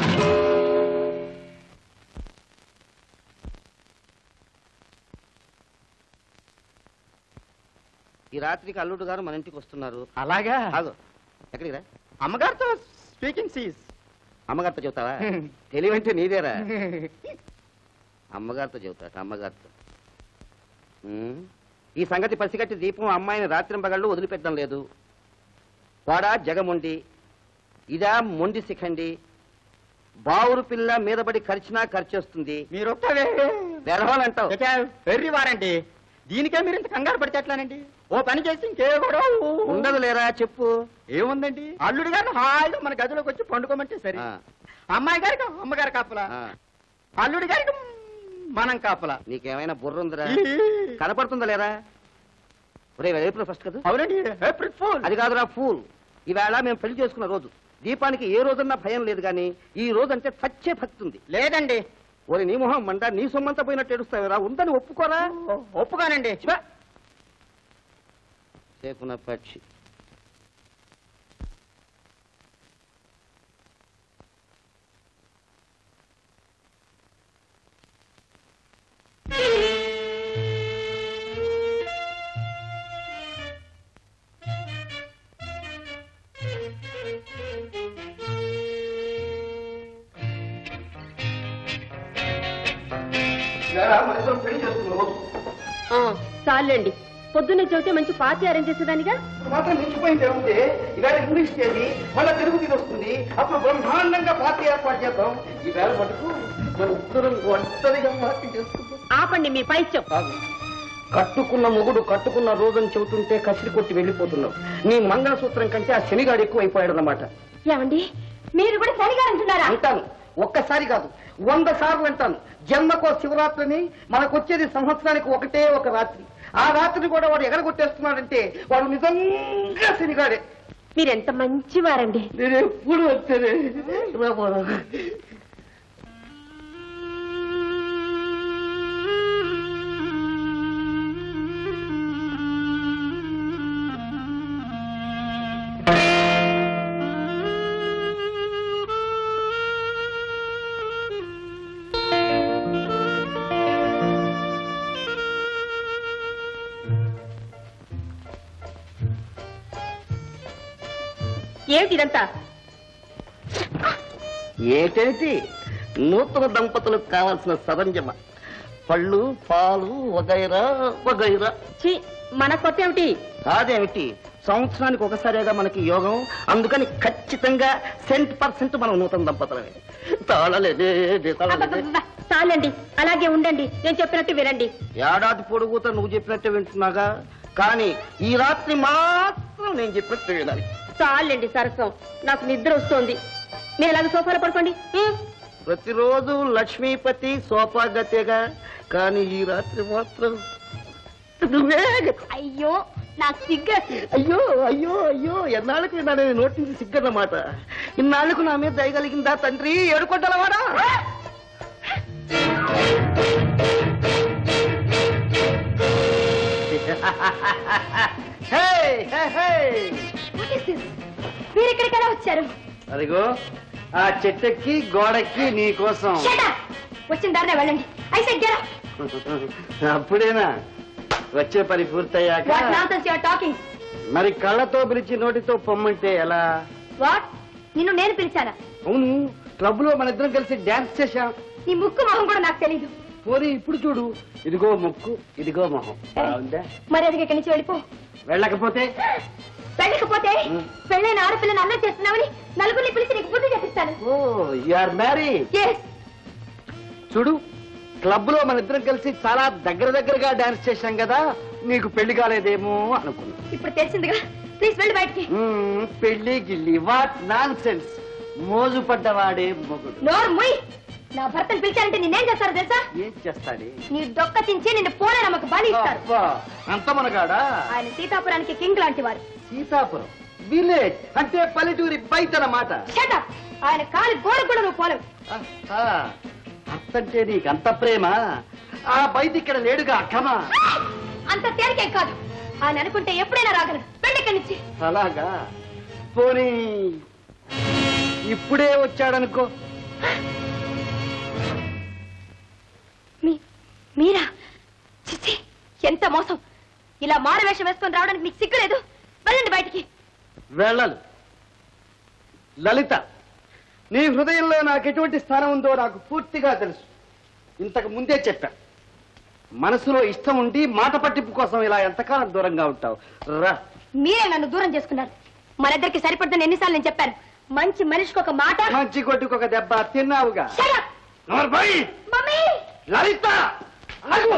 ఈ రాత్రికి అల్లుడు గారు మన ఇంటికి వస్తున్నారు. అలాగా? ఆగు, ఎక్కడికి రా? అమ్మగారితో స్పీకింగ్ సీస్. అమ్మగారితో చెబుతావా? తెలివంటే నీదేరా. అమ్మగారితో చెబుతాట, అమ్మగారితో. ఈ సంగతి పసిగట్టి దీపం అమ్మాయిని రాత్రింబగళ్ళు వదిలిపెట్టడం లేదు. వాడా జగముండి, ఇదా మొండి శిఖండి. బావురు పిల్ల మీద పడి ఖర్చినా ఖర్చేస్తుంది. మీరు బెరవాలంటావు. వెర్రి వారండి, దీనికే మీరు ఇంత కంగారు పడితే ఎట్లానండి? ఓ పని చేసి ఇంకే కూడా ఉండదు లేరా చెప్పు. ఏముందండి, అల్లుడి గారిని హాయిగా మన గదిలోకి వచ్చి పండుకోమంటే సరే. అమ్మాయి గారికి అమ్మగారి కాపలా, అల్లుడి గారికి మనం కాపలా. నీకేమైనా బుర్ర ఉందిరా? కనపడుతుందా లేరా? ఒరే ఏప్రిల్ ఫస్ట్ కదా? అవునండి, ఏప్రిల్ ఫూల్. అది కాదురా ఫూల్. ఈవేళ మేము పెళ్లి చేసుకున్న రోజు. దీపానికి ఏ రోజన్నా భయం లేదు కానీ ఈ రోజు అంటే చచ్చే భక్తి ఉంది. లేదండి. ఓరి నీ మొహం మంట, నీ సొమ్మంతా పోయినట్టు ఏడుస్తావురా. ఉందని ఒప్పుకోరా? ఒప్పుకోనండి. చేకున్న పక్షి. పెళ్లి చేసుకున్నావు చాలండి, పొద్దున్నే చెబితే మంచి పార్టీ అరేంజ్ చేసేదానిగా. మాత్రం మించిపోయింది ఏముంది, ఈవేళ ఇంగ్లీష్ చేసి మళ్ళీ తెలుగు తీరు వస్తుంది, అప్పుడు బ్రహ్మాండంగా పార్టీ ఏర్పాటు చేద్దాం. ఈవేళ మటుకు మన ఉత్తరం ఒంటరిగా పార్టీ చేసుకుంటాం. ఆపండి మీ పైత్యం. కట్టుకున్న మొగుడు కట్టుకున్న రోజుని చెబుతుంటే కసిరి కొట్టి వెళ్ళిపోతున్నావు. నీ మంగళసూత్రం కంటే ఆ శనిగాడు ఎక్కువ అయిపోయాడు అన్నమాట. ఏమండి, మీరు కూడా శనిగాడు అంటున్నారా? అంటాను, ఒక్కసారి కాదు వంద సార్లు అంటాను. జన్మకో శివరాత్రిని, మనకొచ్చేది సంవత్సరానికి ఒకటే ఒక రాత్రి. ఆ రాత్రిని కూడా వాడు ఎగరగొట్టేస్తున్నాడంటే వాడు నిజంగా శనిగాడే. మీరెంత మంచివారండి. నేను ఎప్పుడు వచ్చేది రాబోరా. ఏమిటి ఇదంతా? ఏటేంటి? నూతన దంపతులకు కావాల్సిన సరంజమ, పళ్ళు, పాలు, వగైరా వగైరా. ఛీ, మన కొత్త ఏమిటి? అదేమిటి, సంవత్సరానికి ఒకసారిగా మనకి యోగం, అందుకని ఖచ్చితంగా సెంట్ పర్సెంట్ మనం నూతన దంపతులమే. తాళలేదే అబ్బబ్బబ్బ, చాలండి, అలాగే ఉండండి. నేను చెప్పినట్టు వినండి. ఏడాది పొడుగుతా నువ్వు చెప్పినట్టే వింటున్నాగా, కానీ ఈ రాత్రి మాత్రం నేను చెప్పినట్టు వినాలి. చాలండి సరసం, నాకు నిద్ర వస్తోంది. మీరు అలాగే సోఫాలో పడుకోండి. ప్రతిరోజు లక్ష్మీపతి సోఫా గతేగా, కానీ ఈ రాత్రి మాత్రం అయ్యో నాకు సిగ్గు. అయ్యో అయ్యో అయ్యో ఎన్నాళ్ళకు విన్నాను నోటి నుంచి సిగ్గన్నమాట. ఇన్నాళ్లకు నా మీద దయగలిగిందా తండ్రి ఏడుకొండలవాడా? మీరు ఇక్కడికి వచ్చారు? అదిగో ఆ చెట్టెక్కి గోడెక్కి నీ కోసం. వచ్చిన దారినే వెళ్ళండి. అయితే అప్పుడేనా వచ్చే పని పూర్తయ్యాక? టాకింగ్ మరి కళ్ళతో పిలిచి నోటితో పొమ్మంటే ఎలా? వాట్, నిన్ను నేను పిలిచానా? అవును, క్లబ్ లో మన ఇద్దరం కలిసి డాన్స్ చేశాం. నీ ముక్కు మొహం కూడా నాకు తెలీదు. పోనీ ఇప్పుడు చూడు, ఇదిగో ముక్కు, ఇదిగో మొహం. మరి అది ఇక్కడి నుంచి వెళ్ళిపో. వెళ్ళకపోతే వెళ్ళకపోతే పెళ్ళైన ఆడపిల్లని అన్నం చేస్తున్నామని నలుగురిని పిలిచి నీకు బుద్ధి చెప్పిస్తాను. Oh you are married. చూడు, క్లబ్ లో మన ఇద్దరం కలిసి చాలా దగ్గర దగ్గరగా డాన్స్ చేశాం కదా, నీకు పెళ్లి కాలేదేమో అనుకున్నా. ఇప్పుడు తెలిసిందిగా, ప్లీజ్ వెళ్ళి బయటికి. పెళ్లి గిల్లి వాట్ నాన్ సెన్స్. మోజు పడ్డవాడే మొగుడు. నోరు ముయ్. నా భర్తను పిలిచారంటే నేనేం చేస్తారో తెలుసా? ఏం చేస్తాడే? నీ డొక్క చించి నిన్ను పోలే నమ్మకు బలి ఇస్తారు. అంత మనగాడా? ఆయన సీతాపురానికి కింగ్ లాంటి వారు. సీతాపురం విలేజ్ అంటే పల్లెటూరి బయట అన్నమాట. ఆయన కాలి గోడ కూడా నువ్వు పోలేవు. అత్తంటే నీకు అంత ప్రేమ? ఆ బయట ఇక్కడ లేడుగా అక్కమా. అంత తేలికే కాదు. ఆయన అనుకుంటే ఎప్పుడైనా రాగలరు. వెళ్ళిక్కడి నుంచి. అలాగా? పోనీ ఇప్పుడే వచ్చాడనుకో. మీరా? చిచ్చి, ఎంత మోసం! ఇలా మారవేషం వేసుకొని రావడానికి మీకు సిగ్గులేదు? వెళ్ళండి బయటికి. వెళ్ళాలి. లలిత, నీ హృదయంలో నాకు ఎటువంటి స్థానం ఉందో నాకు పూర్తిగా తెలుసు. ఇంతకు ముందే చెప్పా. మనసులో ఇష్టం ఉండి మాట పట్టింపు కోసం ఇలా ఎంతకాలం దూరంగా ఉంటావు? రా. మీరే నన్ను దూరం చేసుకున్నారు. మనిద్దరికి సరిపడుతున్న ఎన్నిసార్లు నేను చెప్పాను. మంచి మనిషికి ఒక మాట, మంచి కొట్టుకు ఒక దెబ్బ తిన్నావుగా. లలిత ఆగు.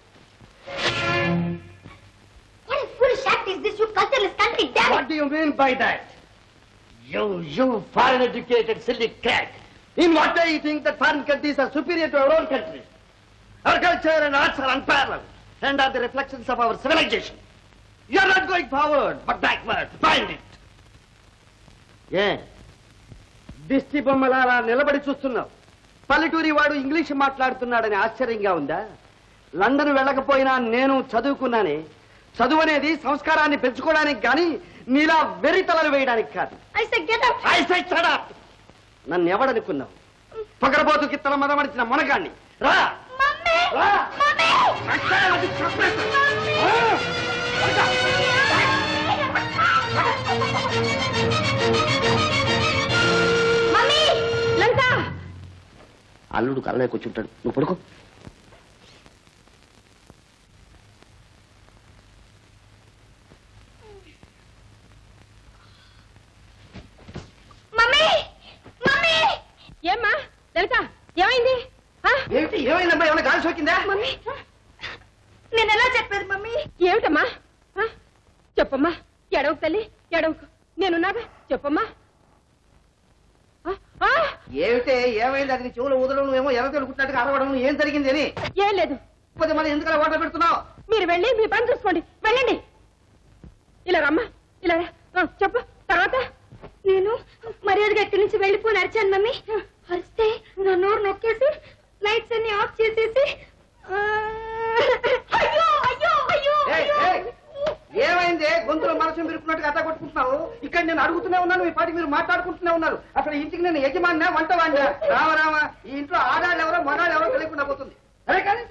What foolish act is this, you cultureless country? Damn it! What do you mean by that? You, you foreign educated silly crack. In what way you think that foreign countries are superior to our own countries? Our culture and arts are unparalleled and are the reflections of our civilization. You are not going forward, but backward. Find it. Yeah. దిష్టి బొమ్మలారా నిలబడి చూస్తున్నావు. పల్లెటూరి వాడు English మాట్లాడుతున్నాడని ఆశ్చర్యంగా ఉందా? London వెళ్ళకపోయినా నేను చదువుకున్నానే. చదువు అనేది సంస్కారాన్ని పెంచుకోవడానికి కానీ నీలా వెర్రి తలలు వేయడానికి కాదు. నన్ను ఎవడనుకున్నావు? పొగరబోతుకి తల మదమడిచిన మొనగాన్ని. రా. అల్లుడు కళ్ళకి వచ్చి ఉంటాడు, నువ్వు పడుకో. ఏమైందమ్మా? ఏమైనా గాలి సోకిందా? మమ్మీ నేను ఎలా చెప్పేది మమ్మీ? ఏమిటమ్మా? చెప్పమ్మా. ఎడవకు తల్లి, ఎడవకు. నేనున్నాగా, చెప్పమ్మా. ఏమిటే ఏమైంది? అది చెవులు ఊదడం, నువ్వేమో ఎర్ర తెలుగుతున్నట్టుగా అరవడం, ఏం జరిగింది అని? ఏం లేదు. పోతే మరి ఎందుకలా ఓట పెడుతున్నావు? మీరు వెళ్ళి మీ పని చూసుకోండి, వెళ్ళండి. ఇలా రమ్మా, ఇలా రా. చెప్పు తర్వాత. నేను మర్యాదగా ఇక్కడి నుంచి వెళ్ళిపోయి అరిచాను మమ్మీ. అరిస్తే నా నోరు నొక్కేసి లైట్స్ అన్ని ఆఫ్ చేసేసి అయ్యో అయ్యో అయ్యో ఏమైంది? గొంతులో మనసు మిరుకున్నట్టుగా అట్లా కొట్టుకుంటున్నావు. ఇక్కడ నేను అడుగుతూనే ఉన్నాను, మీ పాటికి మీరు మాట్లాడుకుంటూనే ఉన్నారు. అసలు ఇంటికి నేను యజమానినా వంట వాడినా? రామ రామ, ఈ ఇంట్లో ఆడాళ్ళు ఎవరో మగాళ్ళు ఎవరో తెలియకుండా పోతుంది. అరే కానీ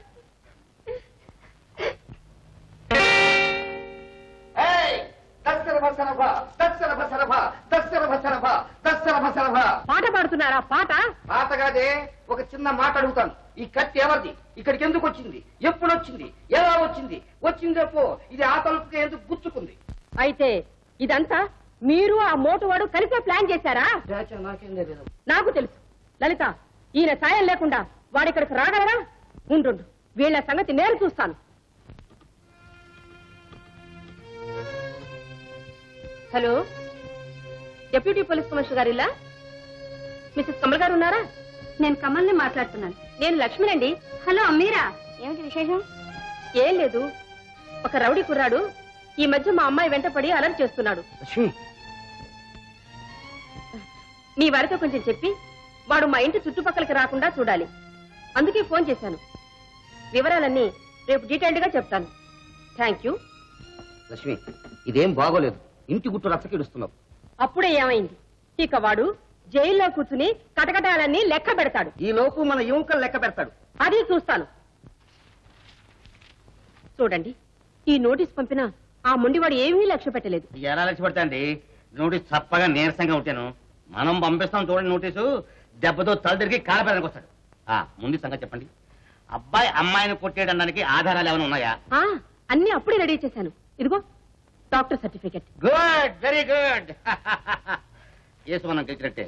పాట పాడుతున్నారా? పాట పాటగాదే. ఒక చిన్న మాట అడుగుతాను. ఈ కత్తి ఎవరిది? ఇక్కడికి ఎందుకు వచ్చింది? ఎప్పుడు వచ్చింది? ఎలా వచ్చింది? వచ్చిందేపో ఇది ఆ తలుపుకి ఎందుకు గుచ్చుకుంది? అయితే ఇదంతా మీరు ఆ మోటువాడు కలిసే ప్లాన్ చేశారా? నాకేం తెలియదు. నాకు తెలుసు లలిత. ఈయన సాయం లేకుండా వాడిక్కడికి రాగలరా? ఉండు, వీళ్ళ సంగతి నేను చూస్తాను. హలో, డిప్యూటీ పోలీస్ కమిషనర్ గారు ఇలా? మిసెస్ కమల్ గారు ఉన్నారా? నేను కమల్ని మాట్లాడుతున్నాను. నేను లక్ష్మినండి. హలో అమ్మీరా, ఏమిటి విశేషం? ఏం లేదు, ఒక రౌడీ కుర్రాడు ఈ మధ్య మా అమ్మాయి వెంటపడి అలర్ట్ చేస్తున్నాడు. మీ వారితో కొంచెం చెప్పి వాడు మా ఇంటి చుట్టుపక్కలకి రాకుండా చూడాలి. అందుకే ఫోన్ చేశాను. వివరాలన్నీ రేపు డీటెయిల్డ్ గా చెప్తాను. Thank you. లక్ష్మి, ఇదేం బాగోలేదు. ఇంటి గుట్టు రచ్చకిడుస్తున్నావు. అప్పుడే ఏమైంది? ఇక వాడు జైల్లో కూర్చుని కటకటాలన్నీ లెక్క పెడతాడు. ఈ లోపు మన యువకులు లెక్క పెడతాడు. అది చూస్తాను. చూడండి, ఈ నోటీస్ పంపిన ఆ మొండివాడు ఏమీ లక్ష్య పెట్టలేదు. ఎలా లక్ష్య పెడతా అండి? నోటీస్ తప్పగా నీరసంగా ఉంటాను. మనం పంపిస్తాం చూడండి నోటీసు. దెబ్బతో తల తిరిగి కాలపేదానికి వస్తాడు. ఆ ముందు సంగతి చెప్పండి. అబ్బాయి అమ్మాయిని కొట్టేయడానికి ఆధారాలు ఏమైనా ఉన్నాయా? ఆ అన్ని అప్పుడే రెడీ చేశాను. ఇదిగో doctor certificate. Good, very good. Case మనం గెలిచినట్టే.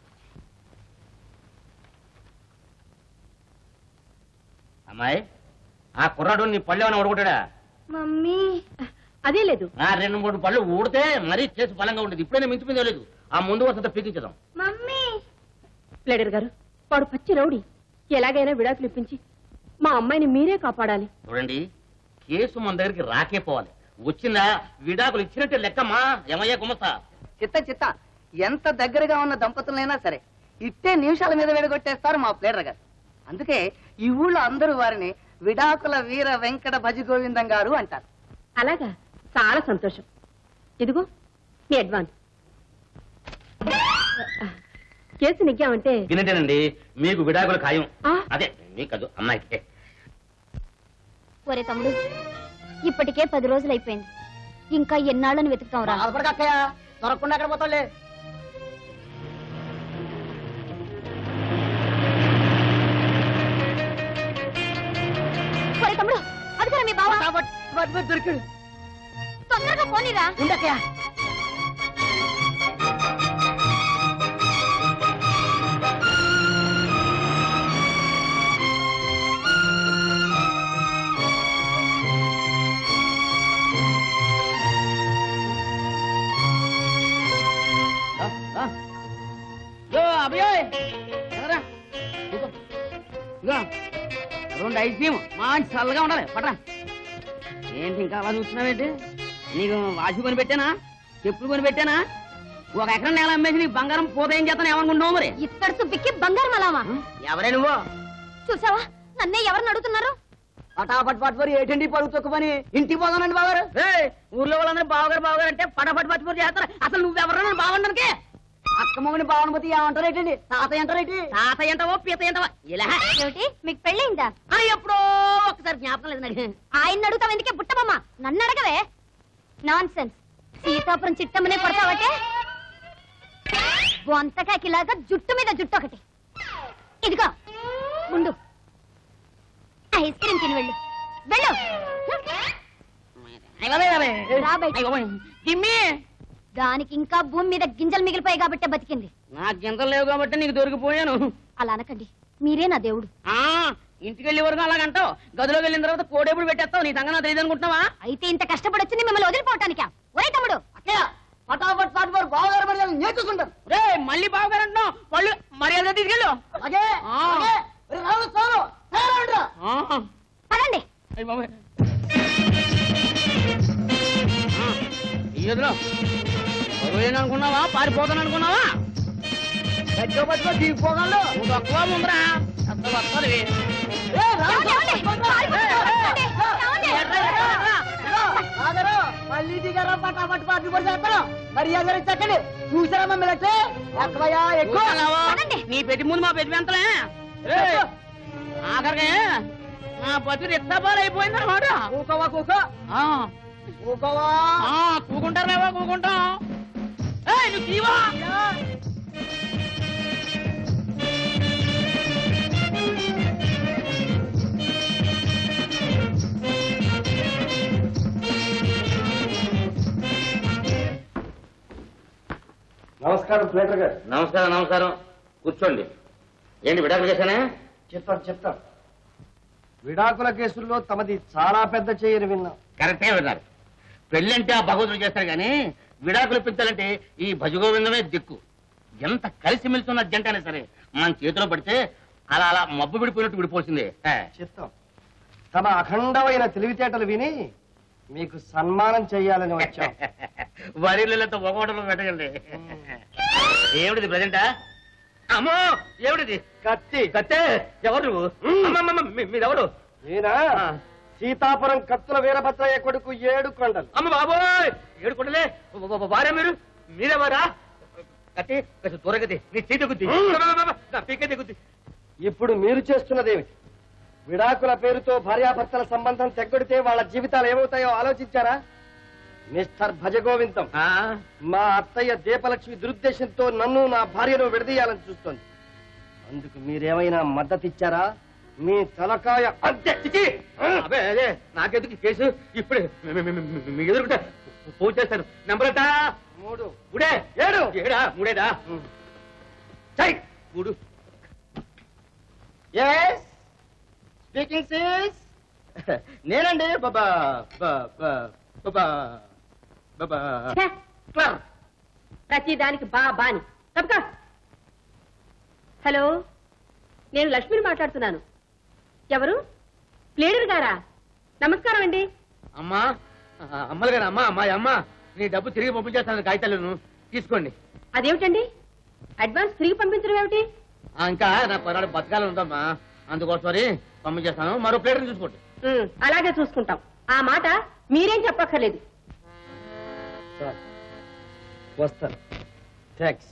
అమ్మాయి, ఆ కుర్రాడు నీ పళ్ళు ఏమైనా ఊడగొట్టాడా? మమ్మీ అదే లేదు. ఆ రెండు మూడు పళ్ళు ఊడితే మరీ కేసు బలంగా ఉండేది. ఇప్పుడైనా మించిపోయిందో లేదు. ఆ ముందు వరుసతో పీకించదాం. మమ్మీ ప్లేడర్ గారు, వాడు పచ్చి రౌడీ. ఎలాగైనా విడాకులు ఇప్పించి మా అమ్మాయిని మీరే కాపాడాలి. చూడండి, కేసు మన దగ్గరికి రాకే పోవాలి. వచ్చిందా విడాకులు ఇచ్చినట్టే లెక్కమ్మా. ఏమయ్యా గుమస్తా? చిత్త చిత్త ఎంత దగ్గరగా ఉన్న దంపతులైనా సరే ఇట్టే నిమిషాల మీద విడగొట్టేస్తారు మా ప్లేడర్ గారు. అందుకే ఈ ఊళ్ళో అందరూ వారిని విడాకుల వీర వెంకట భజ గోవిందం గారు అంటారు. అలాగా, చాలా సంతోషం. ఇదిగో మీ అడ్వాన్స్. కేసు నెగ్గామంటే వినంటేనండి, మీకు విడాకులు ఖాయం. ఆ? అదే మీకు కాదు, అమ్మాయికి. ఒరే తమ్ముడు, ఇప్పటికే పది రోజులు అయిపోయింది. ఇంకా ఎన్నాళ్ళని వెతుకుతాం రా. అక్కయ్య దొరకకుండా అక్కడ పోతాలే. ఒరే తమ్ముడు, అది కదా మీ బావ. దొరికాడు. తొందరగా పోనీరా. ఉండక్కయ్య. రెండు ఐస్ క్రీమ్ మంచి చల్లగా ఉండాలి. పట్రా. ఏంటి ఇంకా అలా చూస్తున్నావేంటి? నీకు వాసి కొని పెట్టానా? చెప్పులు కొని పెట్టానా? ఒక ఎకరం నేల అమ్మేసి నీకు బంగారం పోతే ఏం చేస్తాను ఏమనుకుంటున్నావు? మరి ఇక్కడ సుబ్బికి బంగారం అలామా? ఎవరే నువ్వు? చూసావా నన్నే ఎవరిని అడుగుతున్నారు? పటాపట్ పట్టుకోరి ఏంటండి పరుగు తొక్కుమని ఇంటికి పోదానండి బావగారు. ఊర్లో వాళ్ళందరూ బావగారు బావగారు అంటే పటాపట్ పట్టుకోరి చేస్తారు. అసలు నువ్వెవరన్నా బాగుండడానికి? అక్కమ్మని బావనపతి ఏమంటారు ఏంటండి? తాత అంటారేంటి? తాత ఎంటవో పీత ఎంటవో ఇలా ఏమిటి మీకు పెళ్ళైందా? ఎప్పుడో ఒకసారి జ్ఞాపకం లేదు నాకు. ఆయన అడుగుతావు ఎందుకే బుట్టబొమ్మ? నన్ను అడగవే. Nonsense. సీతాపురం చిట్టమ్మనే కొడతావటే? వంతకాకిలాగా జుట్టు మీద జుట్టు ఒకటి. ఇదిగో ముందు ఐస్ క్రీమ్ తిని వెళ్ళు. వెళ్ళు. రా బయటికి. దానికి ఇంకా భూమి మీద గింజలు మిగిలిపోయి కాబట్టి బతికింది. నా గింజలు లేవు కాబట్టి నీకు దొరికిపోయాను. అలా అనకండి, మీరే నా దేవుడు. ఆ ఇంటికి వెళ్ళే వరకు అలాగంటావు, గదిలోకి వెళ్ళిన తర్వాత కోడేపుడు పెట్టేస్తావు. నీ సంగతి తెలియదు అనుకుంటున్నావా? అయితే ఇంత కష్టపడి వచ్చింది మిమ్మల్ని వదిలిపోవటానికా? ఒరే తమ్ముడు, పటాపట్ పాటు బావగారు మర్యాద నేర్చుకుంటారు. రే మళ్ళీ బావగారు అంటున్నావు, వాళ్ళు మర్యాద తీసుకెళ్ళు. అలాగే రావు చాలు పదండి. ఎదురు అనుకున్నావా, పారిపోతాను అనుకున్నావా? గట్టిగా పట్టుకో దిగిపోగలరు. నువ్వు తక్కువ ముందరా అసలు వస్తుంది. మళ్ళీ దిగారా పటాపట్ పాటు పడి చేస్తాను. మర్యాద చక్కని చూసారా మమ్మల్ని అంటే ఎక్కవయా ఎక్కువ నీ పెట్టి ముందు మా పెట్టి ఎంతలే ఆఖరికి నా బతుకు ఎత్తబాలు అయిపోయింది అనమాట. కూకోవా కూక కూకోవా కూకుంటారు మేవా కూకుంటాం. నువ్వు తీవా నమస్కారం ప్లేటర్ గారు. నమస్కారం నమస్కారం కూర్చోండి. ఏంటి విడాకులు చేశానే? చెప్తాను చెప్తాను. విడాకుల కేసుల్లో తమది చాలా పెద్ద చేయని విన్నాం. కరెక్ట్గా విన్నారు. పెళ్ళంటే ఆ భగవంతుడు చేస్తారు కానీ విడాకులు పెంచాలంటే ఈ భజగోవిందమే దిక్కు. ఎంత కలిసి మెలుతున్న జంట అయినా సరే మన చేతిలో పడితే అలా అలా మబ్బు విడిపోయినట్టు విడిపోల్సిందే. చెప్తాం. తమ అఖండమైన తెలివితేటలు విని మీకు సన్మానం చెయ్యాలని వచ్చాం. వరిలతో ఒకటలో పెట్టగండి. ఏమిటిది ప్రజెంటా? అమ్మో ఏమిటిది? కత్తి. కత్తే? ఎవరు? మీరెవరు? ఈయన సీతాపురం కత్తుల వీరభద్రయ్య కొడుకు ఏడు కొండలు. అమ్మ బాబోయ్, ఏడు కొండలే వారా మీరు? మీరెవరా? కత్తి కొంచెం త్వరగతి నీ చీత గుద్ది పీకే గుద్ది. ఇప్పుడు మీరు చేస్తున్నదేమిటి? విడాకుల పేరుతో భార్యాభర్తల సంబంధం తెగ్గొడితే వాళ్ళ జీవితాలు ఏమవుతాయో ఆలోచించారా? మిస్టర్ భజగోవిందం, మా అత్తయ్య దీపలక్ష్మి దురుద్దేశంతో నన్ను నా భార్యను విడదీయాలని చూస్తోంది. అందుకు మీరేమైనా మద్దతు ఇచ్చారా? మీ తలకాయ అంతే. అదే అదే నాకెందుకు కేసు? ఇప్పుడు మీ ఎదురుకుంటా ఫోన్ చేస్తాను. నెంబర్ అంటా మూడు మూడే ఏడు ఏడా మూడేదా? మూడు. స్పీకింగ్ సీస్ నేనండి బాబా బాబా బాబా ప్రతి దానికి బా బాని తప్పక. హలో, నేను లక్ష్మిని మాట్లాడుతున్నాను. ఎవరు? ప్లేడర్ గారా? నమస్కారం అండి. అమ్మా అమ్మలు గారు, అమ్మా అమ్మాయి అమ్మ నీ డబ్బు తిరిగి పంపించేస్తాను. కాగితాలను తీసుకోండి. అదేమిటండి అడ్వాన్స్ తిరిగి పంపించడం ఏమిటి? ఇంకా నా పరాడు బతకాలని ఉందమ్మా, అందుకోసమని పంపించేస్తాను. మరో ప్లేటర్ని చూసుకోండి. అలాగే చూసుకుంటాం. ఆ మాట మీరేం చెప్పక్కర్లేదు. వస్తాను. థ్యాంక్స్.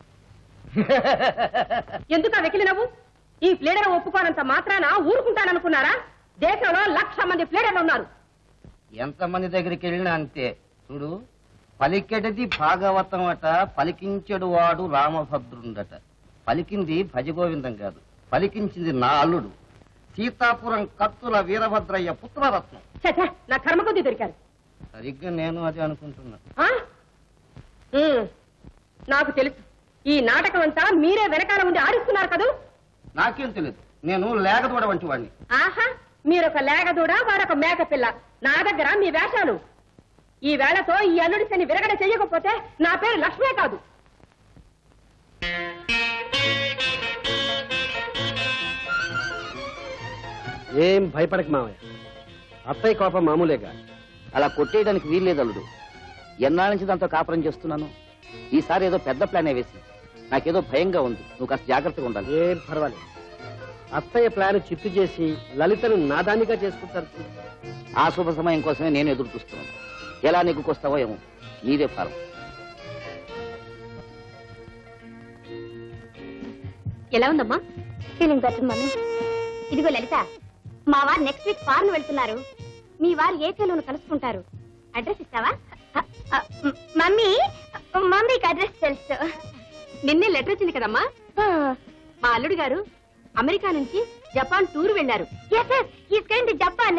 ఎందుకు ఆ వెకిలి నవ్వు? ఈ ప్లేడర్ ఒప్పుకోనంత మాత్రాన ఊరుకుంటాననుకున్నారా? దేశంలో లక్ష మంది ప్లేడర్లు ఉన్నారు. ఎంతమంది దగ్గరికి వెళ్ళినా అంతే. చూడు, పలికెడది భాగవతం అట, పలికించెడు వాడు రామభద్రుండట. పలికింది భజగోవిందం కాదు, పలికించింది నా అల్లుడు సీతాపురం కత్తుల వీరభద్రయ్య పుత్రరత్నం. నా కర్మ కొద్ది దొరికారు. సరిగ్గా నేను అది అనుకుంటున్నా. నాకు తెలుసు, ఈ నాటకం అంతా మీరే వెనకాల ఉండి ఆడిస్తున్నారు కదూ. నాకేం తెలియదు, నేను లేగదూడ వంటి వాడిని. ఆహా, మీరొక లేగదూడ, వారొక మేకపిల్ల. నా దగ్గర మీ వేషాలు. ఈ వేళతో ఈ అల్లుడి శని విరగడ చెయ్యకపోతే నా పేరు లక్ష్మే కాదు. ఏం భయపడక మావయ్య, అత్తయ్య కోపం మామూలేగా. అలా కొట్టేయడానికి వీల్లేదు అల్లుడు. ఎన్నాళ్ళ నుంచి దాంతో కాపురం చేస్తున్నాను. ఈసారి ఏదో పెద్ద ప్లానే వేసి నాకేదో భయంగా ఉంది. నువ్వు కాస్త జాగ్రత్తగా ఉండాలి. ఏం పర్వాలేదు. అత్తయ్య ప్లాన్ చిత్తు చేసి లలితను నాదానిగా చేసుకుంటారు. ఆ శుభ సమయం కోసమే నేను ఎదురు చూస్తున్నాను. ఎలా నెగ్గుకొస్తావో ఏమో, నీదే ఫారం. ఎలా ఉందమ్మా? Feeling better mummy. ఇదిగో లలిత, మా వారు నెక్స్ట్ వీక్ ఫారెన్ వెళ్తున్నారు. మీ వారు ఏపీలోను కలుసుకుంటారు. అడ్రస్ ఇస్తావా? మమ్మీ, మమ్మీకి అడ్రస్ తెలుసు. నిన్నే లెటర్ వచ్చింది కదమ్మా. మా అల్లుడు గారు అమెరికా నుంచి జపాన్ టూర్ వెళ్లారు. Japan.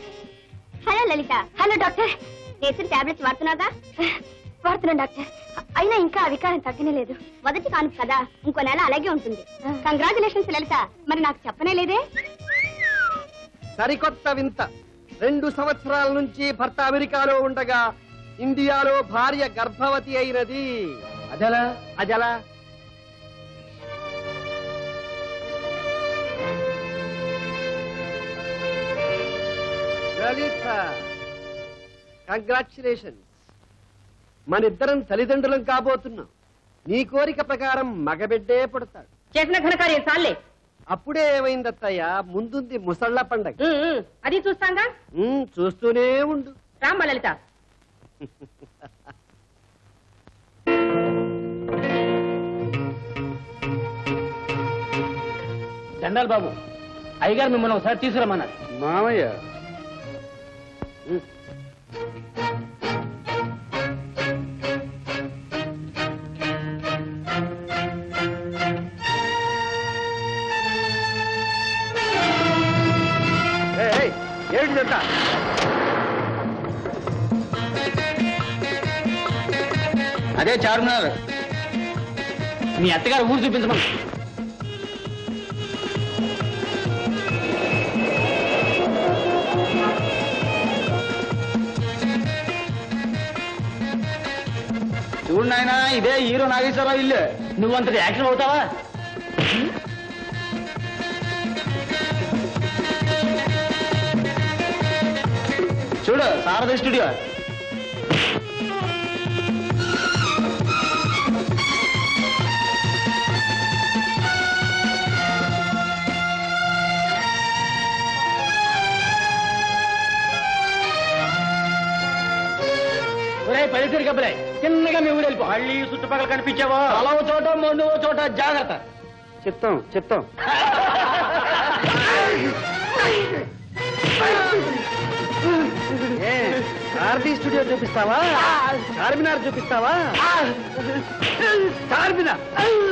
Hello Lalitha. Hello doctor. వేసిన టాబ్లెట్స్ వాడుతున్నాగా? వాడుతున్నాను డాక్టర్. అయినా ఇంకా ఆ వికారం తగ్గనే లేదు. మొదటి కాను కదా, ఇంకో నెల అలాగే ఉంటుంది. కంగ్రాచులేషన్స్ లలిత. మరి నాకు చెప్పనే లేదే. సరికొత్త వింత. రెండు సంవత్సరాల నుంచి భర్త అమెరికాలో ఉండగా ఇండియాలో భార్య గర్భవతి అయినది. అజలా అజలా లలిత, కంగ్రాచులేషన్స్. మనిద్దరం తల్లిదండ్రులం కాబోతున్నాం. నీ కోరిక ప్రకారం మగబిడ్డే పుడతాడు. చేసిన ఘనకార్యం చాలే. అప్పుడే ఏమైందత్తయ్య, ముందుంది ముసళ్ళ పండగ. అది చూస్తాంగా. ఉమ్, చూస్తూనే ఉండు. రామ్మ లలిత. దండాలు బాబు, అయ్యగారు మిమ్మల్ని ఒకసారి తీసుకురమ్మన్నారు. మామయ్య, ఏంటంట? అదే చార్మినార్. మీ అత్తగారు ఊరు చూపించమని. చూడు నాయనా, ఇదే హీరో నాగేశ్వరరావు ఇల్లు. నువ్వంతటి యాక్షన్ అవుతావా? చూడు, సారథి స్టూడియో. పల్లెటూరి కబ్బలే, చిన్నగా మీ ఊరు వెళ్ళిపో. మళ్ళీ చుట్టుపక్కల కనిపించావో అలా చోట మొండు చోట జాగ్రత్త. చెప్తాం చెప్తాం. సారథి స్టూడియో చూపిస్తావా? చార్మినార్ చూపిస్తావా? చార్మినార్.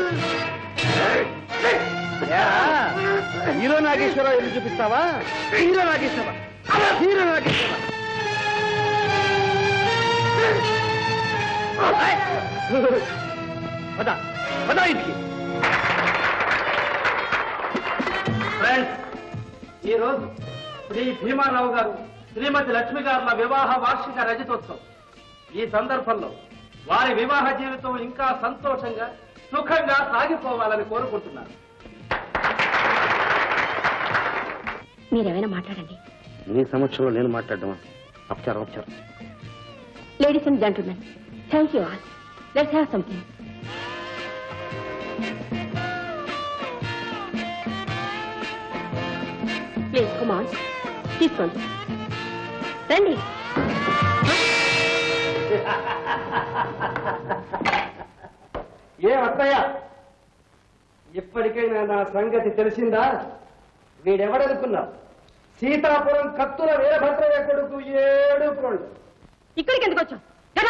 హీరో నాగేశ్వరరావు ఇల్లు చూపిస్తావా? హీరో నాగేశ్వర హీరో నాగేశ్వర పద పద ఇంటికి. ఫ్రెండ్స్, ఈ రోజు శ్రీ భీమారావు గారు శ్రీమతి లక్ష్మి గారుల వివాహ వార్షిక రజతోత్సవం. ఈ సందర్భంలో వారి వివాహ జీవితం ఇంకా సంతోషంగా సుఖంగా సాగిపోవాలని కోరుకుంటున్నారు. మీరేమైనా మాట్లాడండి. నీ సమక్షంలో నేను మాట్లాడమా? అపచారం అపచారం. Ladies and gentlemen, thank you all. Let's have something. Please come on, తీసుకోండి. రండి. ఏ అత్తయ్య, ఇప్పటికైనా నా సంగతి తెలిసిందా? వీడెవడనుకున్నావు? సీతాపురం కత్తుల వీరభద్రయ్య కొడుకు ఏడు ప్రోళ్ళు. ఇక్కడికి ఎందుకు వచ్చావు?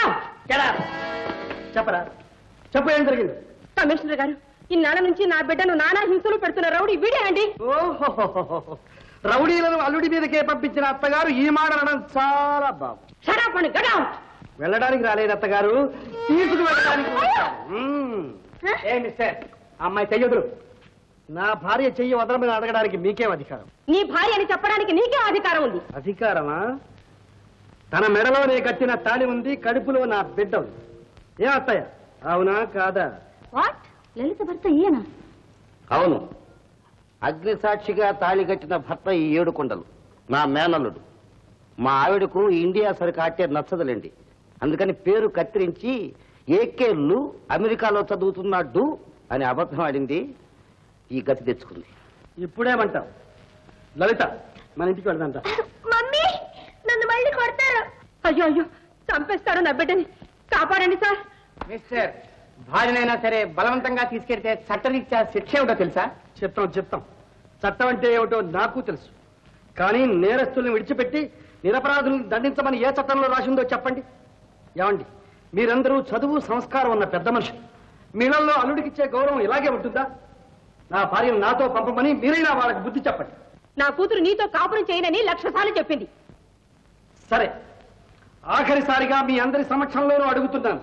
చెప్పరా, చెప్పు, ఏం జరిగింది? కమిషనర్ గారు, ఇన్నాళ్ళ నుంచి నా బిడ్డను నానా హింసలు పెడుతున్న రౌడీ వీడే అండి. ఓహో, రౌడీలను అల్లుడి మీదకే పంపించిన అత్తగారు ఈ మాట అనడం చాలా బాగు. షరాపండి, గెట్ అవుట్. వెళ్ళడానికి రాలేదు అత్తగారు, తీసుకు వెళ్ళడానికి. ఏ మిస్టర్, అమ్మాయి చెయ్యదురు. నా భార్య చెయ్యి వదలమని అడగడానికి మీకేం అధికారం? నీ భార్య అని చెప్పడానికి నీకే అధికారం ఉంది. అధికారమా? తన మెడలోనే కట్టిన తాళి ఉంది, కడుపులో నా బిడ్డ ఉంది. ఏమత్తయ్య, అవునా కాదా? వాట్? లలిత భర్త ఈయన? అవును, అగ్ని సాక్షిగా తాళి కట్టిన భర్త ఈ ఏడు కొండలు నా మేనల్లుడు. మా ఆవిడకు ఇండియా సరికాటే నచ్చదులేండి, అందుకని పేరు కత్తిరించి ఏకేళ్ళు అమెరికాలో చదువుతున్నాడు అని అబద్ధం ఆడింది. ఈ గతి తెచ్చుకుంది. ఇప్పుడేమంటావు లలిత? మన ఇంటికి వెళ్దాంట. మమ్మీ, నన్ను మళ్ళీ కొడతారు. అయ్యో అయ్యో, చంపేస్తాడు నా బిడ్డని. కాపాడండి సార్. మిస్టర్, భార్యనైనా సరే బలవంతంగా తీసుకెళ్తే చట్టరీత్యా శిక్ష ఏమిటో తెలుసా? చెప్తాం చెప్తాం. చట్టం అంటే ఏమిటో నాకు తెలుసు, కానీ నేరస్తుల్ని విడిచిపెట్టి నిరపరాధుల్ని దండించమని ఏ చట్టంలో రాసిందో చెప్పండి. ఏమండి, మీరందరూ చదువు సంస్కారం ఉన్న పెద్ద మనుషులు. మీళ్ళల్లో అల్లుడికిచ్చే గౌరవం ఇలాగే ఉంటుందా? నా భార్యను నాతో పంపమని మీరైనా వాళ్ళకి బుద్ధి చెప్పండి. నా కూతురు నీతో కాపురం చేయనని లక్ష సార్లు చెప్పింది. సరే, ఆఖరిసారిగా మీ అందరి సమక్షంలోనూ అడుగుతున్నాను,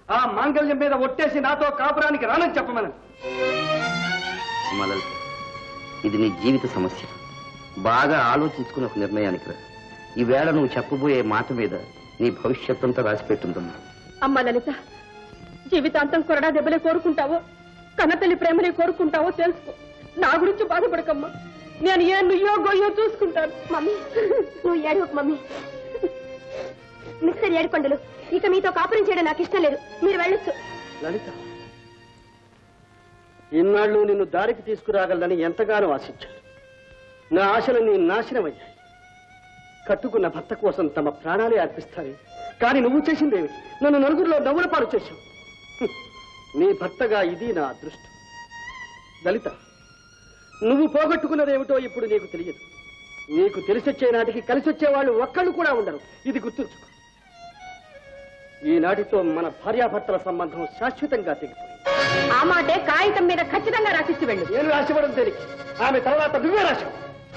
ఆ మాంగళ్యం మీద ఒట్టేసి నాతో కాపురానికి రానని చెప్పమని. లలిత, ఇది నీ జీవిత సమస్య. బాగా ఆలోచించుకుని ఒక నిర్ణయానికి రా. ఈవేళ నువ్వు చెప్పబోయే మాట మీద నీ భవిష్యత్తంతా రాసిపెట్టుందమ్మా. అమ్మా లలిత, జీవితాంతం కొరడా దెబ్బలే కోరుకుంటావో కన్నతల్లి ప్రేమనే కోరుకుంటావో తెలుసుకో. నా గురించి బాధపడకమ్మా. నేను ఏ నుయ్యో గొయ్యో చూసుకుంటాను. మమ్మీ నువ్వు ఏడవకు మమ్మీ. మిస్టర్ ఏడుకొండలు, ఇక మీతో కాపురం చేయడం నాకు ఇష్టం లేదు. మీరు వెళ్ళొచ్చు. లలిత, ఇన్నాళ్ళు నిన్ను దారికి తీసుకురాగలని ఎంతగానో ఆశించాను. నా ఆశలు నీ నాశనమయ్యాయి. కట్టుకున్న భర్త కోసం తమ ప్రాణాలే అర్పిస్తారే, కానీ నువ్వు చేసిందేమిటి? నన్ను నలుగురిలో నవ్వుల పాలు చేశావు. నీ భర్తగా ఇది నా అదృష్టం. లలిత, నువ్వు పోగొట్టుకున్నదేమిటో ఇప్పుడు నీకు తెలియదు. నీకు తెలిసొచ్చే నాటికి కలిసి వచ్చేవాళ్ళు ఒక్కళ్ళు కూడా ఉండరు. ఇది గుర్తుంచుకో. ఈనాటితో మన భార్యాభర్తల సంబంధం శాశ్వతంగా తెగిపోయింది. ఆ మాటే కాగితం మీద ఖచ్చితంగా రాసిచ్చి వెళ్ళు. నేను రాసివ్వడం తెలియదు. ఆమె తర్వాత నువ్వే రాశావు.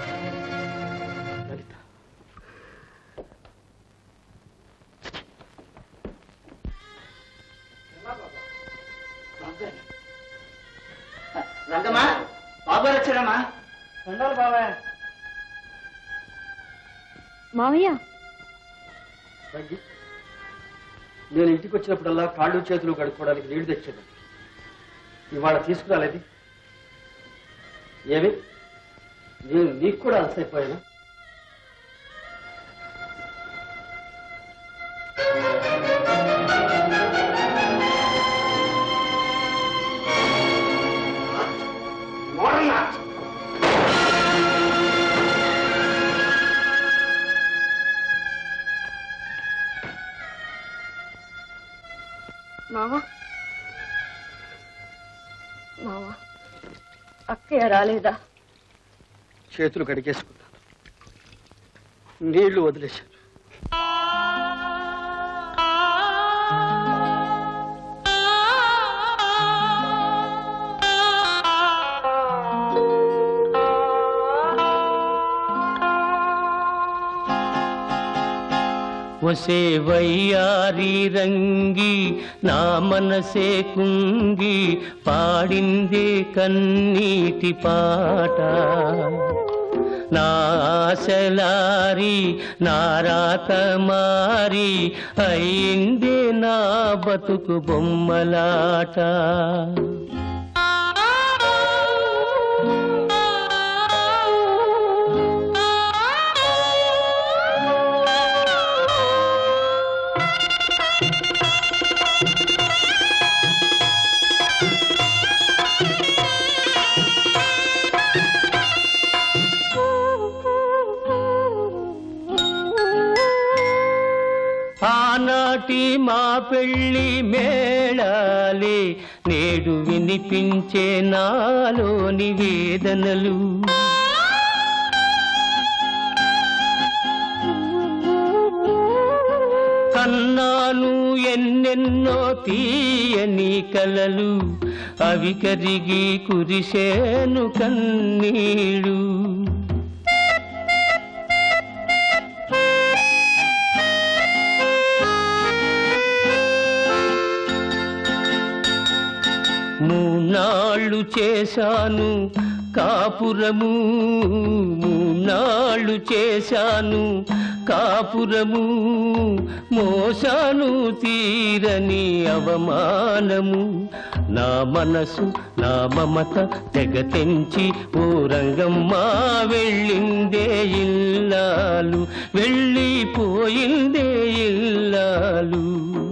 రంగమ్మా, బాబు గారు వచ్చారమ్మా. ఉండాలి బాబాయ్. మావయ్య, నేను ఇంటికి వచ్చినప్పుడల్లా కాళ్ళు చేతులు కడుక్కోవడానికి నీళ్లు తెచ్చాను. ఇవాళ తీసుకురాలేదు. ఏమి నేను నీకు కూడా అలసైపోయాను. మావా మావా, అక్కయ్య రాలేదా? చేతులు కడిగేసుకున్నాను, నీళ్లు వదిలేశాను. ఒసే వయ్యారి రంగి నా మనసే కుంగి పాడిందే కన్నీటి పాట. నా ఆశలారి నా రాత మారి అయిందే నా బతుకు బొమ్మలాట. ఆనాటి మా పెళ్లి మేళాలే నేడు వినిపించే నాలోని వేదనలు. కన్నాను ఎన్నెన్నో తీయని కలలు, అవి కరిగి కురిసేను కన్నీళ్ళు. మూనాళ్ళు చేశాను కాపురము, మూనాళ్ళు చేశాను కాపురము, మోసాను తీరని అవమానము. నా మనసు నా మమత తెగ తెంచి ఓ రంగమ్మ వెళ్ళిందే ఇల్లాలు, వెళ్ళిపోయిందే ఇల్లాలు.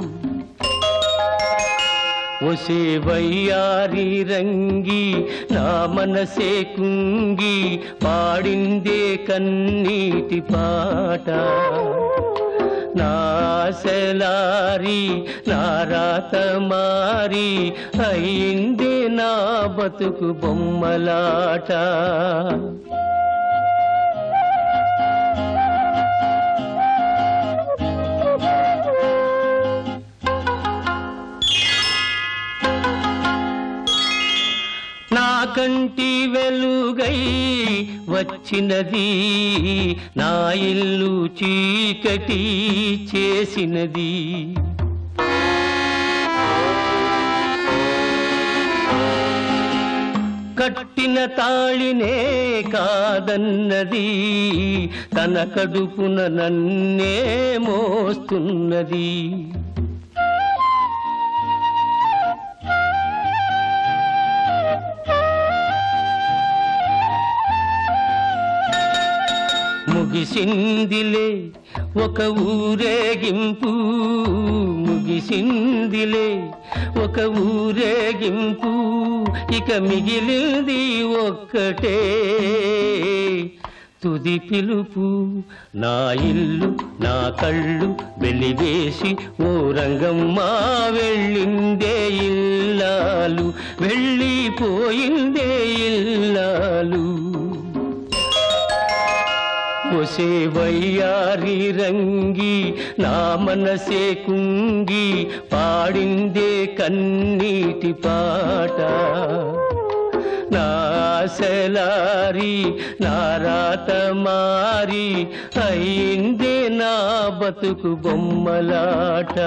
ఒసే వయ్యారి రంగి నా మనసే కుంగి పాడిందే కన్నీటి పాట. నా ఆశలారి నా రాత మారి అయిందే నా బతుకు బొమ్మలాట. నా కంటి వెలుగై వచ్చినది, నా ఇల్లు చీకటి చేసినది. కట్టిన తాళినే కాదన్నది, తన కడుపున నన్నే మోస్తున్నది. ముగిసిందిలే ఒక ఊరేగింపు, ముగిసిందిలే ఒక ఊరేగింపు, ఇక మిగిలింది ఒక్కటే తుది పిలుపు. నా ఇల్లు నా కళ్ళు వెలివేసి ఓ రంగమ్మ వెళ్ళిందే ఇల్లాలు, వెళ్ళిపోయిందే ఇల్లాలు. ఒసే వయ్యారి రంగి నా మనసే కుంగి పాడిందే కన్నీటి పాట. నా ఆశలారి నా రాత మారి అయిందే నా బతుకు బొమ్మలాట.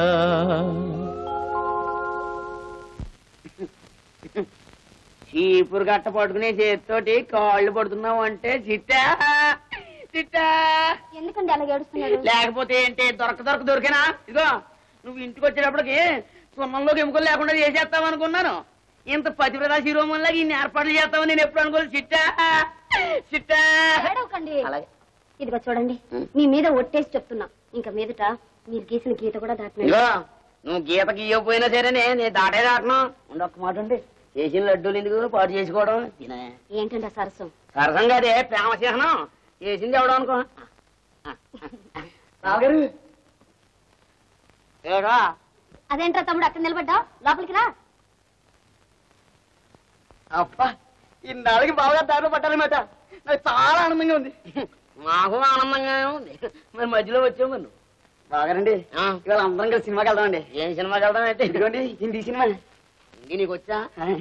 చీపురు గట్ట పట్టుకునే చేతితోటి కాళ్ళు పడుతున్నావు అంటే చిట్టా చిట్టా. ఎందుకండి అలా ఏడుస్తున్నారు? లేకపోతే ఏంటి, దొరక దొరక దొరికినా. ఇదిగో నువ్వు ఇంటికి వచ్చేటప్పటికి సున్నంలోకి ఎముకలు లేకుండా చేసేస్తావు అనుకున్నాను. ఇంత పతివ్రత శిరోమణిలాగా ఇన్ని ఏర్పాట్లు చేస్తావని నేను ఎప్పుడు అనుకోలేదు. చిట్టా చిట్టా. అలాగే ఇదిగో చూడండి, మీ మీద ఒట్టేసి చెప్తున్నా, ఇంకా మీదట మీరు గీసిన గీత కూడా దాటినా. ఇదిగో నువ్వు గీత గీయకపోయినా సరేనే నేను దాటే దాటను. ఉండొక్క మాట ఉండి చేసిన లడ్డూలు ఎందుకు పాటు చేసుకోవడం. ఏంటంటే సరసం? సరసం కాదే, ప్రేమ చిహ్నం. చేసింది ఎవడం అనుకో. రావుగారు ఏడా అదేంట్రా తమ్ముడు అక్కడ నిలబడ్డావు, లోపలికి రా. అబ్బా ఇన్నాళ్ళకి బాగా దారిలో పట్టాలన్నమాట. నాకు చాలా ఆనందంగా ఉంది. నాకు ఆనందంగా ఉంది. మరి మధ్యలో వచ్చావు మరి. బాగానండి ఇవాళ అందరం కలిసి సినిమాకి వెళ్దామండి. ఏం సినిమాకి వెళ్దాం అంటే ఇదిగోండి హిందీ సినిమా. హిందీ నీకు వచ్చా?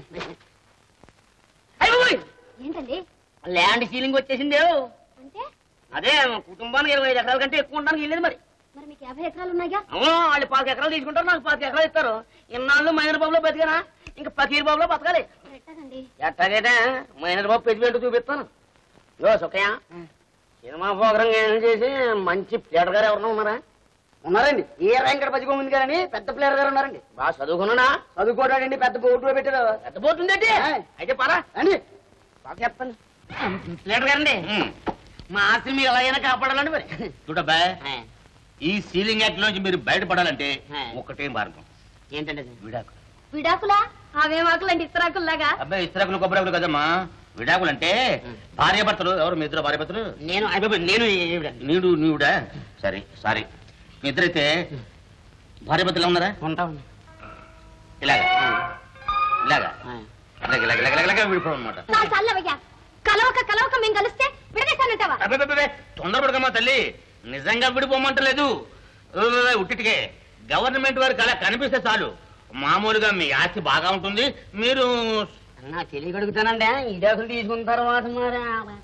ఏంటండి ల్యాండ్ సీలింగ్ వచ్చేసింది. అంటే అదే కుటుంబానికి ఇరవై ఐదు ఎకరాల కంటే ఎక్కువ ఉండడానికి వెళ్ళేది. మరి మరి మీకు యాభై ఎకరాలు ఉన్నాయా? అవును, వాళ్ళు పాతిక ఎకరాలు తీసుకుంటారు, నాకు పాతిక ఎకరాలు ఇస్తారు. ఇన్నాళ్ళు మైనర్ బాబులో బతికానా, ఇంకా పకీర్ బాబులో బతకాలి. ఎట్టాగైతే మైనర్ బాబు పెద్ద చూపిస్తాను. యో సుఖయ్య, సినిమా ప్రోగ్రాం ఏం చేసి మంచి ప్లేటర్ గారు ఎవరన్నా ఉన్నారా? ఉన్నారండి. ఏ ర్యాంకర్ పదిగా ఉంది కానీ పెద్ద ప్లేయర్ గారు ఉన్నారండి. బాగా చదువుకున్నానా? చదువుకోవడాడండి. పెద్ద బోర్డు పెట్టారు. పెద్ద బోర్డు ఉందండి. అయితే పరా అండి బాగా చెప్తాను. ప్లేటర్ గారండి, మా ఆస్తి మీరు ఎలాగైనా కాపాడాలండి. మరి చూడబ్బా, ఈ సీలింగ్ యాక్ట్ నుంచి మీరు బయటపడాలంటే ఒక్కటే మార్గం. ఏంటంటే విడాకులు. విడాకులా? అవేమాకులండి ఇస్తరాకుల్లాగా? అబ్బాయి ఇస్తరాకులు కొబ్బరాకులు కదమ్మా. విడాకులు అంటే భార్య భర్తలు. ఎవరు మీ ఇద్దరు భార్య భర్తలు? నేను నేను నీడు నీవుడా? సరే సారీ, మీ ఇద్దరైతే భార్య భర్తలు ఉన్నారా? ఉంటాం. ఇలాగా ఇలాగా ఇలాగ ఇలాగ ఇలాగ ఇలాగ విడిపోవడం అనమాట. కలవక కలవక మేము కలిస్తే విడదీశానంటావా? అబ్బాయి తొందరపడకమ్మా తల్లి, నిజంగా విడిపోమంటలేదు. ఉట్టిటికే గవర్నమెంట్ వారికి అలా కనిపిస్తే చాలు, మామూలుగా మీ ఆస్తి బాగా ఉంటుంది. మీరు నా తెలియగడుగుతానండి. ఇడాకులు తీసుకున్న తర్వాత మరి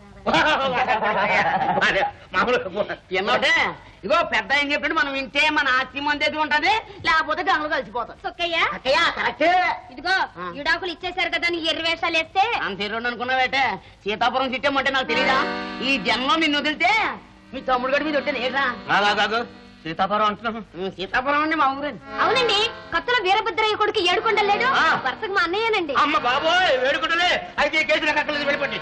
ఎన్నోటే ఇగో పెద్ద ఏం చెప్పండి, మనం వింటే మన ఆస్తి మందేది ఉంటది, లేకపోతే గంగలు కలిసిపోతాం. ఇదిగో విడాకులు ఇచ్చేసారు కదా నీ ఎర్రి వేషాలు వేస్తే. అంత ఎర్రండి అనుకున్నావేటే, సీతాపురం చిట్టమంటే నాకు తెలీదా? ఈ జన్మ నిన్ను వదిలితే మీ తమ్ముడు గడి మీద వచ్చాను. ఏంట్రా సీతాపురం అంటున్నాను. సీతాపురం అండి మా ఊరండి. అవునండి, కొత్తలో వీరభద్రయ్య కొడుకు ఏడుకొండలేడు, వరుసకు మా అన్నయ్యనండి. అమ్మ బాబోయ్ వేడుకుంటలే. అయితే కేసు వెళ్ళిపోండి.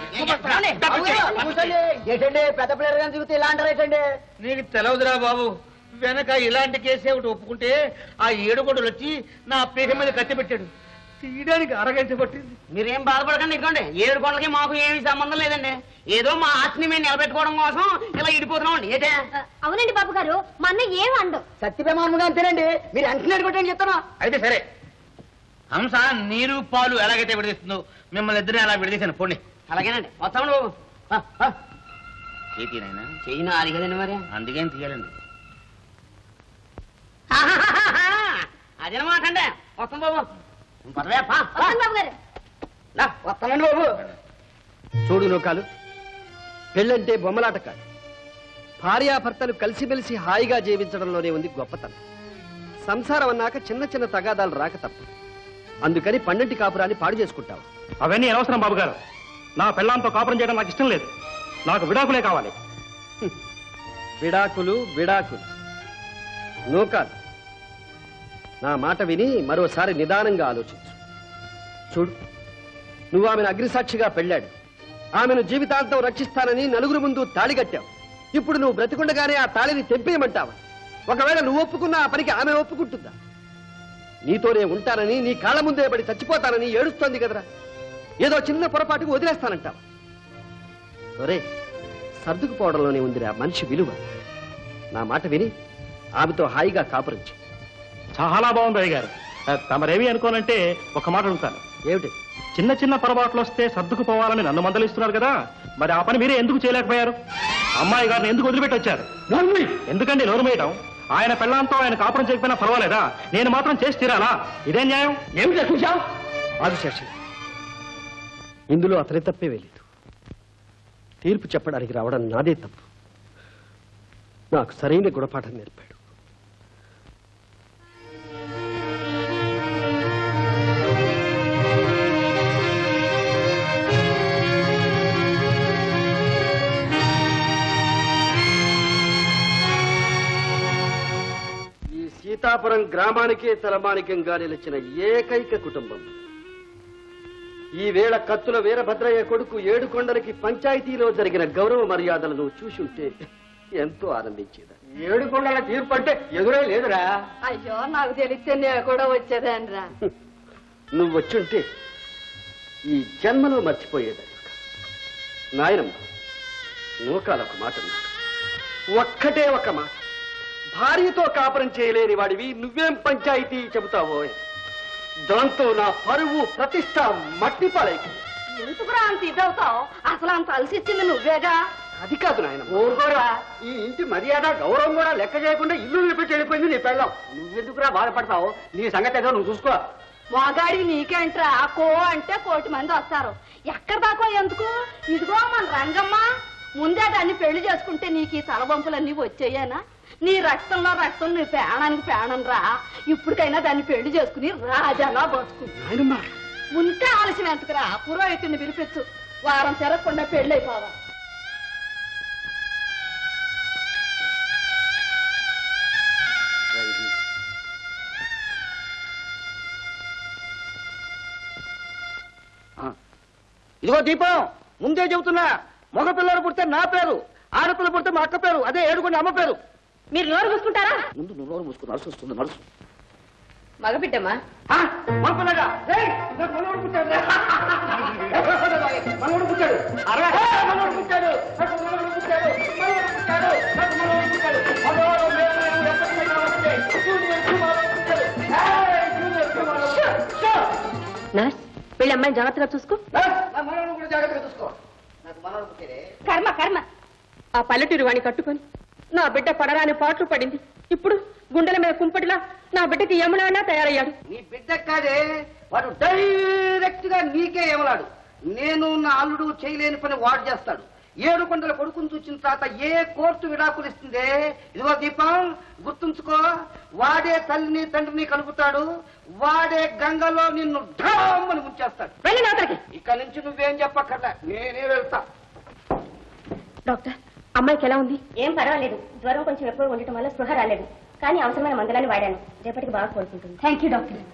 ఏంటండి పెద్ద ప్లేయర్ గాని దిగుతే ఇలా అంటారు ఏంటండి? నీకు తెలవదురా బాబు, వెనక ఇలాంటి కేసే ఒకటి ఒప్పుకుంటే ఆ ఏడుగొడలు వచ్చి నా పీఠ మీద కత్తి పెట్టాడు. తీయడానికి అరగంట పట్టింది. మీరేం బాధపడకండి. ఇదిగోండి ఏడు కొండలకి మాకు ఏమీ సంబంధం లేదండి. ఏదో మా ఆస్తిని మేము నిలబెట్టుకోవడం కోసం ఇలా ఇడిపోతున్నాం అండి. ఏటే? అవునండి బాబు గారు, మా అన్న ఏం అండు. సత్యప్రమాణంగా అంతేనండి. మీరు వెంటనే అడుగుంటే చెప్తాను. అయితే సరే, హంస నీరు పాలు ఎలాగైతే విడదీస్తుందో మిమ్మల్ని ఇద్దరిని అలా విడదీశాను. పోండి. అలాగేనండి, వస్తామండి బాబు. చేతినైనా చెయ్యి నాది కదండి మరి, అందుకేం తీయాలండి. అదనమాట అండి. వస్తాం బాబు. వస్తానండి బాబు. చూడు లోకాలు, పెళ్ళంటే బొమ్మలాట కాదు. భార్యాభర్తలు కలిసిమెలిసి హాయిగా జీవించడంలోనే ఉంది గొప్పతనం. సంసారం అన్నాక చిన్న చిన్న తగాదాలు రాక తప్ప. అందుకని పండంటి కాపురాన్ని పాడు చేసుకుంటావు. అవన్నీ అనవసరం బాబు గారు. నా పెళ్ళాంతో కాపురం చేయడం నాకు ఇష్టం లేదు. నాకు విడాకులే కావాలి. విడాకులు విడాకులు నూకాలు. నా మాట విని మరోసారి నిదానంగా ఆలోచించు. చూడు, నువ్వు ఆమెను అగ్నిసాక్షిగా పెళ్ళాడు, ఆమెను జీవితాంతం రక్షిస్తానని నలుగురు ముందు తాళి కట్టావు. ఇప్పుడు నువ్వు బ్రతికుండగానే ఆ తాళిని తెంపేయమంటావా? ఒకవేళ నువ్వు ఒప్పుకున్న ఆ పనికి ఆమె ఒప్పుకుంటుందా? నీతోనే ఉంటానని, నీ కాళ్ళ ముందే పడి చచ్చిపోతానని ఏడుస్తోంది కదరా. ఏదో చిన్న పొరపాటుకు వదిలేస్తానంటావా? ఒరే, సర్దుకుపోవడంలోనే ఉందిరా మనిషి విలువ. నా మాట విని ఆమెతో హాయిగా కాపురించి. చాలా బాగుంది అయ్య గారు. తమరేమి అనుకోనంటే ఒక మాట అడుగుతాను. ఏమిటి? చిన్న చిన్న పొరపాట్లు వస్తే సర్దుకుపోవాలని నన్ను మందలిస్తున్నారు కదా, మరి ఆ పని మీరే ఎందుకు చేయలేకపోయారు? అమ్మాయి గారిని ఎందుకు వదిలిపెట్టి వచ్చారు? ఎందుకండి నోరు మేయటం? ఆయన పెళ్ళాంతో ఆయన కాపురం చేయకపోయినా పర్వాలేదా? నేను మాత్రం చేసి తీరాలా? ఇదే న్యాయం? ఏమిటి లక్ష్మీశా? ఆదిశేషి, ఇందులో అతని తప్పే వెళ్ళలేదు. తీర్పు చెప్పడానికి రావడం నాదే తప్పు. నాకు సరైన గుణపాఠం నేర్పాడు. ఈ సీతాపురం గ్రామానికే తలమానికంగా నిలిచిన ఏకైక కుటుంబం. ఈ వేళ కత్తుల వీరభద్రయ్య కొడుకు ఏడుకొండలకి పంచాయతీలో జరిగిన గౌరవ మర్యాదలను చూసుంటే ఎంతో ఆనందించేదా. ఏడుకొండల తీర్పు అంటే ఎదురే లేదురా. అయ్యో, నాకు తెలిస్తే నేను కూడా వచ్చేదాన్రా. నువ్వు వచ్చుంటే ఈ జన్మలో మర్చిపోయేదాన్ని. నాయనమ్మ, నూకాలకు మాట అన్నాడు. ఒక్కటే ఒక్క మాట. భార్యతో కాపురం చేయలేని వాడివి నువ్వేం పంచాయతీ చెబుతావో? దాంతో నా పరువు ప్రతిష్ట మట్టి పాలైకి. ఎందుకురా అంత ఇదవుతావు? అసలు అంత అలసిచ్చింది నువ్వేగా. అది కాదు నాయన. ఊరుకోరా, ఈ ఇంటి మర్యాద గౌరవం కూడా లెక్క చేయకుండా ఇల్లు నిలిపెట్టి వెళ్ళిపోయింది నీ పెళ్ళం. నువ్వెందుకురా బాధపడతావు? నీ సంగతి ఏదో నువ్వు చూసుకో. వాగాడివి నీకేంట్రా? కో అంటే కోటి మంది వస్తారు. ఎక్కడ దాకా ఎందుకు? ఇదిగో మన రంగమ్మ ముందే దాన్ని పెళ్లి చేసుకుంటే నీకు ఈ తలబంపులన్నీ వచ్చేయేనా? నీ రక్తంలో రక్తం, నీ పేణానికి పేణం రా. ఇప్పటికైనా దాన్ని పెళ్లి చేసుకుని రాజాలా బతుకు. ఉంటే ఆలస్యం ఎంతకురా? పురోహితుడిని పిలిపించు, వారం తిరగకుండా పెళ్లి అయిపోవా. ఇదిగో దీపం, ముందే చెబుతున్నా, మగ పిల్లలు పుడితే నా పేరు, ఆడపిల్ల పుడితే మా అక్క పేరు, అదే ఏడుకొని అమ్మ పేరు. మీరు నోరు మూసుకుంటారా? ముందు నువ్వు నోరు మూసుకుని నడుసు వస్తుంది నడుసు. మగబిడ్డమ్మా. మగపిల్లగా మనోడు పుట్టాడు, మనోడు పుట్టాడు, అరే మనోడు పుట్టాడు, మనోడు పుట్టాడు, మనోడు పుట్టాడు, మనోడు పుట్టాడు. నర్స్, వీళ్ళ అమ్మాయిని జాగ్రత్తగా చూసుకో. మనోడు కూడా జాగ్రత్తగా చూసుకో. నాకు మనోడు పుట్టాడే. కర్మ కర్మ. ఆ పల్లెటూరు వాణి కట్టుకొని నా బిడ్డ పడరాని పాటలు పడింది. ఇప్పుడు గుండెల మీద కుంపటిలా నా బిడ్డకి యమునా తయారయ్యాడు. నీ బిడ్డ కాదే, వాడు డైరెక్ట్ గా నీకే యమలాడు. నేను నా అల్లుడు చేయలేని పని వాడు చేస్తాడు. ఏడు కొండల కొడుకుని చూసిన తర్వాత ఏ కోర్టు విడాకులు ఇస్తుందే? ఇదిగో దీపం, గుర్తుంచుకో, వాడే తల్లిని తండ్రిని కలుపుతాడు, వాడే గంగలో నిన్ను ఢామని ముంచేస్తాడు. ఇక నుంచి నువ్వేం చెప్పక్కర్లే, నేనే వెళ్తా. డాక్టర్, అమ్మాయికి ఎలా ఉంది? ఏం పర్వాలేదు. జ్వరం కొంచెం ఎక్కువ ఉండటం వల్ల స్పృహ రాలేదు, కానీ అవసరమైన మందులని వాడాను. రేపటికి బాగా కోరుకుంటుంది. Thank you doctor.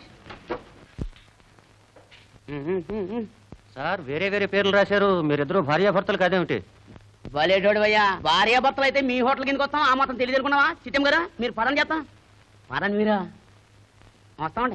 సార్, వేరే వేరే పేర్లు రాశారు, మీరిద్దరు భార్యాభర్తలు కాదేమిటి? భలేటోడు అయ్యా, భార్యాభర్తలు అయితే మీ హోటల్ కిందకి వస్తాం, ఆ మాత్రం తెలియదు అనుకున్నావా? చిట్టం గారా, మీరు పదని చేస్తాం. పదని మీరా వస్తామండి.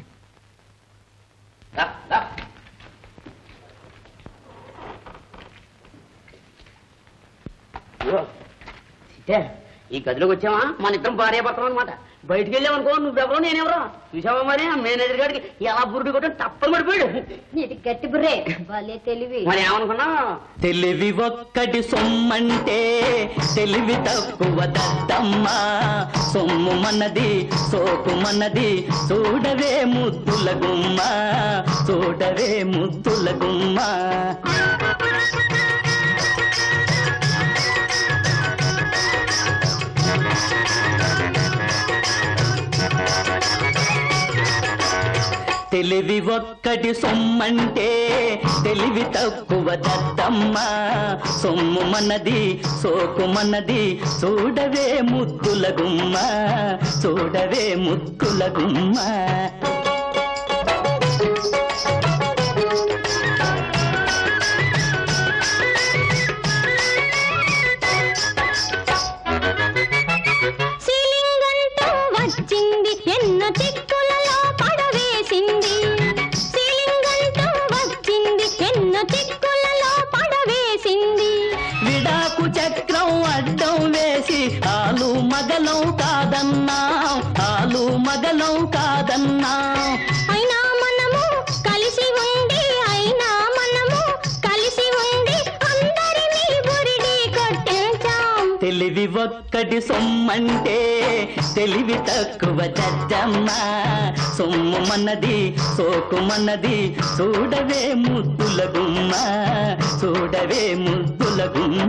ఈ గదిలోకి వచ్చావా, మన ఇద్దరం భార్యాభర్తలు అనమాట. బయటికి వెళ్ళామనుకో, నువ్వెవరో నేనెవరో చూసావా? మరి మేనేజర్ గారికి ఎలా బురుడు కొట్టడం తప్పని పడిపోయాడు. నీటి గట్టి బుర్రే, భలే తెలివి. మరి ఏమనుకున్నా? తెలివి ఒక్కటి సొమ్మంటే తెలివి తక్కువ దద్దమ్మా. సొమ్ము మనది, సోకు మనది, చూడవే ముద్దుల గుమ్మ, చూడవే ముద్దుల గుమ్మ. తెలివి ఒక్కటి సొమ్మంటే తెలివి తక్కువ దద్దమ్మ సొమ్ము మనది సోకు మనది చూడవే ముద్దుల గుమ్మ చూడవే ముద్దుల గుమ్మ ఎన్నో చిక్కులలో పడవేసింది సీలింగంటూ వచ్చింది ఎన్నో చిక్కులలో పడవేసింది విడాకు చక్రం అడ్డం వేసి ఆలు మగలం కాదన్నా ఆలు మగలం కాదన్నా అయినా మనము కలిసి ఉండి అయినా మనము కలిసి ఉండి అందరినీ బురిడి కొట్టించాం తెలివి ఒక్కటి సొమ్మంటే తెలివి తక్కువ దద్దమ్మ సొమ్ము మనది సోకు మనది చూడవే ముద్దుల గుమ్మ చూడవే ముద్దుల గుమ్మ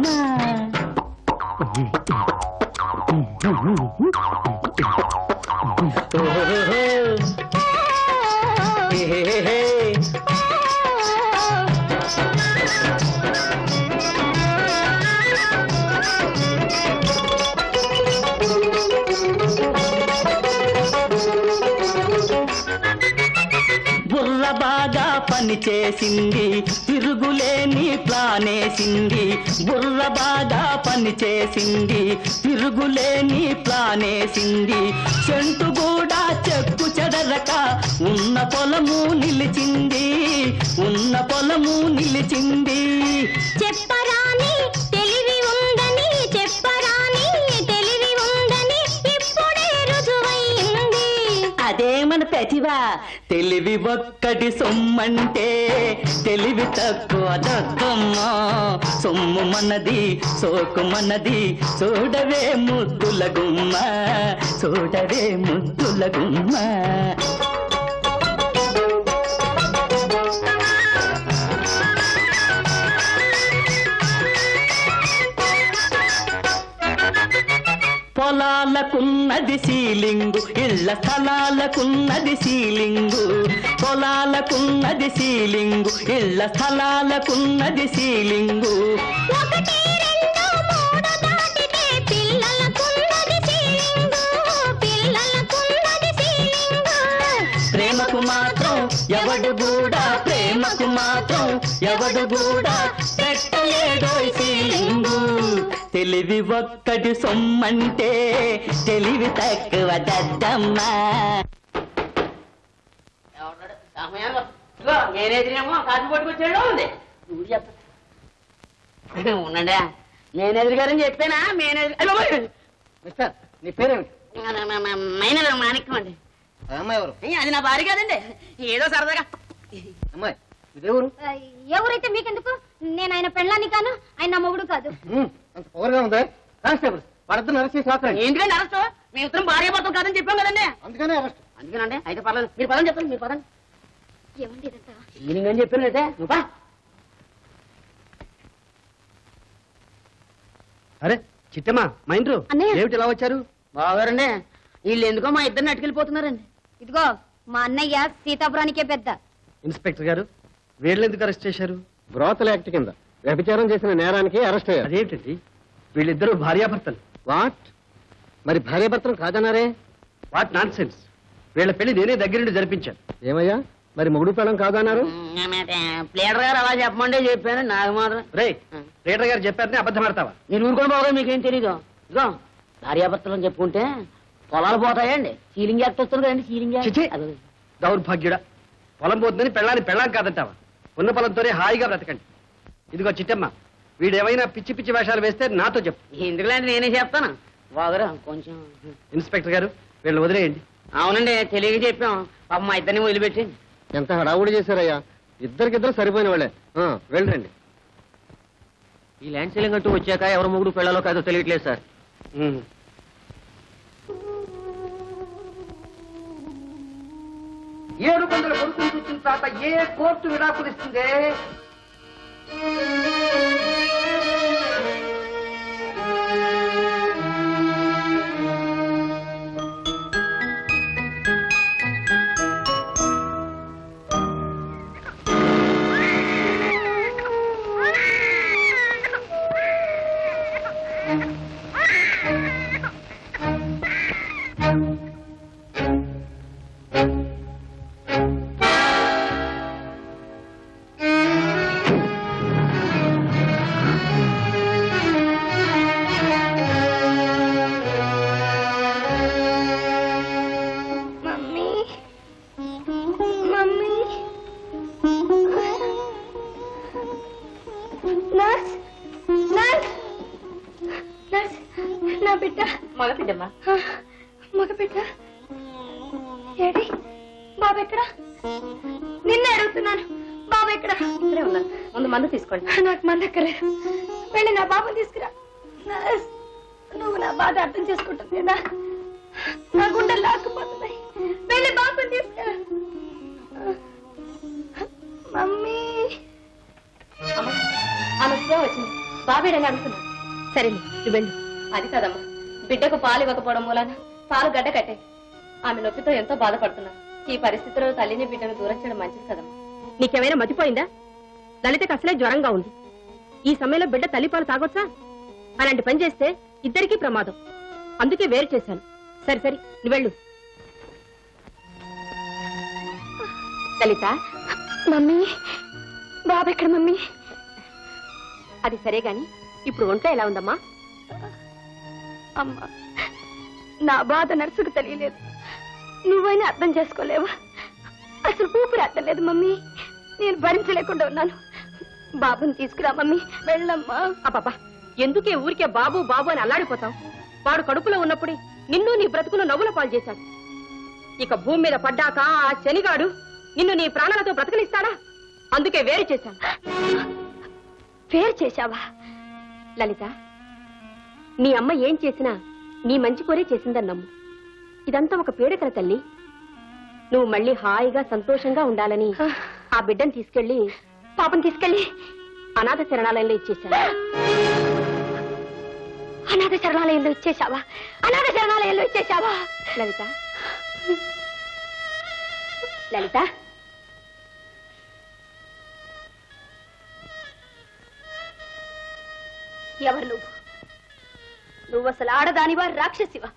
బుర్ర బాగా పని చేసింది తిరుగులేని ప్లానేసింది బుర్ర బాగా పని చేసింది తిరుగులేని ప్లానేసింది చెంటు కూడా చెక్కు చెదరక ఉన్న పొలము నిలిచింది ఉన్న పొలము నిలిచింది చెప్పరాని తెలివి ఉందని చెప్పరాని తెలివి ఉందని ఇప్పుడే రుజువైంది అదే మన ప్రతిభ తెలివి ఒక్కటి సొమ్మంటే తెలివి తక్కువ దద్దమ్మ సొమ్ము మనది సోకు మనది చూడవే ముద్దుల గుమ్మ చూడవే ముద్దుల గుమ్మ పొలాలకున్నది సీలింగు ఇళ్ల స్థలాలకున్నది సీలింగు పొలాలకున్నది సీలింగు ఇళ్ల స్థలాలకున్నది సీలింగు ఒకటి రెండు మూడు దాటితే పిల్లలకున్నది సీలింగు పిల్లలకున్నది సీలింగు ప్రేమకు మాత్రం ఎవడు కూడా ప్రేమకు మాత్రం ఎవడు కూడా పెట్టలేడో సీలింగు తెలివి ఒక్కటి సొమ్మంటే తెలివి తక్కువ దద్దమ్మ నేనెదిరేమో కాఫీ పట్టుకొచ్చాడు ఉంది ఉండండి మేనేజర్ గారని చెప్పానా మేనేజర్ మిస్టర్ నీ పేరేమిటి మేనేజర్ మాణిక్యం అండి అమ్మాయి ఎవరు అది నా భార్య కాదండి ఏదో సరదాగా అమ్మాయి ఇదేవరు ఎవరైతే మీకెందుకు నేను ఆయన పెళ్ళాన్ని కాను ఆయన నా మొగుడు కాదు అంత పవర్గా ఉంది కానిస్టేబుల్ వాళ్ళిద్దరు అరెస్ట్ చేసి రాత్రండి ఎందుకంటే అరెస్ట్ మేము ఇద్దరం భార్య భర్తం కాదని చెప్పాం కదండి అందుకనే అరెస్ట్ అందుకేనండి అయితే పర్లేదు మీరు పదం చెప్పండి మీరు పదండి ఏమండి ఇదంతా ఈయన ఏం చెప్పానంటే నువ్వు అరే చిట్టమ్మా మా ఇంట్లో అన్నయ్య. ఏమిటి ఇలా వచ్చారు బాగారండి వీళ్ళు ఎందుకో మా ఇద్దరిని అటుకెళ్ళిపోతున్నారండి ఇదిగో మా అన్నయ్య సీతాపురానికే పెద్ద ఇన్స్పెక్టర్ గారు వీళ్ళు ఎందుకు అరెస్ట్ చేశారు బ్రోతల్ యాక్ట్ కింద వ్యభిచారం చేసిన నేరానికి అరెస్ట్ అయ్యారు. అదేంటండి వీళ్ళిద్దరూ భార్యాభర్తలు వాట్ మరి భార్యాభర్తలు కాదన్నారే వాట్ నాన్ సెన్స్ వీళ్ళ పెళ్లి నేనే దగ్గరుండి జరిపించాను ఏమయ్యా మరి మొగుడు పెళ్ళం కాదన్నారు ప్లేడర్ గారు అలా చెప్పమంటే చెప్పాను నాకు మాత్రం రే లీడర్ గారు చెప్పారని అబద్ధం ఆడతావా మీరు ఊరుకొని బాగా మీకేం తెలీదు ఇదిగో భార్యాభర్తలు అని చెప్పుకుంటే పొలాలు పోతాయండి సీలింగ్ యాక్ట్ వస్తుంది కదండి సీలింగ్ చిచి. యాక్ట్ దౌర్భాగ్యుడా పొలం పోతుందని పెళ్ళాన్ని పెళ్ళాం కాదంటావా ఉన్న పొలంతోనే హాయిగా బ్రతకండి ఇదిగో చిట్టమ్మ వీడేమైనా పిచ్చి పిచ్చి వేషాలు వేస్తే నాతో చెప్పు ఎందుకులాంటి నేనే చెప్తాను బాగురా కొంచెం ఇన్స్పెక్టర్ గారు వీళ్ళని వదిలేయండి అవునండి తెలియక చెప్పాం పాప మా ఇద్దరిని వదిలిపెట్టండి ఎంత హడావుడి చేశారయ్యా ఇద్దరికిద్దరు సరిపోయిన వాళ్ళే ఆ, వెళ్ళండి ఈ ల్యాండ్ సీలింగ్ అంటూ వచ్చాక ఎవరు మొగుడు పెళ్ళాలో కాదో తెలియట్లేదు సార్. ఉమ్. ఏడు వందల కొడుకుని చూసిన తర్వాత ఏ కోర్టు విడాకులు ఇస్తుందే అది కదమ్మా, బిడ్డకు పాలు ఇవ్వకపోవడం మూలాన పాలు గడ్డ కట్టే ఆమె నొప్పితో ఎంతో బాధపడుతున్నారు. ఈ పరిస్థితిలో తల్లిని బిడ్డను దూరం చేయడం మంచిది కదమ్మా. నీకేమైనా మతిపోయిందా? లలితకు అసలే జ్వరంగా ఉంది. ఈ సమయంలో బిడ్డ తల్లిపాలు తాగొచ్చా? అలాంటి పని చేస్తే ఇద్దరికీ ప్రమాదం. అందుకే వేరు చేశాను. సరి సరి నువ్వు వెళ్ళు. లలిత, మమ్మీ బాబు ఎక్కడ మమ్మీ? అది సరే గాని ఇప్పుడు ఒంట్లో ఎలా ఉందమ్మా? అమ్మా, నా బాధ నర్సుకు తెలియలేదు. నువ్వైనా అర్థం చేసుకోలేవా? అసలు ఊపిరి అట్టలేదు మమ్మీ. నేను భరించలేకుండా ఉన్నాను. బాబుని తీసుకురా మమ్మీ, వెళ్ళమ్మా. అబ్బబ్బా, ఎందుకే ఊరికే బాబు బాబు అని అల్లాడిపోతావు? వాడు కడుపులో ఉన్నప్పుడే నిన్ను నీ బ్రతుకును నవ్వుల పాలు చేశాడు. ఇక భూమి మీద పడ్డాక ఆ శనిగాడు నిన్ను నీ ప్రాణాలతో బ్రతకనిస్తాడా? అందుకే వేరు చేశాను. వేరు చేశావా? లలిత, నీ అమ్మ ఏం చేసినా నీ మంచి కోరే చేసిందని నమ్ము. ఇదంతా ఒక పీడకల తల్లి. నువ్వు మళ్ళీ హాయిగా సంతోషంగా ఉండాలని ఆ బిడ్డను తీసుకెళ్లి పాపం తీసుకెళ్లి అనాథ శరణాలయంలో ఇచ్చేశాను. అనాథ శరణాలయంలో ఇచ్చేశావా? అనాథ శరణాలయంలో ఇచ్చేశావా? లలిత, లలిత, ఎవరు నువ్వు? నువ్వు అసలు ఆడదానివా రాక్షసివా?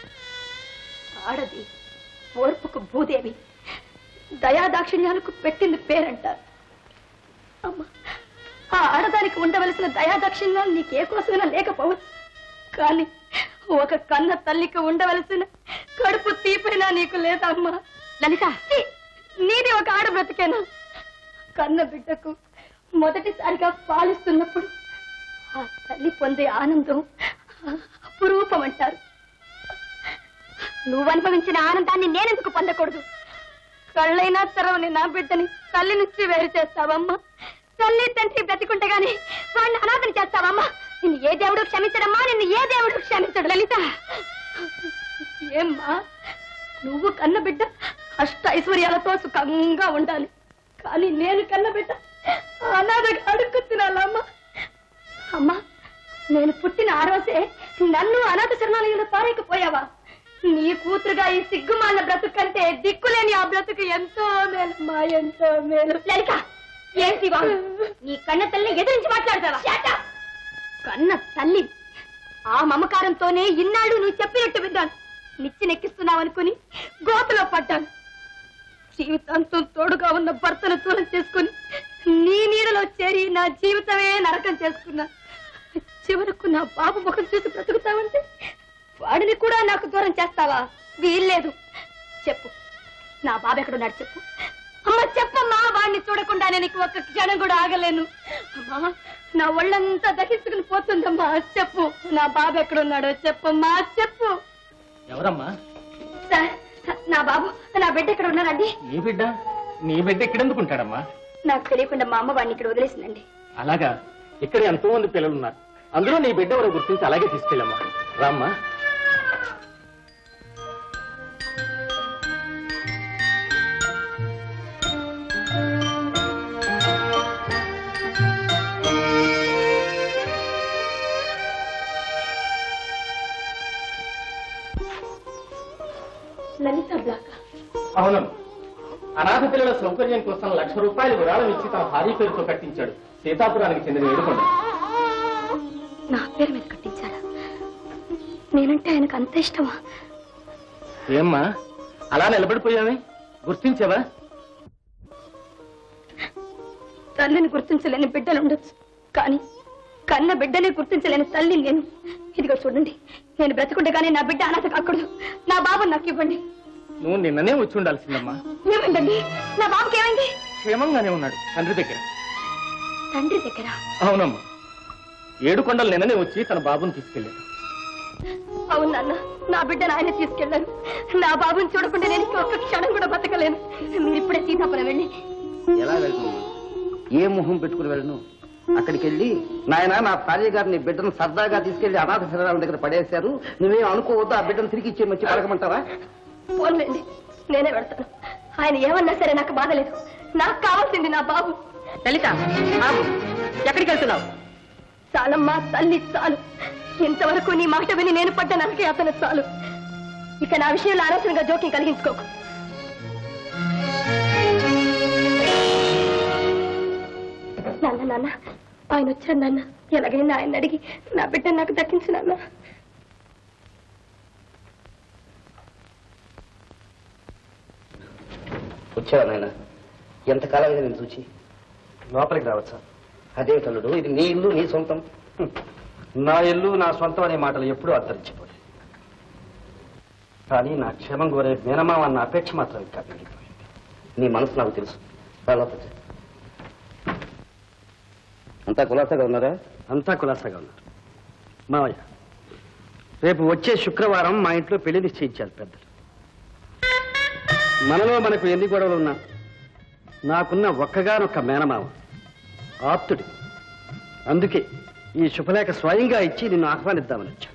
ఆడది ఓర్పుకు భూదేవి, దయాదాక్షిణ్యాలకు పెట్టింది పేరంటారు. అమ్మా, ఆ ఆడదానికి ఉండవలసిన దయాదాక్షిణ్యాలు నీకే కోసమైనా లేకపోవచ్చు, కానీ ఒక కన్న తల్లికి ఉండవలసిన కడుపు తీపైనా నీకు లేదా అమ్మా? లలిత, నీది ఒక ఆడ బ్రతికేనా? కన్న బిడ్డకు మొదటిసారిగా పాలిస్తున్నప్పుడు ఆ తల్లి పొందే ఆనందం అపురూపం అంటారు. నువ్వు అనుభవించిన ఆనందాన్ని నేనెందుకు పొందకూడదు? కళ్ళైనా తెరవని నా బిడ్డని తల్లి నుంచి వేరు చేస్తావమ్మా? తల్లి తండ్రి బ్రతికుంటే గాని వాడిని అనాథని చేస్తావమ్మా? నిన్ను ఏ దేవుడు క్షమించడమ్మా? నిన్ను ఏ దేవుడు క్షమించడు? లలిత, ఏమ్మా, నువ్వు కన్న బిడ్డ అష్ట ఐశ్వర్యాలతో సుఖంగా ఉండాలి, కానీ నేను కన్న బిడ్డ అనాథగా అడుక్కు తినాలమ్మా. అమ్మా, నేను పుట్టిన ఆ రోజే నన్ను అనాథ శరణాలయంలో పారేకపోయావా? నీ కూతురుగా ఈ సిగ్గుమాల బ్రతుకు కంటే దిక్కులేని ఆ బ్రతుకు ఎంతో మేలమ్మా, ఎంతో మేలు. లలిత, ఏంటి బాబు, నీ కన్న తల్లిని ఎదిరించి మాట్లాడతావా? కన్న తల్లి ఆ మమకారంతోనే ఇన్నాళ్ళు నువ్వు చెప్పినట్టు విన్నాను. నిచ్చి నెక్కిస్తున్నావనుకుని గోతులో పడ్డాను. జీవితాంతం తోడుగా ఉన్న భర్తను దూరం చేసుకుని నీ నీడలో చేరి నా జీవితమే నరకం చేసుకున్నా. చివరకు నా బాబు ముఖం చూసి బ్రతుకుతావంటే వాడిని కూడా నాకు దూరం చేస్తావా? వీల్లేదు. చెప్పు, నా బాబు ఎక్కడున్నాడు చెప్పు. అమ్మ చెప్పమ్మా, వాడిని చూడకుండా నేను ఒక్క క్షణం కూడా ఆగలేను. అమ్మా, నా ఒళ్ళంతా దహించుకుని పోతుందమ్మా. చెప్పు, నా బాబు ఎక్కడున్నాడో చెప్పమ్మా, చెప్పు. ఎవరమ్మా? సార్, నా బాబు, నా బిడ్డ ఎక్కడ ఉన్నారండి? నీ బిడ్డ? నీ బిడ్డ ఎక్కడెందుకుంటాడమ్మా? నాకు తెలియకుండా మా అమ్మ వాడిని ఇక్కడ వదిలేసిందండి. అలాగా? ఇక్కడ ఎంతో మంది పిల్లలు ఉన్నారు, అందులో నీ బిడ్డ ఎవరో గుర్తించి అలాగే తీసుకెళ్ళమ్మా. రామ్మా. లలిత బ్లాక్. అవునమ్మా, అనాథ పిల్లల సౌకర్యం కోసం లక్ష రూపాయలు విరాళం ఇచ్చి తన భార్య పేరుతో కట్టించాడు. సీతాపురానికి చెందిన ఏడుకొండ. నా పేరు మీద కట్టించారా? నేనంటే ఆయనకు అంత ఇష్టమా? ఏమ్మా అలా నిలబడిపోయావే, గుర్తించావా? తల్లిని గుర్తించలేని బిడ్డలు ఉండొచ్చు, కానీ కన్న బిడ్డనే గుర్తించలేని తల్లి నేను. ఇదిగో చూడండి, నేను బ్రతుకుంటే కానీ నా బిడ్డ అనాథ కాకూడదు. నా బాబు నాకు ఇవ్వండి. నువ్వు నిన్ననే వచ్చి ఉండాల్సిందమ్మా. ఏమైందండి? నా బాబుకి ఏమైంది? క్షేమంగానే ఉన్నాడు తండ్రి దగ్గర. తండ్రి దగ్గర? అవునమ్మా, ఏడు కొండలు నిన్ననే వచ్చి తన బాబుని తీసుకెళ్ళాడు. అవును నాన్న, నా బిడ్డను ఆయన తీసుకెళ్లారు. నా బాబుని చూడకుండా నేను ఒక్క క్షణం కూడా బతకలేను. మీరు ఇప్పుడే సీతాపురం వెళ్ళి. ఎలా వెళ్తున్నా? ఏ మొహం పెట్టుకుని వెళ్ళను? అక్కడికి వెళ్ళి నాయన నా భార్య గారిని బిడ్డను సరదాగా తీసుకెళ్లి అనాథ శరీరాల దగ్గర పడేశారు, నువ్వేం అనుకోవద్దు, ఆ బిడ్డను తిరిగి ఇచ్చే మంచి పడకమంటావా? పోన్లేండి, నేనే పెడతాను. ఆయన ఏమన్నా సరే నాకు బాధ లేదు. నాకు కావాల్సింది నా బాబు. లలిత, బాబు ఎక్కడికి వెళ్తున్నావు? చాలమ్మా తల్లి, చాలు. ఇంతవరకు నీ మాట విని నేను పడ్డ నరకే అతను చాలు. ఇక నా విషయంలో అనవసరంగా జోక్యం కలిగించుకోకు. నాన్న నాన్న ఆయన వచ్చారు నాన్న. ఎలాగైనా ఆయన అడిగి నా బిడ్డ నాకు దక్కించు నాన్న. వచ్చావా నాయన? ఎంతకాలంగా నేను చూచి. లోపలికి రావచ్చా? అదే తల్లుడు, ఇది నీ ఇల్లు, నీ సొంతం. నా ఇల్లు నా సొంతం అనే మాటలు ఎప్పుడూ అంతరించిపోయాయి. కానీ నా క్షేమం కోరే మేనమామ అన్న అపేక్ష మాత్రం ఇంకా పెరిగిపోయింది. నీ మనసు నాకు తెలుసు. లోపలికి. అంతా కులాసాగా ఉన్నారా? అంతా కులాసాగా ఉన్నారు. మావయ్య, రేపు వచ్చే శుక్రవారం మా ఇంట్లో పెళ్లి నిశ్చయించారు పెద్దలు. మనలో మనకు ఎన్ని గొడవలు ఉన్నా నాకున్న ఒక్కగానొక్క మేనమావ ఆప్తుడు. అందుకే ఈ శుభలేఖ స్వయంగా ఇచ్చి నిన్ను ఆహ్వానిద్దామని వచ్చాడు.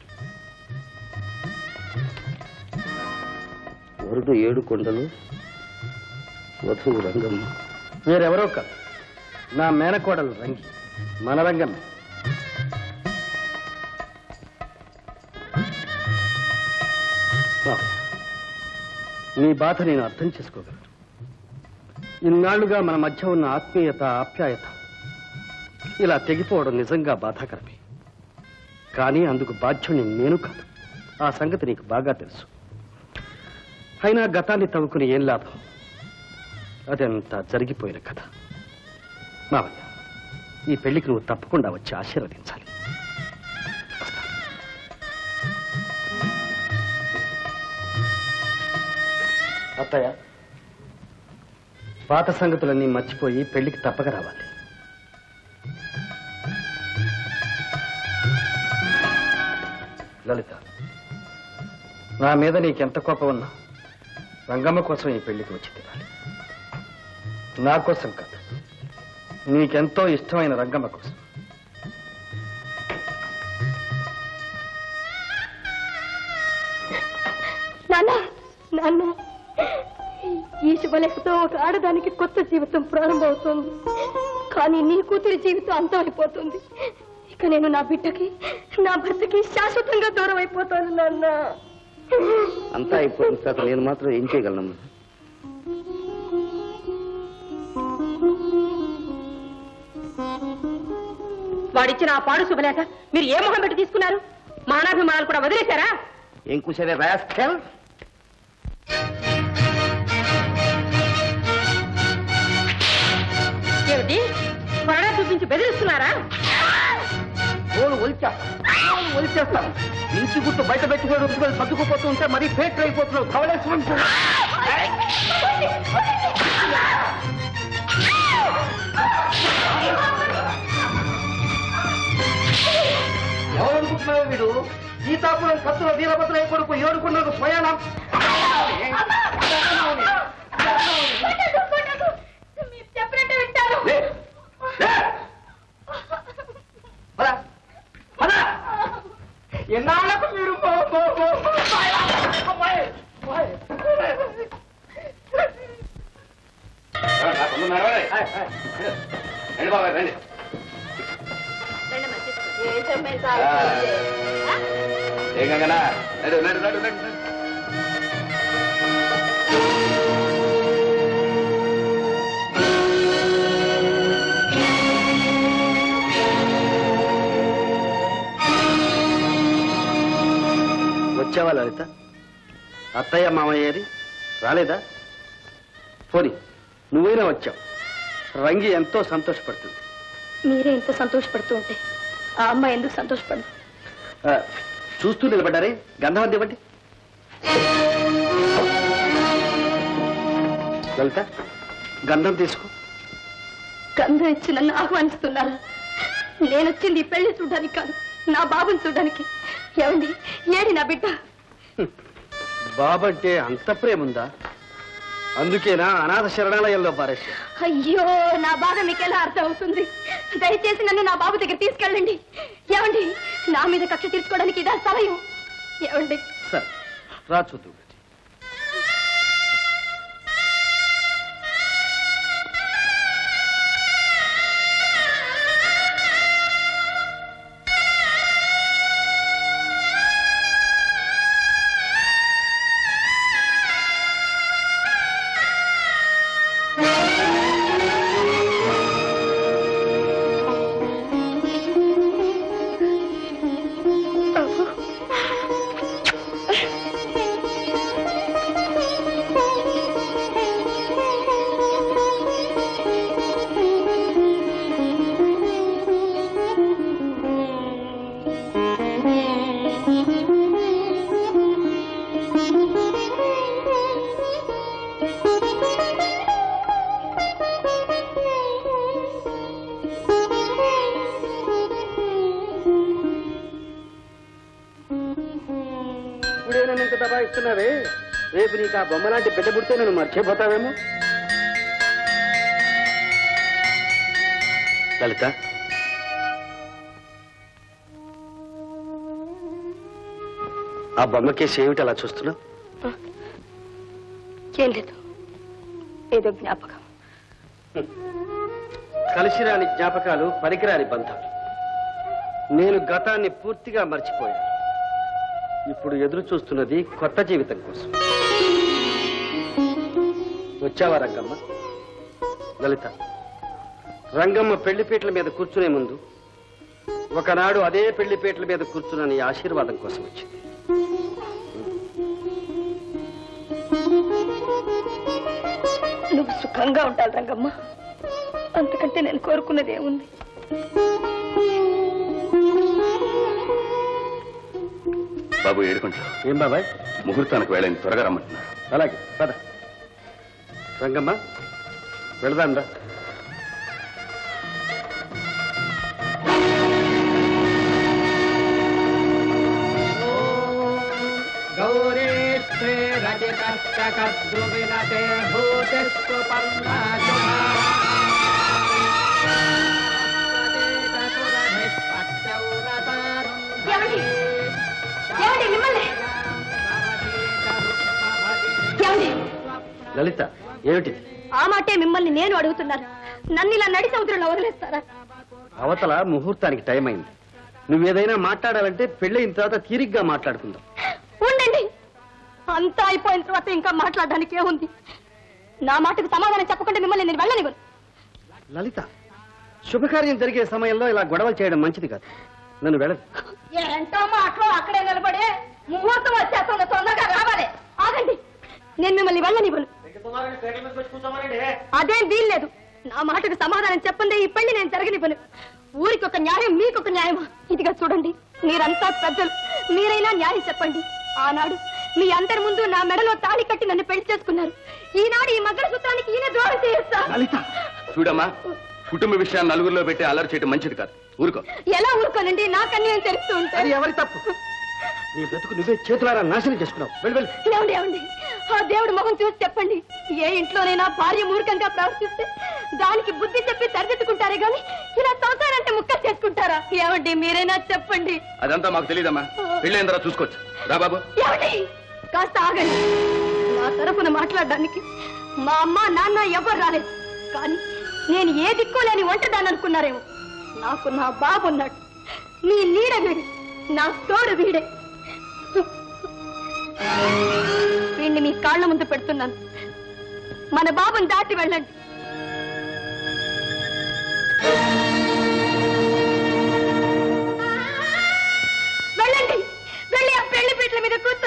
వరుడు ఏడు కొండలు, వధువు రంగమ్మ. వేరెవరో కాదు, నా మేనకోడలు రంగి, మన రంగమ్మ. నీ బాధ నేను అర్థం చేసుకోగలను. ఇన్నాళ్లుగా మన మధ్య ఉన్న ఆత్మీయత, ఆప్యాయత ఇలా తెగిపోవడం నిజంగా బాధాకరమే. కానీ అందుకు బాధ్యుని నేను కాదు. ఆ సంగతి నీకు బాగా తెలుసు. అయినా గతాన్ని తవ్వుకుని ఏం లాభం? అదంతా జరిగిపోయిన కథ. మావయ్య, ఈ పెళ్లికి నువ్వు తప్పకుండా వచ్చి ఆశీర్వదించాలి. అత్తయ్య, పాత సంగతులన్నీ మర్చిపోయి పెళ్లికి తప్పక రావాలి. లలిత, నా మీద నీకెంత కోపం ఉన్నా రంగమ్మ కోసం ఈ పెళ్లికి వచ్చి తినాలి. నా కోసం కాదు, నీకెంతో ఇష్టమైన రంగమ్మ కోసం. నాన్న నాన్న ఈ శుభలేఖతో ఒక ఆడదానికి కొత్త జీవితం ప్రారంభమవుతుంది. కానీ నీ కూతురి జీవితం అంతమైపోతుంది. ఇక నేను నా బిడ్డకి, నా భర్తకి శాశ్వతంగా దూరం అయిపోతాను నాన్న. అంతా అయిపోయిన తర్వాత నేను మాత్రం ఏం చేయగలను? వాడిచ్చిన ఆ పాడు శుభలేఖ మీరు ఏ మొహం పెట్టి తీసుకున్నారు? మానాభిమానాలు కూడా వదిలేశారా? ఏం కూర్చోవే రాస్కెల్? ఏమిటి, కొరడా చూపించి బెదిరిస్తున్నారా? ఓలు ఒలిచేస్తాను. ఇంటి గుట్టు బయట పెట్టుకొని రుచుకొని సర్దుకుపోతూ ఉంటే మరీ ఫేక్ అయిపోతున్నావు. కవలేసుకుంటు ఎవరనుకుంటున్నావు? వీడు సీతాపురం కత్తుల వీరభద్ర కొడుకు ఏడుకున్నాడు స్వయానం. చెప్పినట్టు వింటారు. ఎన్నాళ్ళకు మీరు రండి బాబాయ్, రండి. ఏ గంగనా, నడు నడు నడు నడు. వచ్చావా లలిత? అత్తయ్య మామయ్యది రాలేదా? పోనీ నువ్వైనా వచ్చావు. రంగి ఎంతో సంతోషపడుతుంది. మీరే ఇంత సంతోషపడుతూ ఉంటే ఆ అమ్మాయి ఎందుకు సంతోషపడదు? చూస్తూ నిలబడ్డారే, గంధం అంది ఇవ్వండి. లలిత, గంధం తీసుకో. గంధం ఇచ్చి నన్ను ఆహ్వానిస్తున్నారు. నేనొచ్చింది పెళ్లి చూడడానికి కాదు, నా బాబుని చూడడానికి. ఏమండి, ఏడి నా బిడ్డ? బాబంటే అంత ప్రేముందా? అందుకేనా అనాథ శరణాలయంలో పారేశా? అయ్యో, నా బాధ మీకెలా అర్థం అవుతుంది? దయచేసి నన్ను నా బాబు దగ్గర తీసుకెళ్ళండి. ఏమండి, నా మీద కక్ష తీర్చుకోవడానికి ఇదా సమయం? ఏమండి? సరే, రా చూద్దు. దబాయిస్తున్నావే, రేపు నీకు ఆ బొమ్మలాంటి బిడ్డ పుడితే నన్ను మర్చిపోతావేమో. లలిత, ఆ బొమ్మకేసి ఏమిటి అలా చూస్తున్నావు? ఏం లేదు, ఏదో జ్ఞాపకం. కలిసిరాని జ్ఞాపకాలు, పనికిరాని బంధాలు. నేను గతాన్ని పూర్తిగా మర్చిపోయాను. ఇప్పుడు ఎదురు చూస్తున్నది కొత్త జీవితం కోసం. వచ్చావా రంగమ్మ? లలిత, రంగమ్మ పెళ్లిపీటల మీద కూర్చునే ముందు ఒకనాడు అదే పెళ్లిపీటల మీద కూర్చున్న నీ ఆశీర్వాదం కోసం వచ్చింది. నువ్వు సుఖంగా ఉండాలి రంగమ్మ, అంతకంటే నేను కోరుకున్నది ఏముంది? బాబు ఏడుకుంటా. ఏం బాబాయ్? ముహూర్తానికి వేళని త్వరగా రమ్మంటున్నారు. అలాగే పద. రంగమ్మ, వెళదాం రా. గౌరీష్ఠే రజితస్తకద్రువినతే భూతిస్తు లలిత, ఏమిటి? ఆ మాటే మిమ్మల్ని నేను అడుగుతున్నాను. నన్ను ఇలా నడి సముద్రంలో వదిలేస్తారా? అవతల ముహూర్తానికి టైం అయింది. నువ్వేదైనా మాట్లాడాలంటే పెళ్ళయిన తర్వాత తీరిగ్గా మాట్లాడుకుందాం. ఉండండి, అంతా అయిపోయిన తర్వాత ఇంకా మాట్లాడడానికి ఏముంది? నా మాటకు సమాధానం చెప్పకుండా మిమ్మల్ని నేను వెళ్ళనివ్వను. లలిత, శుభకార్యం జరిగే సమయంలో ఇలా గొడవలు చేయడం మంచిది కాదు. నన్ను వెళ్ళదు. ఏంటో మాటలో అక్కడే నిలబడే ముహూర్తం వచ్చేస్తున్న తొందరగా రావాలి. ఆగండి, నేను మిమ్మల్ని వెళ్ళనివ్వను. అదేం వీల్లేదు. నా మాటకు సమాధానం చెప్పండి, ఈ పెళ్లి నేను జరగనివ్వను. ఊరికి ఒక న్యాయం, మీకొక న్యాయమా? ఇదిగా చూడండి, మీరంతా పెద్దలు, మీరైనా న్యాయం చెప్పండి. ఆనాడు మీ అందరి ముందు నా మెడలో తాళి కట్టి నన్ను పెళ్లి చేసుకున్నారు. ఈనాడు ఈ మంగళసూత్రానికి ఈయన ద్రోహం చేస్తా. చూడమ్మా, కుటుంబ విషయాన్ని నలుగురిలో పెట్టి అల్లరి చేయడం మంచిది కాదు. ఊరుకో. ఎలా ఊరుకోనండి? నాకు అన్యాయం తెలుస్తూ ఉంటారు. ఎవరి తప్పు? నీ బ్రతుకు నువ్వే చేతులారా నాశనం చేసుకున్నావు. వెళ్ళి వెళ్ళి. ఏమండి ఏమండి ఆ దేవుడు మొహం చూసి చెప్పండి. ఏ ఇంట్లోనైనా భార్య మూర్ఖంగా ప్రవర్తిస్తే దానికి బుద్ధి చెప్పి సరిదిద్దుకుంటారే గాని ఇలా సంసారంటే ముక్కలు చేసుకుంటారా? ఏమండి మీరైనా చెప్పండి. అదంతా మాకు తెలియదమ్మా, పెళ్ళైన తర్వాత చూసుకోవచ్చు. రా బాబు. ఏమండి కాస్త ఆగండి. నా తరఫున మాట్లాడడానికి మా అమ్మ నాన్న ఎవరు రాలేదు. కానీ నేను ఏ దిక్కు లేని ఒంటదాన్ని అనుకున్నారేమో. నాకు నా బాబు ఉన్నాడు. మీ నీడ వీడే, నా తోడు వీడే. వీడిని మీ కాళ్ళ ముందు పెడుతున్నాను. మన బాబుని దాటి వెళ్ళండి. వెళ్ళండి, వెళ్ళి ఆ పెళ్లి పీటల మీద కూర్చో.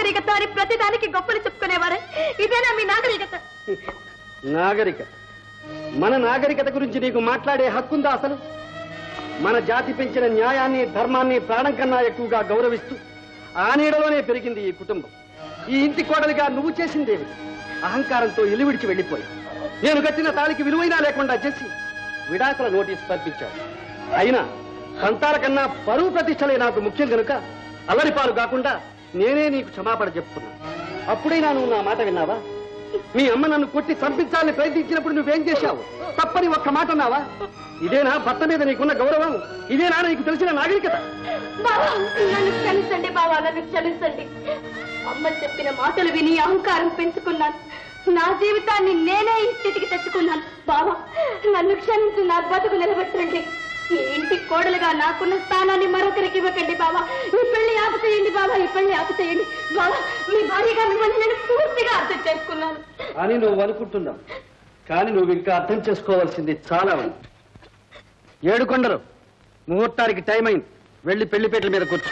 నాగరికత అని ప్రతిదానికి గొప్పలు చెప్పుకునేవారే ఇదేనా మీ నాగరికత? నాగరికత? మన నాగరికత గురించి నీకు మాట్లాడే హక్కుందా అసలు? మన జాతి పెంచిన న్యాయాన్ని ధర్మాన్ని ప్రాణం కన్నా ఎక్కువగా గౌరవిస్తూ ఆ నీడలోనే పెరిగింది ఈ కుటుంబం. ఈ ఇంటి కోడలిగా నువ్వు చేసిందేవి? అహంకారంతో ఇల్లు విడిచి వెళ్ళిపోయి నేను కట్టిన తాళికి విలువైనా లేకుండా చేసి విడాకుల నోటీసు పంపించాడు. అయినా సంతాల కన్నా పరువు ప్రతిష్టలే నాకు ముఖ్యం కనుక అల్లరిపాలు కాకుండా నేనే నీకు క్షమాపణ చెప్పుకున్నా. అప్పుడైనా నువ్వు నా మాట విన్నావా? మీ అమ్మ నన్ను కొట్టి చంపించాలని ప్రయత్నించినప్పుడు నువ్వేం చేశావు? తప్పని ఒక్క మాట అన్నావా? ఇదేనా భర్త మీద నీకున్న గౌరవం? ఇదేనా నీకు తెలిసిన నాగరికత? నన్ను క్షమించండి బావా, నన్ను క్షమించండి. అమ్మ చెప్పిన మాటలు విని అహంకారం పెంచుకున్నాను. నా జీవితాన్ని నేనే ఈ స్థితికి తెచ్చుకున్నాను. బావా నన్ను క్షమించి నా బతుకు నిలబెట్టండి. ఈ ఇంటి కోడలుగా నాకున్న స్థానాన్ని మరొకరికి ఇవ్వకండి బావా. ఈ పెళ్లి ఆపు చేయండి బావా, ఈ పెళ్లి ఆపు చేయండి బావా. మీ భార్యగా మిమ్మల్ని నేను పూర్తిగా అర్థం చేసుకున్నాను అని నువ్వు అనుకుంటున్నావు, కానీ నువ్వు ఇంకా అర్థం చేసుకోవాల్సింది చాలా ఉంది. ఏడుకొండలు ముహూర్తానికి టైం అయింది. వెళ్ళి పెళ్లిపేటల మీద కూర్చో.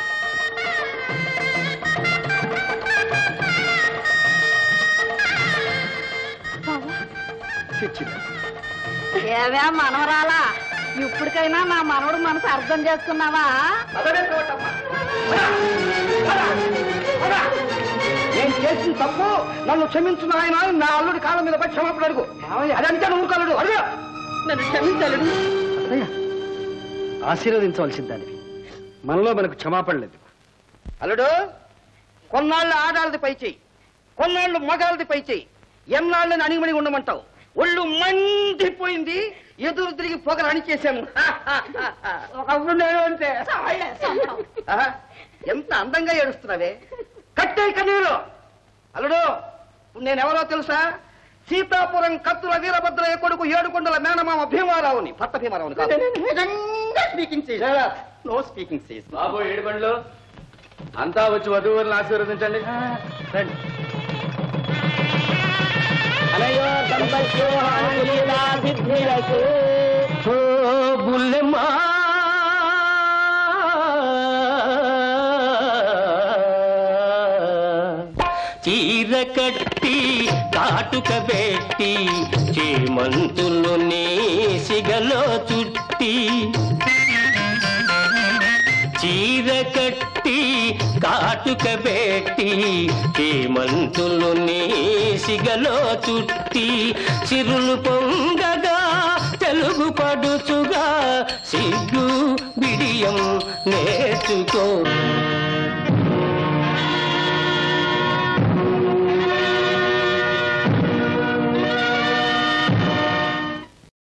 ఏవే మనవరాలా, ఇప్పటికైనా నా మనవడు మనసు అర్థం చేసుకున్నావా? నేను చేసిన తప్పు నన్ను క్షమించిన ఆయన నా అల్లుడి కాళ్ళ మీద పడి క్షమాపణ అడుగు. అదంతా నువ్వు కలడు అడుగు. నన్ను క్షమించలేడు. ఆశీర్వదించవలసిన దానివి. మనలో మనకు క్షమాపణ లేదు. అల్లుడు, కొన్నాళ్ళు ఆడాలది పై చెయ్యి, కొన్నాళ్ళు మగాలది పై చెయ్యి. ఎన్నాళ్ళని అణిగిమణి ఉండమంటావు? ఒళ్ళు మండిపోయింది, ఎదురు తిరిగి పొగరు అణిచేశాను. ఒకప్పుడు నేను అంతే. ఆహా, ఎంత అందంగా ఏడుస్తున్నావే. కట్టే కన్నీరు. అల్లుడు, నేనెవరో తెలుసా? సీతాపురం కత్తుల వీరభద్రయ్య కొడుకు ఏడుకొండల మేనమామ భీమారావుని. భర్త భీమారావుని కాదు. స్పీకింగ్ సీజ్. నో స్పీకింగ్ సీజ్. బాబు ఏడుకొండలు అంతా వచ్చి వధువులను ఆశీర్వదించండి. రండి. అనయో దంపత్యో లీలా సిద్ధిరసు ఓ బుల్లెమ్మా చీర కట్టి కాటుక పెట్టి చేమంతులు సిగలో చుట్టి చీర కట్టి కాటుక పెట్టి చేమంతులు సిగలో చుట్టి చిరులు పొంగగా తెలుగు పడుచుగా సిగ్గు బిడియం నేర్చుకో